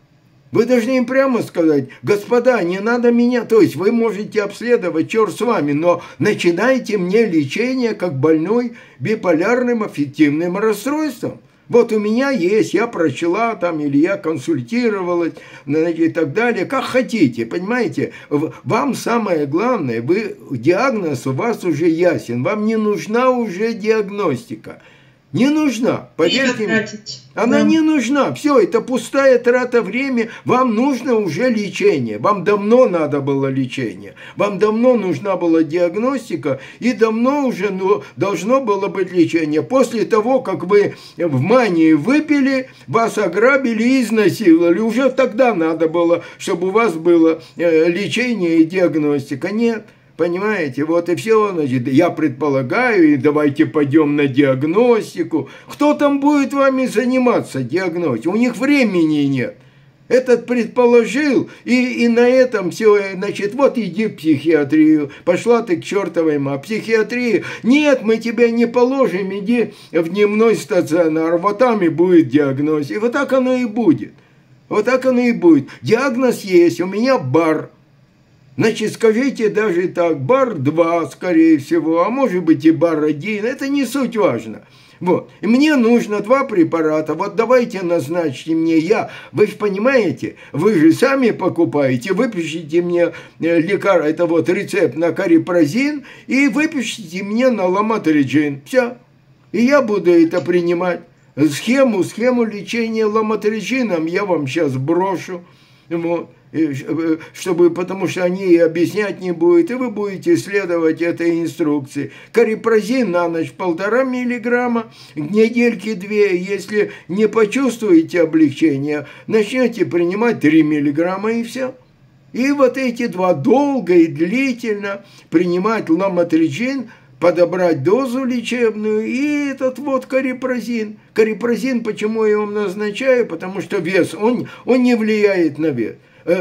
Вы должны им прямо сказать: господа, не надо меня, то есть вы можете обследовать, черт с вами, но начинайте мне лечение как больной биполярным аффективным расстройством. Вот у меня есть, я прочла там, или я консультировалась, и так далее, как хотите, понимаете. Вам самое главное, вы, диагноз у вас уже ясен, вам не нужна уже диагностика. Не нужна, поверьте мне. Она да. не нужна. Все, это пустая трата времени. Вам нужно уже лечение. Вам давно надо было лечение. Вам давно нужна была диагностика. И давно уже ну, должно было быть лечение. После того, как вы в мании выпили, вас ограбили и изнасиловали. Уже тогда надо было, чтобы у вас было лечение и диагностика. Нет. Понимаете, вот и все, значит, я предполагаю, и давайте пойдем на диагностику. Кто там будет вами заниматься диагностикой? У них времени нет. Этот предположил, и, и на этом все, значит, вот иди в психиатрию, пошла ты к чертовой ма. Психиатрия, нет, мы тебя не положим, иди в дневной стационар, вот там и будет диагностика. Вот так оно и будет. Вот так оно и будет. Диагноз есть, у меня бар. Значит, скажите даже так, бар два, скорее всего, а может быть и бар один, это не суть важно. Вот, и мне нужно два препарата, вот давайте назначьте мне я, вы же понимаете, вы же сами покупаете, выпишите мне лекарство, это вот рецепт на карипразин, и выпишите мне на ламотриджин, все, и я буду это принимать. Схему, схему лечения ламотриджином я вам сейчас брошу, вот. Чтобы, потому что они и объяснять не будут, и вы будете следовать этой инструкции. Карипразин на ночь полтора миллиграмма, недельки две, если не почувствуете облегчения, начнете принимать три миллиграмма и все. И вот эти два долго и длительно принимать ламотриджин, подобрать дозу лечебную и этот вот карипразин. Карипразин, почему я вам назначаю? Потому что вес, он, он не влияет на вес.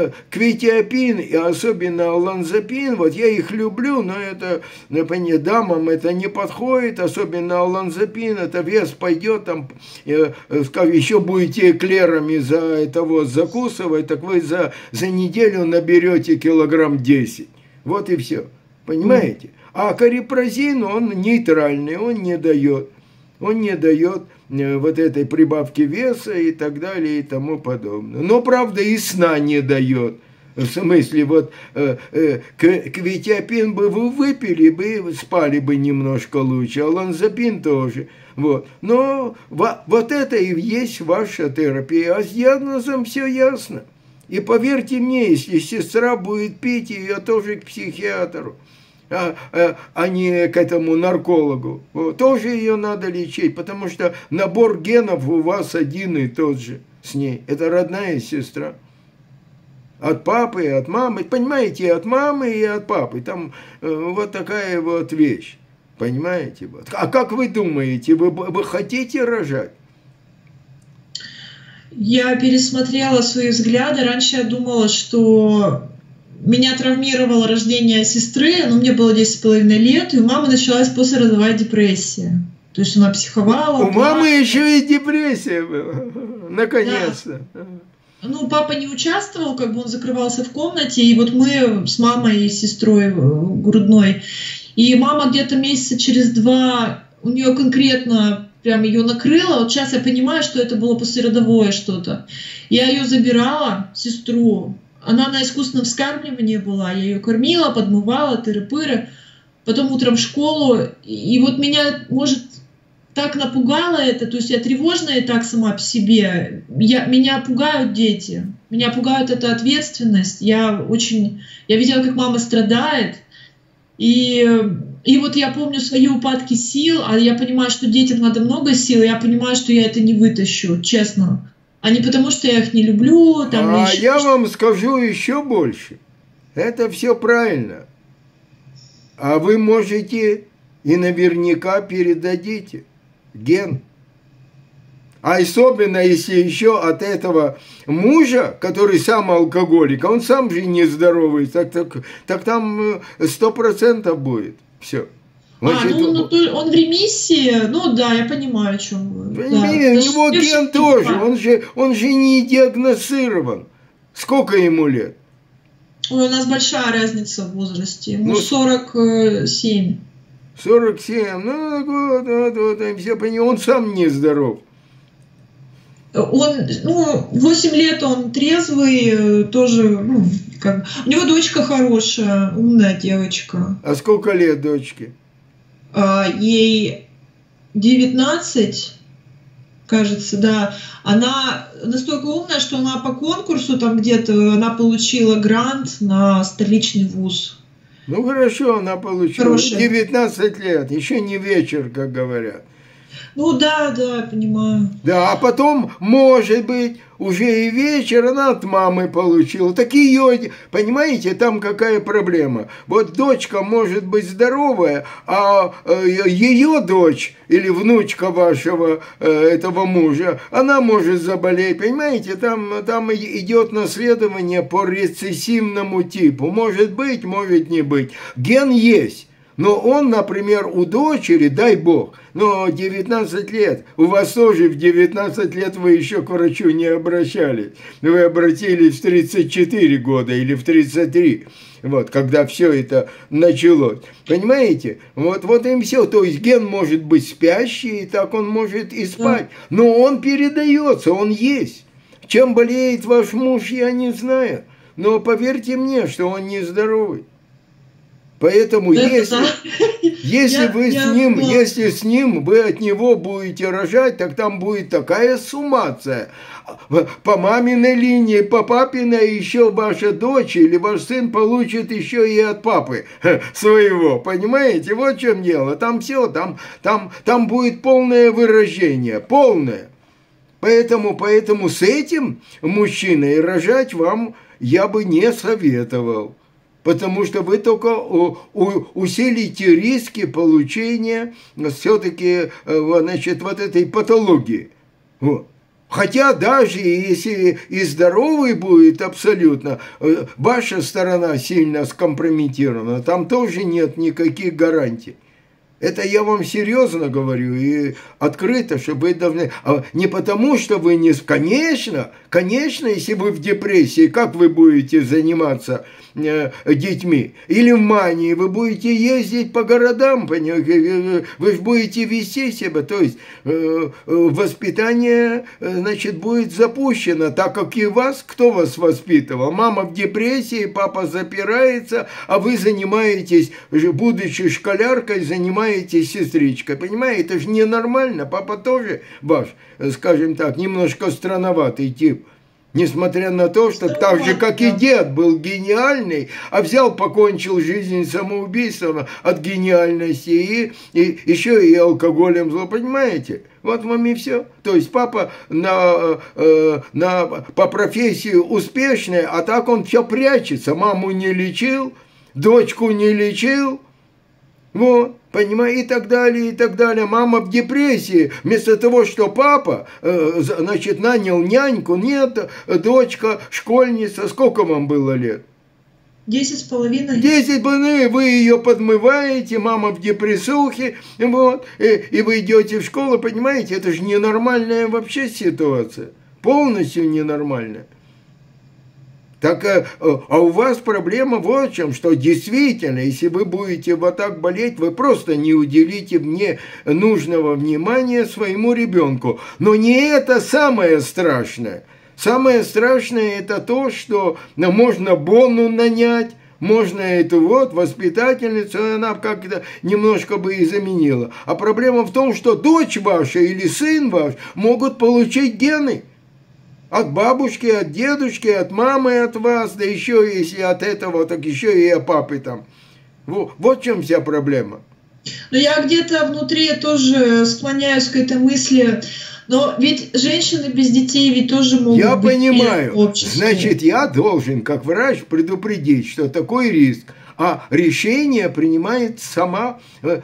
Кветиапин и особенно оланзапин, вот я их люблю, но это, например, дамам это не подходит, особенно оланзапин, это вес пойдет, там, скажем, еще будете эклерами за это вот закусывать, так вы за, за неделю наберете килограмм десять. Вот и все, понимаете? А карипразин, он нейтральный, он не дает. Он не дает вот этой прибавки веса и так далее и тому подобное. Но, правда, и сна не дает. В смысле, вот э, э, кветиапин бы вы выпили, бы спали бы немножко лучше, а ланзапин тоже. Вот. Но во, вот это и есть ваша терапия. А с диагнозом все ясно. И поверьте мне, если сестра будет пить, ее тоже к психиатру. А, а, а не к этому наркологу. Вот. Тоже ее надо лечить, потому что набор генов у вас один и тот же с ней. Это родная сестра. От папы, и от мамы. Понимаете, и от мамы, и от папы. Там э, вот такая вот вещь. Понимаете? Вот. А как вы думаете, вы, вы хотите рожать? Я пересмотрела свои взгляды. Раньше я думала, что... Меня травмировало рождение сестры, но мне было десять с половиной лет, и у мамы началась послеродовая депрессия. То есть она психовала. У плакала. Мамы еще и депрессия была. Наконец-то. Да. Ну, папа не участвовал, как бы он закрывался в комнате, и вот мы с мамой и сестрой грудной. И мама где-то месяца через два, у нее конкретно прям ее накрыло. Вот сейчас я понимаю, что это было послеродовое что-то. Я ее забирала, сестру. Она на искусственном вскармливании была, я ее кормила, подмывала, тыры-пыры, потом утром в школу, и вот меня, может, так напугало это, то есть я тревожная и так сама по себе, я, меня пугают дети, меня пугает эта ответственность, я очень, я видела, как мама страдает, и, и вот я помню свои упадки сил, а я понимаю, что детям надо много сил, и я понимаю, что я это не вытащу, честно. А не потому, что я их не люблю. Там, а еще... я вам скажу еще больше. Это все правильно. А вы можете и наверняка передадите ген. А особенно, если еще от этого мужа, который сам алкоголик, он сам же нездоровый, так, так, так там сто процентов будет. Все. Значит, а, ну, ну, он в ремиссии, ну да, я понимаю, о чем вы. Да. У него ген тоже, он же, он же не диагностирован. Сколько ему лет? Ой, у нас большая разница в возрасте, ему ну, сорок семь. сорок семь, ну вот, вот, вот, все понимают, он сам нездоров. Он, ну, восемь лет он трезвый, тоже, ну, как, у него дочка хорошая, умная девочка. А сколько лет дочке? А, ей девятнадцать, кажется, да. Она настолько умная, что она по конкурсу там где-то, она получила грант на столичный вуз. Ну, хорошо, она получила. Хорошая. девятнадцать лет, еще не вечер, как говорят. Ну да, да, понимаю. Да, а потом, может быть, уже и вечер она от мамы получила. Так ее, понимаете, там какая проблема. Вот дочка может быть здоровая, а ее дочь или внучка вашего этого мужа, она может заболеть. Понимаете, там, там идет наследование по рецессивному типу. Может быть, может не быть. Ген есть. Но он, например, у дочери, дай бог, но девятнадцать лет, у вас тоже в девятнадцать лет вы еще к врачу не обращались. Вы обратились в тридцать четыре года или в тридцать три, вот, когда все это началось. Понимаете? Вот, вот им все. То есть ген может быть спящий, и так он может и спать. Но он передается, он есть. Чем болеет ваш муж, я не знаю. Но поверьте мне, что он нездоровый. Поэтому да, если, да. если я, вы я, с ним, я... если с ним вы от него будете рожать, так там будет такая суммация. По маминой линии, по папиной еще ваша дочь или ваш сын получит еще и от папы своего. Понимаете? Вот в чем дело. Там все, там, там, там будет полное выражение. Полное. Поэтому, поэтому с этим мужчиной рожать вам я бы не советовал. Потому что вы только усилите риски получения все-таки, значит, вот этой патологии. Вот. Хотя даже если и здоровый будет абсолютно, ваша сторона сильно скомпрометирована, там тоже нет никаких гарантий. Это я вам серьезно говорю и открыто, чтобы вы должны... Не потому, что вы не... Конечно, конечно, если вы в депрессии, как вы будете заниматься э, детьми? Или в мании, вы будете ездить по городам, понимаете? Вы же будете вести себя, то есть э, воспитание, значит, будет запущено, так как и вас, кто вас воспитывал? Мама в депрессии, папа запирается, а вы занимаетесь, будучи школяркой, занимаетесь сестричкой, понимаете, это же ненормально, папа тоже ваш, скажем так, немножко странноватый тип, несмотря на то, что так же, как и дед был гениальный, а взял, покончил жизнь самоубийством от гениальности и, и еще и алкоголем зло, понимаете? Вот вам и все. То есть папа на, э, на, по профессии успешный, а так он все прячется, маму не лечил, дочку не лечил, вот, понимаете, и так далее, и так далее. Мама в депрессии. Вместо того, что папа, э, значит, нанял няньку, нет, дочка, школьница. Сколько вам было лет? Десять с половиной. Десять, вы ее подмываете, мама в депрессухе, вот, и, и вы идете в школу, понимаете, это же ненормальная вообще ситуация. Полностью ненормальная. Так, а у вас проблема вот в чем, что действительно, если вы будете вот так болеть, вы просто не уделите мне нужного внимания своему ребенку. Но не это самое страшное. Самое страшное это то, что можно Бону нанять, можно эту вот воспитательницу, она как-то немножко бы и заменила. А проблема в том, что дочь ваша или сын ваш могут получить гены. От бабушки, от дедушки, от мамы, от вас, да еще если от этого, так еще и от папы там. Вот, вот в чем вся проблема. Но я где-то внутри тоже склоняюсь к этой мысли. Но ведь женщины без детей ведь тоже могут я быть понимаю. Значит, я должен, как врач, предупредить, что такой риск а решение принимает сама.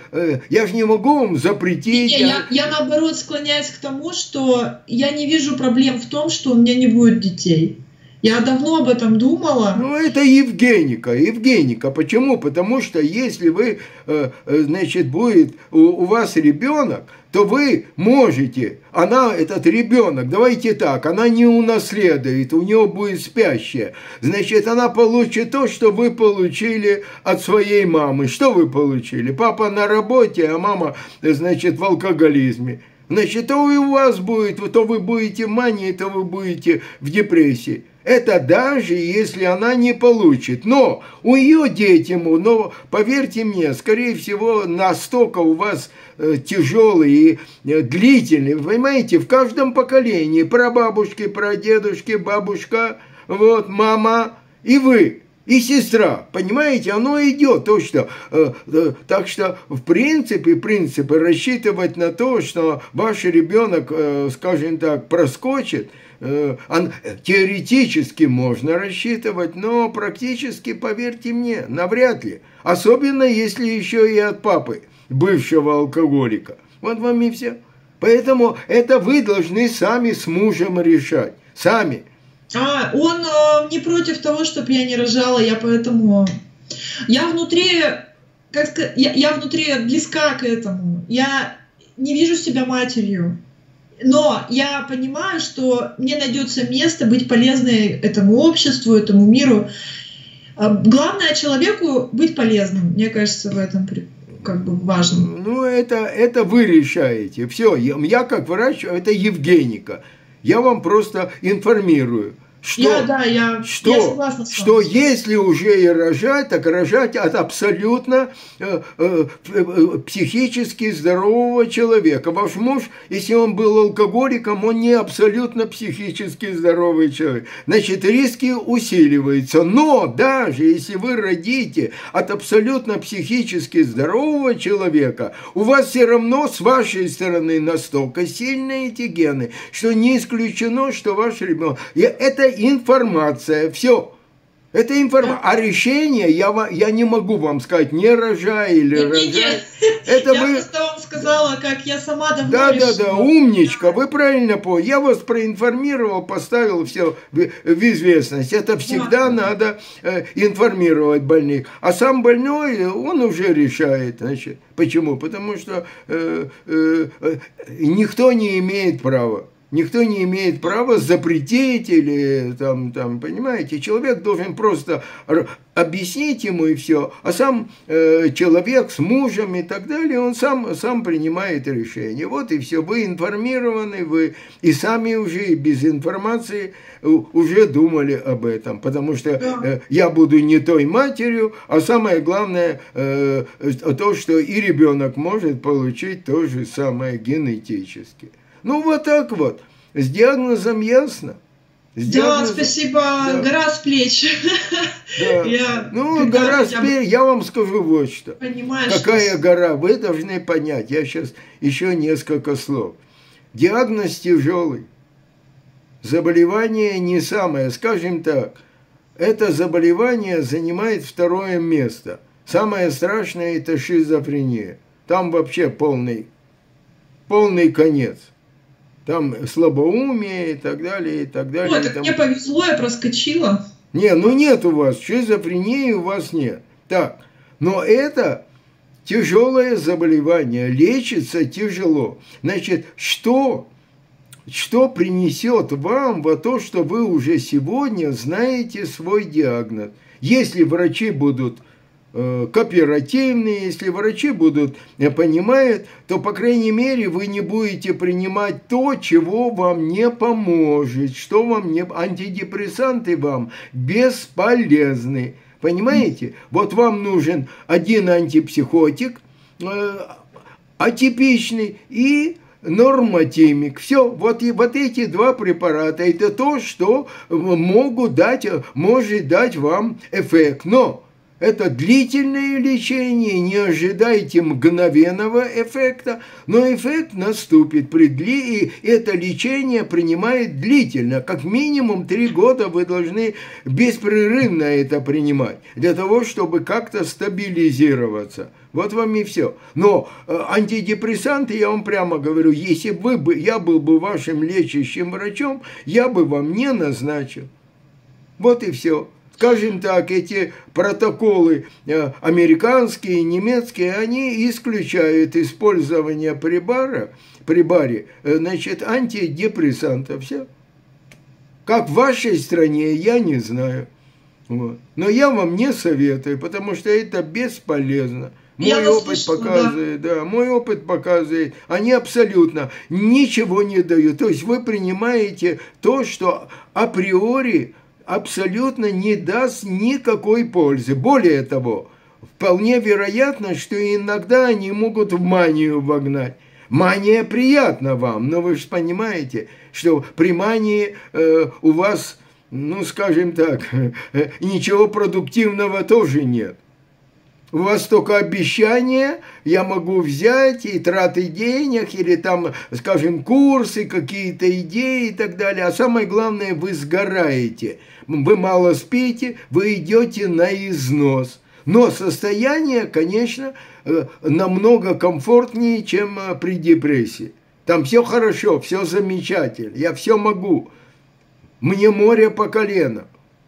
Я же не могу вам запретить. Не, я, я наоборот склоняюсь к тому, что я не вижу проблем в том, что у меня не будет детей. Я давно об этом думала. Ну, это Евгеника. Евгеника. Почему? Потому что если вы, значит, будет у, у вас ребенок, то вы можете, она, этот ребенок, давайте так, она не унаследует, у нее будет спящая. Значит, она получит то, что вы получили от своей мамы. Что вы получили? Папа на работе, а мама, значит, в алкоголизме. Значит, то и у вас будет, то вы будете в мании, то вы будете в депрессии. Это даже если она не получит. Но у ее дети, но поверьте мне, скорее всего, настолько у вас тяжелый и длительный. Вы понимаете, в каждом поколении прабабушки, прадедушки, бабушка, вот, мама и вы. И сестра, понимаете, оно идет, то, что, э, э, так что, в принципе, в принципе, рассчитывать на то, что ваш ребенок, э, скажем так, проскочит, э, он, теоретически можно рассчитывать, но практически, поверьте мне, навряд ли. Особенно, если еще и от папы, бывшего алкоголика. Вот вам и все. Поэтому это вы должны сами с мужем решать, сами. А, он э, не против того, чтобы я не рожала, я поэтому... Я внутри, как сказать, я, я внутри близка к этому. Я не вижу себя матерью. Но я понимаю, что мне найдется место быть полезной этому обществу, этому миру. Главное человеку быть полезным. Мне кажется, в этом как бы важно. Ну, это, это вы решаете. Все, я, я как врач, это Евгеника. Я вам просто информирую, что, я, да, я, что, я согласна с вами. Что если уже и рожать, так рожать от абсолютно э, э, э, психически здорового человека. Ваш муж, если он был алкоголиком, он не абсолютно психически здоровый человек. Значит, риски усиливаются. Но даже если вы родите от абсолютно психически здорового человека, у вас все равно с вашей стороны настолько сильные эти гены, что не исключено, что ваш ребенок... Это информация, все. Это информация. А решение я, я не могу вам сказать, не рожай или нет, рожай. Нет. Это я вы... просто вам сказала, как я сама давно Да, решила. да, да, умничка, вы правильно поняли. Я вас проинформировал, поставил все в, в известность. Это всегда да. надо э, информировать больных. А сам больной, он уже решает. Значит. Почему? Потому что э, э, э, никто не имеет права. Никто не имеет права запретить или там, там, понимаете, человек должен просто объяснить ему и все, а сам э, человек с мужем и так далее, он сам, сам принимает решение. Вот и все, вы информированы, вы и сами уже и без информации уже думали об этом, потому что э, я буду не той матерью, а самое главное э, то, что и ребенок может получить то же самое генетически. Ну, вот так вот. С диагнозом ясно. С да, диагнозом... спасибо. Да. Гора с плеч. Да. Я, ну, гора с плеч, я вам скажу вот что. Понимаешь, какая что... гора, вы должны понять. Я сейчас еще несколько слов. Диагноз тяжелый. Заболевание не самое, скажем так. Это заболевание занимает второе место. Самое страшное – это шизофрения. Там вообще полный, полный конец. Там слабоумие и так далее, и так далее. Ой, так там... мне повезло, я проскочила. Не, ну нет у вас, шизофрении у вас нет. Так, но это тяжелое заболевание, лечится тяжело. Значит, что, что принесет вам во то, что вы уже сегодня знаете свой диагноз? Если врачи будут кооперативные, если врачи будут понимают, то, по крайней мере, вы не будете принимать то, чего вам не поможет, что вам не... Антидепрессанты вам бесполезны. Понимаете? Вот вам нужен один антипсихотик, э, атипичный и нормотимик. Все, вот, и, вот эти два препарата, это то, что могут дать, может дать вам эффект. Но Это длительное лечение, не ожидайте мгновенного эффекта, но эффект наступит при дли, и это лечение принимает длительно. Как минимум три года вы должны беспрерывно это принимать, для того, чтобы как-то стабилизироваться. Вот вам и все. Но антидепрессанты, я вам прямо говорю, если бы вы, я был бы вашим лечащим врачом, я бы вам не назначил. Вот и все. Скажем так, эти протоколы американские, немецкие, они исключают использование при баре, при баре, значит, антидепрессантов. Все. Как в вашей стране, я не знаю. Вот. Но я вам не советую, потому что это бесполезно. Мой я опыт слышала, показывает, да. да, мой опыт показывает, они абсолютно ничего не дают. То есть вы принимаете то, что априори абсолютно не даст никакой пользы. Более того, вполне вероятно, что иногда они могут в манию вогнать. Мания приятна вам, но вы же понимаете, что при мании э, у вас, ну, скажем так, э, ничего продуктивного тоже нет. У вас только обещания, я могу взять и траты денег, или там, скажем, курсы, какие-то идеи и так далее. А самое главное, вы сгораете. Вы мало спите, вы идете на износ. Но состояние, конечно, намного комфортнее, чем при депрессии. Там все хорошо, все замечательно, я все могу. Мне море по колено.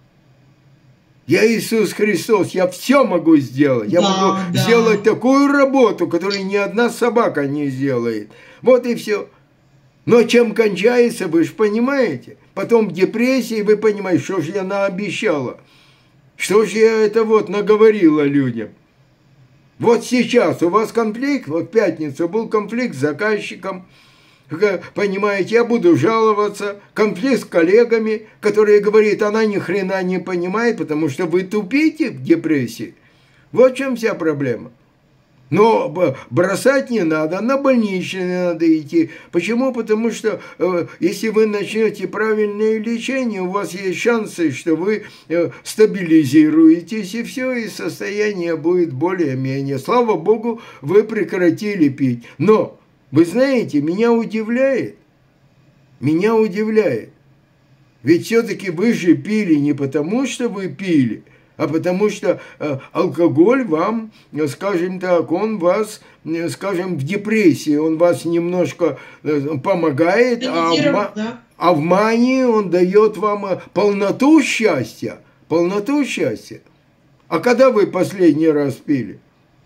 Я Иисус Христос, я все могу сделать. Я да, могу да. сделать такую работу, которую ни одна собака не сделает. Вот и все. Но чем кончается, вы же понимаете. Потом в депрессии вы понимаете, что же я наобещала. Что же я это вот наговорила людям. Вот сейчас у вас конфликт, вот в пятницу был конфликт с заказчиком. Понимаете, я буду жаловаться, конфликт с коллегами, которые говорят, она ни хрена не понимает, потому что вы тупите в депрессии. Вот в чем вся проблема. Но бросать не надо, на больничный надо идти. Почему? Потому что э, если вы начнете правильное лечение, у вас есть шансы, что вы э, стабилизируетесь, и все, и состояние будет более-менее. Слава Богу, вы прекратили пить. Но вы знаете, меня удивляет, меня удивляет, ведь все-таки вы же пили не потому, что вы пили, а потому что э, алкоголь вам, скажем так, он вас, скажем, в депрессии, он вас немножко э, помогает, а в, да? а в мании он дает вам полноту счастья, полноту счастья. А когда вы последний раз пили?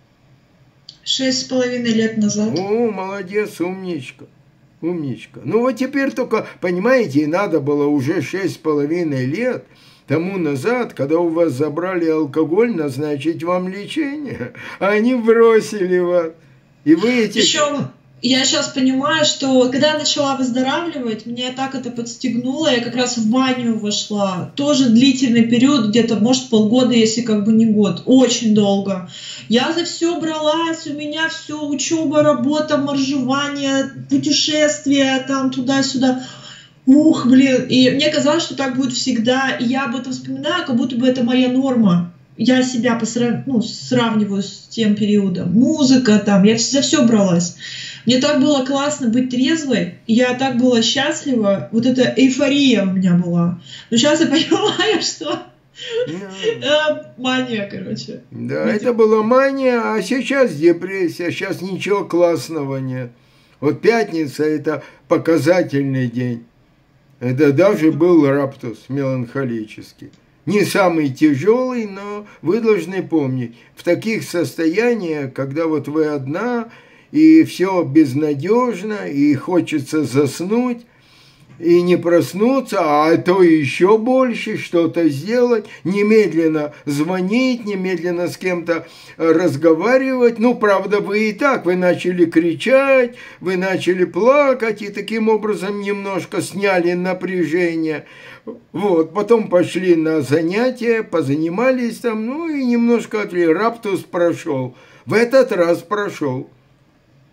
Шесть с половиной лет назад. О, молодец, умничка, умничка. Ну вот теперь только, понимаете, надо было уже шесть с половиной лет тому назад, когда у вас забрали алкоголь, назначить вам лечение, а они бросили вас. И вы эти... Еще я сейчас понимаю, что когда я начала выздоравливать, меня так это подстегнуло, я как раз в манию вошла. Тоже длительный период, где-то, может, полгода, если как бы не год. Очень долго. Я за все бралась, у меня все, учеба, работа, моржевание, путешествия, там, туда-сюда. Ух, блин. И мне казалось, что так будет всегда. И я об этом вспоминаю, как будто бы это моя норма. Я себя посрав... ну, сравниваю с тем периодом. Музыка там, я за все бралась. Мне так было классно быть трезвой, я так была счастлива, вот эта эйфория у меня была. Но сейчас я понимаю, что мания, короче. Да, это была мания, а сейчас депрессия, сейчас ничего классного нет. Вот пятница – это показательный день. Это даже был раптус меланхолический. Не самый тяжелый, но вы должны помнить, в таких состояниях, когда вот вы одна, и все безнадежно, и хочется заснуть, и не проснуться, а то еще больше что-то сделать, немедленно звонить, немедленно с кем-то разговаривать. Ну, правда, вы и так, вы начали кричать, вы начали плакать, и таким образом немножко сняли напряжение. Вот, потом пошли на занятия, позанимались там, ну и немножко отвели. Раптус прошел. В этот раз прошел.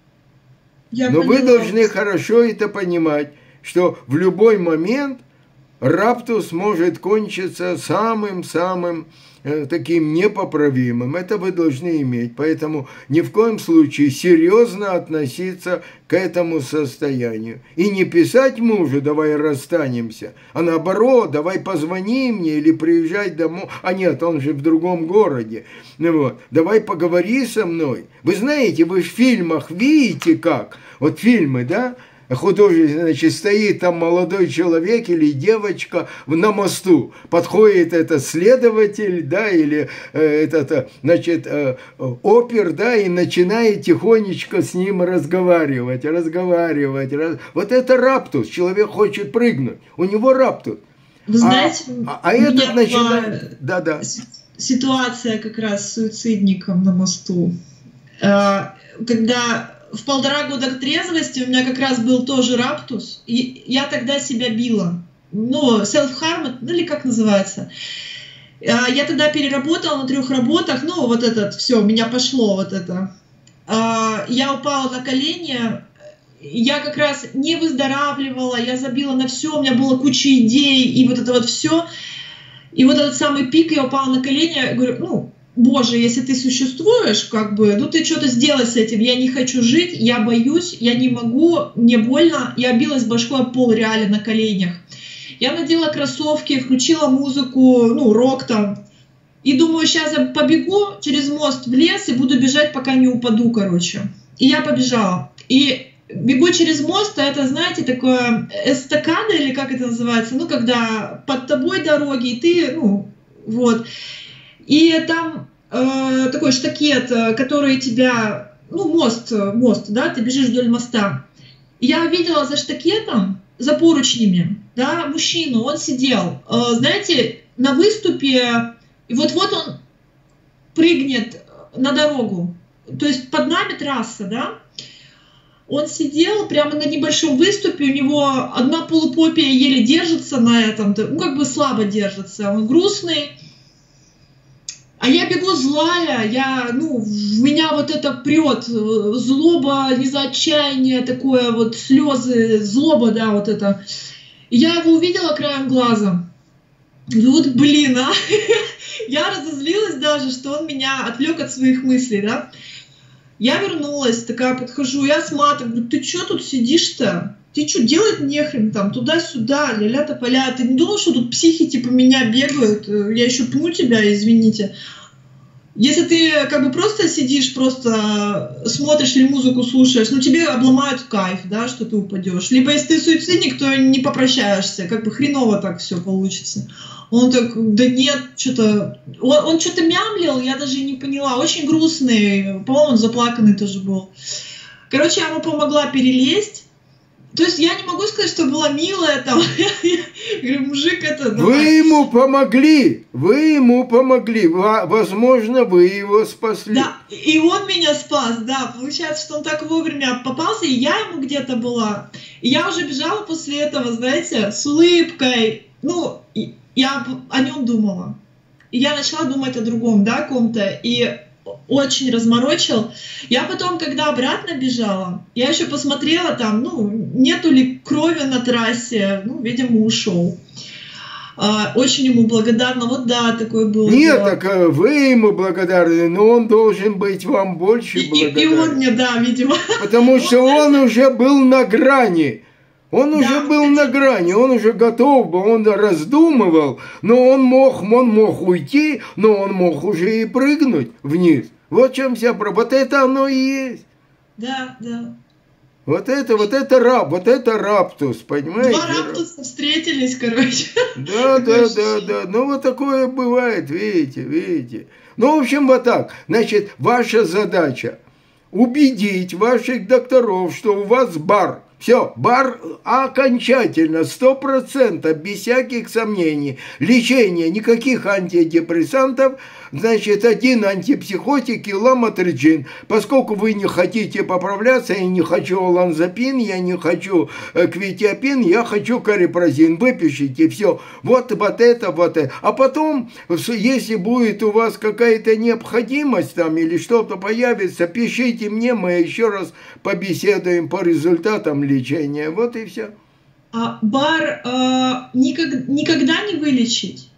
Я Но поняла. Вы должны хорошо это понимать, что в любой момент раптус может кончиться самым-самым таким непоправимым. Это вы должны иметь. Поэтому ни в коем случае серьезно относиться к этому состоянию. И не писать мужу: давай расстанемся, а наоборот: давай позвони мне или приезжай домой. А нет, он же в другом городе. Вот. Давай поговори со мной. Вы знаете, вы в фильмах видите как? Вот фильмы, да? Художник, значит, стоит там молодой человек или девочка на мосту, подходит этот следователь, да, или э, этот, значит, э, опер, да, и начинает тихонечко с ним разговаривать, разговаривать. Раз... Вот это раптус, человек хочет прыгнуть, у него раптус. Вы знаете, а, а, а этот начинает... Да, да. Ситуация как раз с суицидником на мосту, когда... В полтора года трезвости у меня как раз был тоже раптус, и я тогда себя била. Ну, self-harm, ну или как называется. Я тогда переработала на трех работах, ну вот этот, все, у меня пошло вот это. Я упала на колени, я как раз не выздоравливала, я забила на все, у меня была куча идей, и вот это вот все. И вот этот самый пик, я упала на колени, я говорю, ну... Боже, если ты существуешь, как бы, ну ты что-то сделай с этим, я не хочу жить, я боюсь, я не могу, мне больно, я билась башкой об пол реально на коленях. Я надела кроссовки, включила музыку, ну, рок там, и думаю, сейчас я побегу через мост в лес и буду бежать, пока не упаду, короче. И я побежала. И бегу через мост, а это, знаете, такое эстакада, или как это называется, ну, когда под тобой дороги, и ты, ну, вот... И там э, такой штакет, который тебя, ну, мост, мост, да, ты бежишь вдоль моста. Я видела за штакетом, за поручнями, да, мужчину, он сидел, э, знаете, на выступе, и вот-вот он прыгнет на дорогу. То есть под нами трасса, да. Он сидел прямо на небольшом выступе, у него одна полупопия еле держится на этом, ну, как бы слабо держится, он грустный. А я бегу злая, я, ну, в меня вот это прет, злоба, не за отчаяние, такое вот слезы, злоба, да, вот это. И я его увидела краем глаза. Ну вот, блин, а, я разозлилась даже, что он меня отвлек от своих мыслей, да. Я вернулась, такая подхожу, я сматываю, говорю, ты что тут сидишь-то? Ты что, делать нехрен там, туда-сюда, ля-ля тополя. Ты не думал, что тут психи типа меня бегают? Я еще пну тебя, извините. Если ты как бы просто сидишь, просто смотришь или музыку слушаешь, ну тебе обломают кайф, да, что ты упадешь. Либо если ты суицидник, то не попрощаешься, как бы хреново так все получится. Он так, да нет, что-то... Он, он что-то мямлил, я даже не поняла. Очень грустный, по-моему, он заплаканный тоже был. Короче, я ему помогла перелезть. То есть я не могу сказать, что была милая там. Я говорю, мужик, это... Вы ему помогли, вы ему помогли. Возможно, вы его спасли. Да, и он меня спас, да. Получается, что он так вовремя попался, и я ему где-то была. И я уже бежала после этого, знаете, с улыбкой. Ну, я о нем думала. И я начала думать о другом, да, о ком-то. И... очень разморочил. Я потом, когда обратно бежала, я еще посмотрела там, ну, нету ли крови на трассе, ну, видимо, ушел. А, очень ему благодарна, вот да, такой был. Нет, дело. Так вы ему благодарны, но он должен быть вам больше и, благодарен. И, и он мне, да, видимо. Потому что он уже был на грани. Он уже да, был на грани, он уже готов был, он раздумывал, но он мог, он мог уйти, но он мог уже и прыгнуть вниз. Вот в чем вся проблема. Вот это оно и есть. Да, да. Вот это, вот это раб, вот это раптус, понимаете? Два раптуса встретились, короче. Да, да, да, да. Ну вот такое бывает, видите, видите. Ну, в общем, вот так. Значит, ваша задача убедить ваших докторов, что у вас бар. Все, бар окончательно, сто процентов, без всяких сомнений. Лечение, никаких антидепрессантов, значит, один антипсихотик и ламотриджин. Поскольку вы не хотите поправляться, я не хочу оланзапин, я не хочу квитиапин, я хочу карипразин. Выпишите, все. Вот, вот это, вот это. А потом, если будет у вас какая-то необходимость там или что-то появится, пишите мне, мы еще раз побеседуем по результатам лечения. Вот и все. А бар а, никак, никогда не вылечить?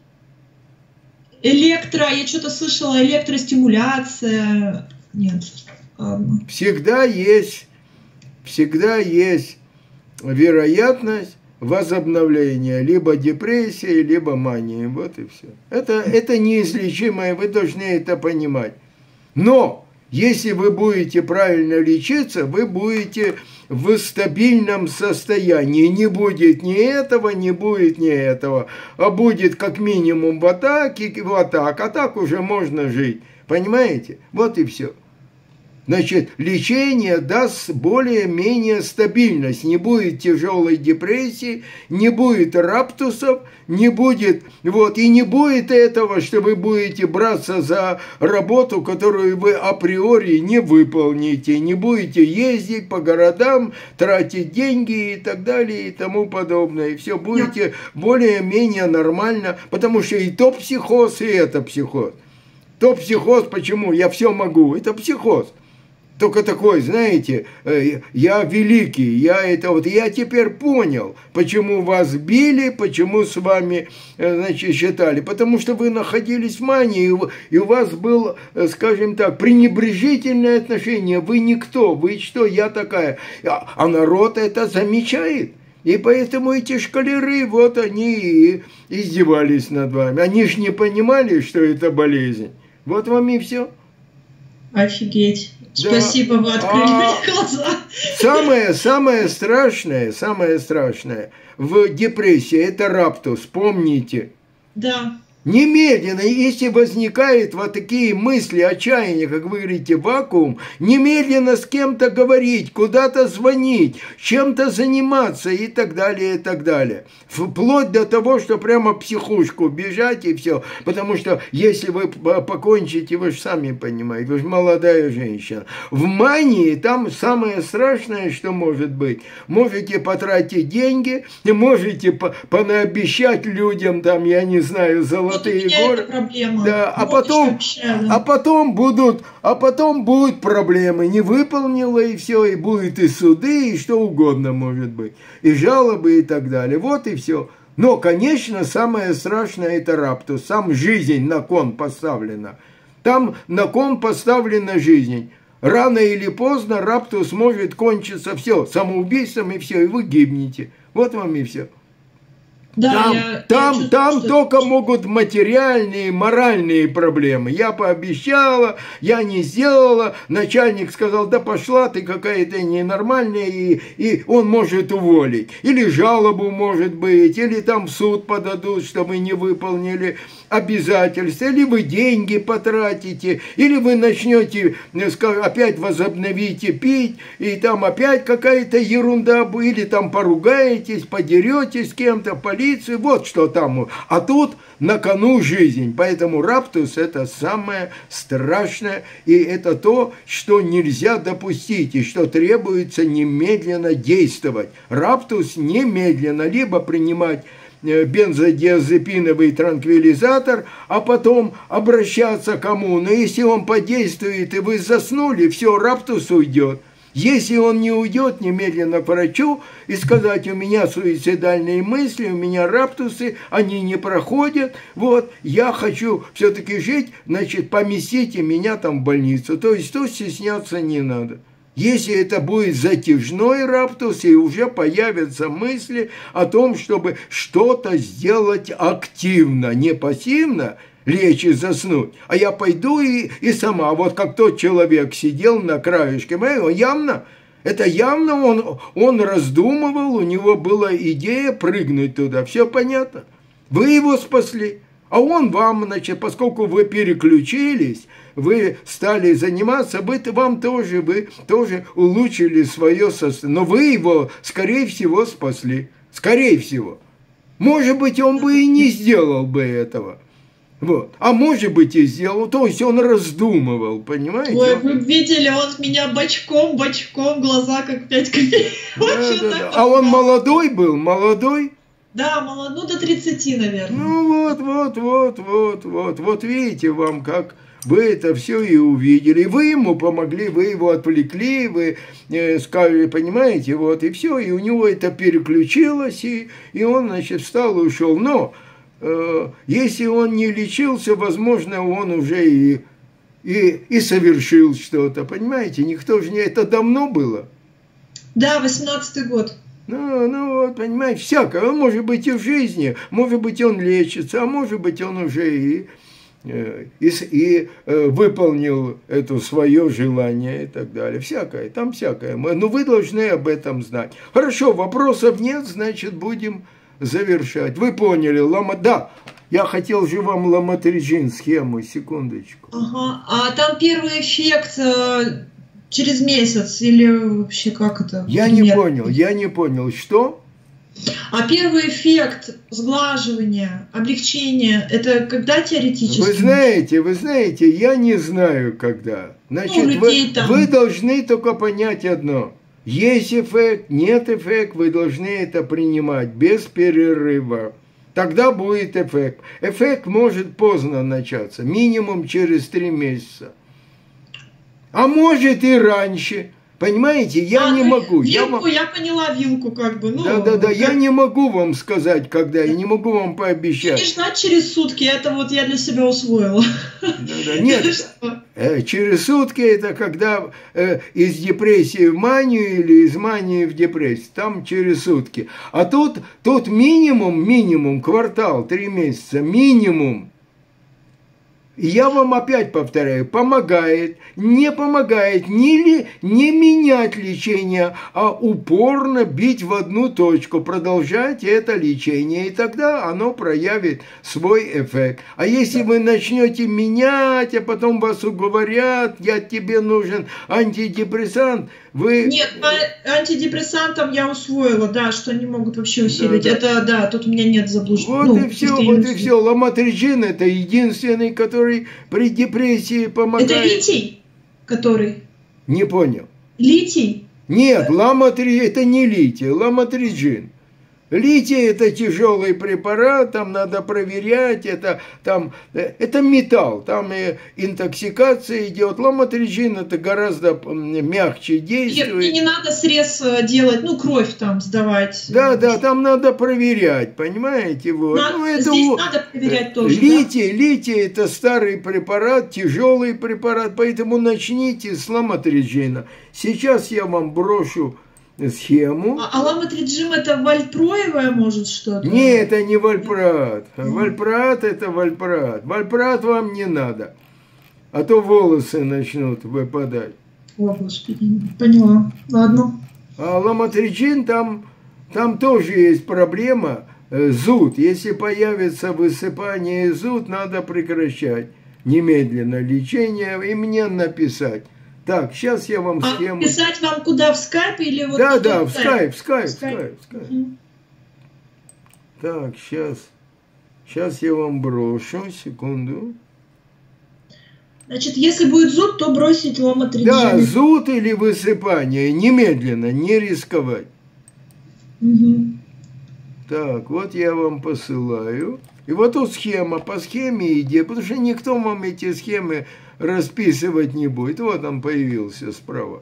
Электро, я что-то слышала, электростимуляция. Нет. Ладно. Всегда есть, всегда есть вероятность возобновления либо депрессии, либо мании. Вот и все. Это, это неизлечимое, вы должны это понимать. Но если вы будете правильно лечиться, вы будете в стабильном состоянии. Не будет ни этого, не будет ни этого. А будет как минимум вот так, и вот так. А так уже можно жить. Понимаете? Вот и все. Значит, лечение даст более-менее стабильность. Не будет тяжелой депрессии, не будет раптусов, не будет, вот, и не будет этого, что вы будете браться за работу, которую вы априори не выполните, не будете ездить по городам, тратить деньги и так далее и тому подобное. И все будете более-менее нормально, потому что и то психоз, и это психоз. То психоз, почему? Я все могу. Это психоз. Только такой, знаете, я великий, я это вот, я теперь понял, почему вас били, почему с вами, значит, считали. Потому что вы находились в мании, и у вас было, скажем так, пренебрежительное отношение. Вы никто, вы что, я такая. А народ это замечает. И поэтому эти шкалеры, вот они и издевались над вами. Они ж не понимали, что это болезнь. Вот вам и все. Офигеть. Да. Спасибо, вы открыли а мне глаза. Самое, самое страшное, самое страшное в депрессии – это раптус, помните. Да. Немедленно, если возникают вот такие мысли, отчаяния, как вы говорите, вакуум, немедленно с кем-то говорить, куда-то звонить, чем-то заниматься и так далее, и так далее. Вплоть до того, что прямо в психушку бежать и все. Потому что если вы покончите, вы же сами понимаете, вы же молодая женщина. В мании там самое страшное, что может быть. Можете потратить деньги, можете понаобещать людям, там, я не знаю, золотые горы. Да, а потом, а потом будут, а потом будут проблемы. Не выполнила и все, и будет и суды, и что угодно может быть, и жалобы и так далее. Вот и все. Но, конечно, самое страшное это раптус. Сам жизнь на кон поставлена. Там на кон поставлена жизнь. Рано или поздно раптус может кончиться все самоубийством и все, и вы гибнете. Вот вам и все. Да, там я, там, я чувствую, там что... только могут материальные, моральные проблемы. Я пообещала, я не сделала, начальник сказал, да пошла ты какая-то ненормальная, и, и он может уволить. Или жалобу может быть, или там в суд подадут, что вы не выполнили обязательства, или вы деньги потратите, или вы начнете опять возобновите пить, и там опять какая-то ерунда, или там поругаетесь, подеретесь с кем-то, полицию, вот что там. А тут на кону жизнь. Поэтому раптус это самое страшное, и это то, что нельзя допустить, и что требуется немедленно действовать. Раптус немедленно либо принимать бензодиазепиновый транквилизатор, а потом обращаться к кому. Но если он подействует, и вы заснули, все, раптус уйдет. Если он не уйдет, немедленно к врачу и сказать, у меня суицидальные мысли, у меня раптусы, они не проходят, вот, я хочу все-таки жить, значит, поместите меня там в больницу. То есть тут стесняться не надо. Если это будет затяжной раптус, и уже появятся мысли о том, чтобы что-то сделать активно, не пассивно, лечь и заснуть, а я пойду и, и сама, вот как тот человек сидел на краешке, явно, это явно он, он раздумывал, у него была идея прыгнуть туда, все понятно, вы его спасли. А он вам, значит, поскольку вы переключились, вы стали заниматься, вы, вам тоже, вы тоже улучшили свое состояние. Но вы его, скорее всего, спасли. Скорее всего. Может быть, он бы и не сделал бы этого. Вот. А может быть, и сделал. То есть он раздумывал, понимаете? Ой, вы видели, он меня бочком, бочком, глаза как пять копеек. Да, да, да. А он молодой был, молодой? Да, мало, ну до тридцати, наверное. Ну вот, вот, вот, вот, вот. Вот видите, вам как вы это все и увидели. Вы ему помогли, вы его отвлекли, вы э, сказали, понимаете, вот, и все. И у него это переключилось, и, и он, значит, встал и ушел. Но э, если он не лечился, возможно, он уже и, и, и совершил что-то. Понимаете, никто же не... Это давно было. Да, восемнадцатый год. Ну, ну вот, понимаете, всякое. Он может быть и в жизни, может быть, он лечится, а может быть, он уже и, и, и выполнил это свое желание и так далее. Всякое, там всякое. Но вы должны об этом знать. Хорошо, вопросов нет, значит, будем завершать. Вы поняли, лама... Да, я хотел же вам ламотриджин схему, секундочку. Ага, а там первый эффект... Через месяц или вообще как это? Я не понял, я не понял, что? А первый эффект сглаживания, облегчения, это когда теоретически? Вы знаете, вы знаете, я не знаю когда. Значит, ну, вы, вы должны только понять одно. Есть эффект, нет эффект, вы должны это принимать без перерыва. Тогда будет эффект. Эффект может поздно начаться, минимум через три месяца. А может и раньше. Понимаете, я а, не могу. Вилку, я, я поняла вилку как бы. Ну, да, да, да, как... я не могу вам сказать, когда, я не могу вам пообещать. Не ждать через сутки, это вот я для себя усвоила. Да, да, нет, э, через сутки это когда э, из депрессии в манию или из мании в депрессию, там через сутки. А тут, тут минимум, минимум, квартал, три месяца, минимум. Я вам опять повторяю, помогает, не помогает не, ли, не менять лечение, а упорно бить в одну точку, продолжать это лечение, и тогда оно проявит свой эффект. А если вы начнете менять, а потом вас уговорят, я тебе нужен антидепрессант, вы... Нет, по антидепрессантам я усвоила, да, что они могут вообще усиливать. Да, да. Это, да, тут у меня нет заблуждений. Вот ну, и все, вот и все. Ламотриджин это единственный, который при депрессии помогает. Это литий, который? Не понял. Литий? Нет, ламотриджин, это не литий, ламотриджин. Литий это тяжелый препарат, там надо проверять, это, там, это металл, там и интоксикация идет. Ламотриджин это гораздо мягче действует. Мне не надо срез делать, ну кровь там сдавать. Да, да, там надо проверять, понимаете? Вот. Надо, ну, это здесь у... надо проверять тоже. Литий, да? литий это старый препарат, тяжелый препарат, поэтому начните с ламотриджина. Сейчас я вам брошу схему. А, а ламотриджин это вальпроевое может что-то? Нет, это не вальпрат. Вальпрат это вальпрат. Вальпрат вам не надо. А то волосы начнут выпадать. О, Господи, поняла. Ладно. А ламотриджин там, там тоже есть проблема. Зуд. Если появится высыпание и зуд, надо прекращать немедленно лечение и мне написать. Так, сейчас я вам схему... А писать вам куда, в скайп или вот... Да, да, в скайп, в скайп, в скайп. скайп, в скайп. Угу. Так, сейчас, сейчас я вам брошу, секунду. Значит, если будет зуд, то бросить ламотриджин. Да, зуд или высыпание, немедленно, не рисковать. Угу. Так, вот я вам посылаю. И вот тут схема, по схеме иди, потому что никто вам эти схемы расписывать не будет. Вот он появился справа.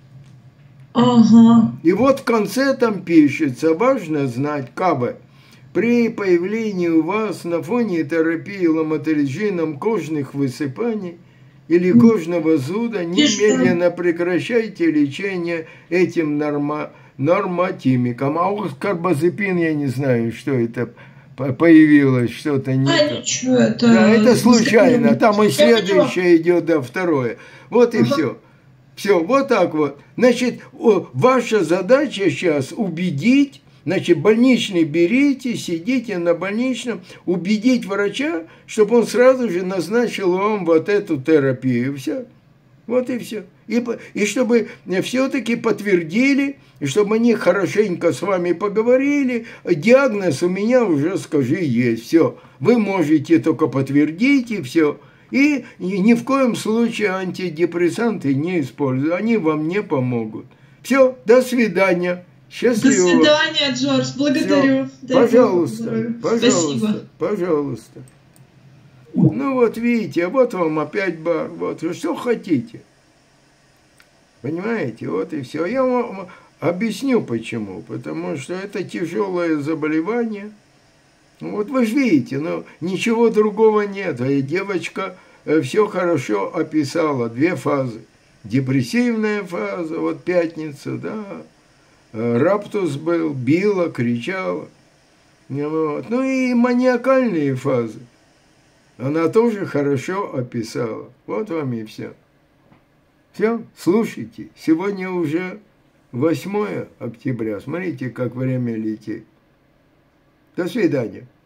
Ага. И вот в конце там пишется, важно знать, КБ. При появлении у вас на фоне терапии ламотриджином кожных высыпаний или кожного зуда немедленно прекращайте лечение этим норма, нормотимиком. А у карбазепин я не знаю, что это появилось, что-то не а, то. Ничего, это... Да, это случайно. Там и следующее идет, да, второе. Вот и ага. все. Все, вот так вот. Значит, ваша задача сейчас убедить, значит, больничный берите, сидите на больничном, убедить врача, чтобы он сразу же назначил вам вот эту терапию. Все. Вот и все. И, и чтобы все-таки подтвердили, и чтобы они хорошенько с вами поговорили, диагноз у меня уже, скажи, есть. Все. Вы можете только подтвердить, и все. И ни в коем случае антидепрессанты не используют. Они вам не помогут. Все, до свидания. Счастливо. До свидания, Джордж. Благодарю. Пожалуйста, пожалуйста, Спасибо. Пожалуйста. Ну вот видите, вот вам опять бар. Вот вы что хотите. Понимаете? Вот и все. Я вам объясню почему. Потому что это тяжелое заболевание. Вот вы же видите, но ничего другого нет. И девочка все хорошо описала. Две фазы. Депрессивная фаза, вот пятница, да. Раптус был, била, кричала. Вот. Ну и маниакальные фазы. Она тоже хорошо описала. Вот вам и все. Все, слушайте. Сегодня уже восьмое октября. Смотрите, как время летит. До свидания.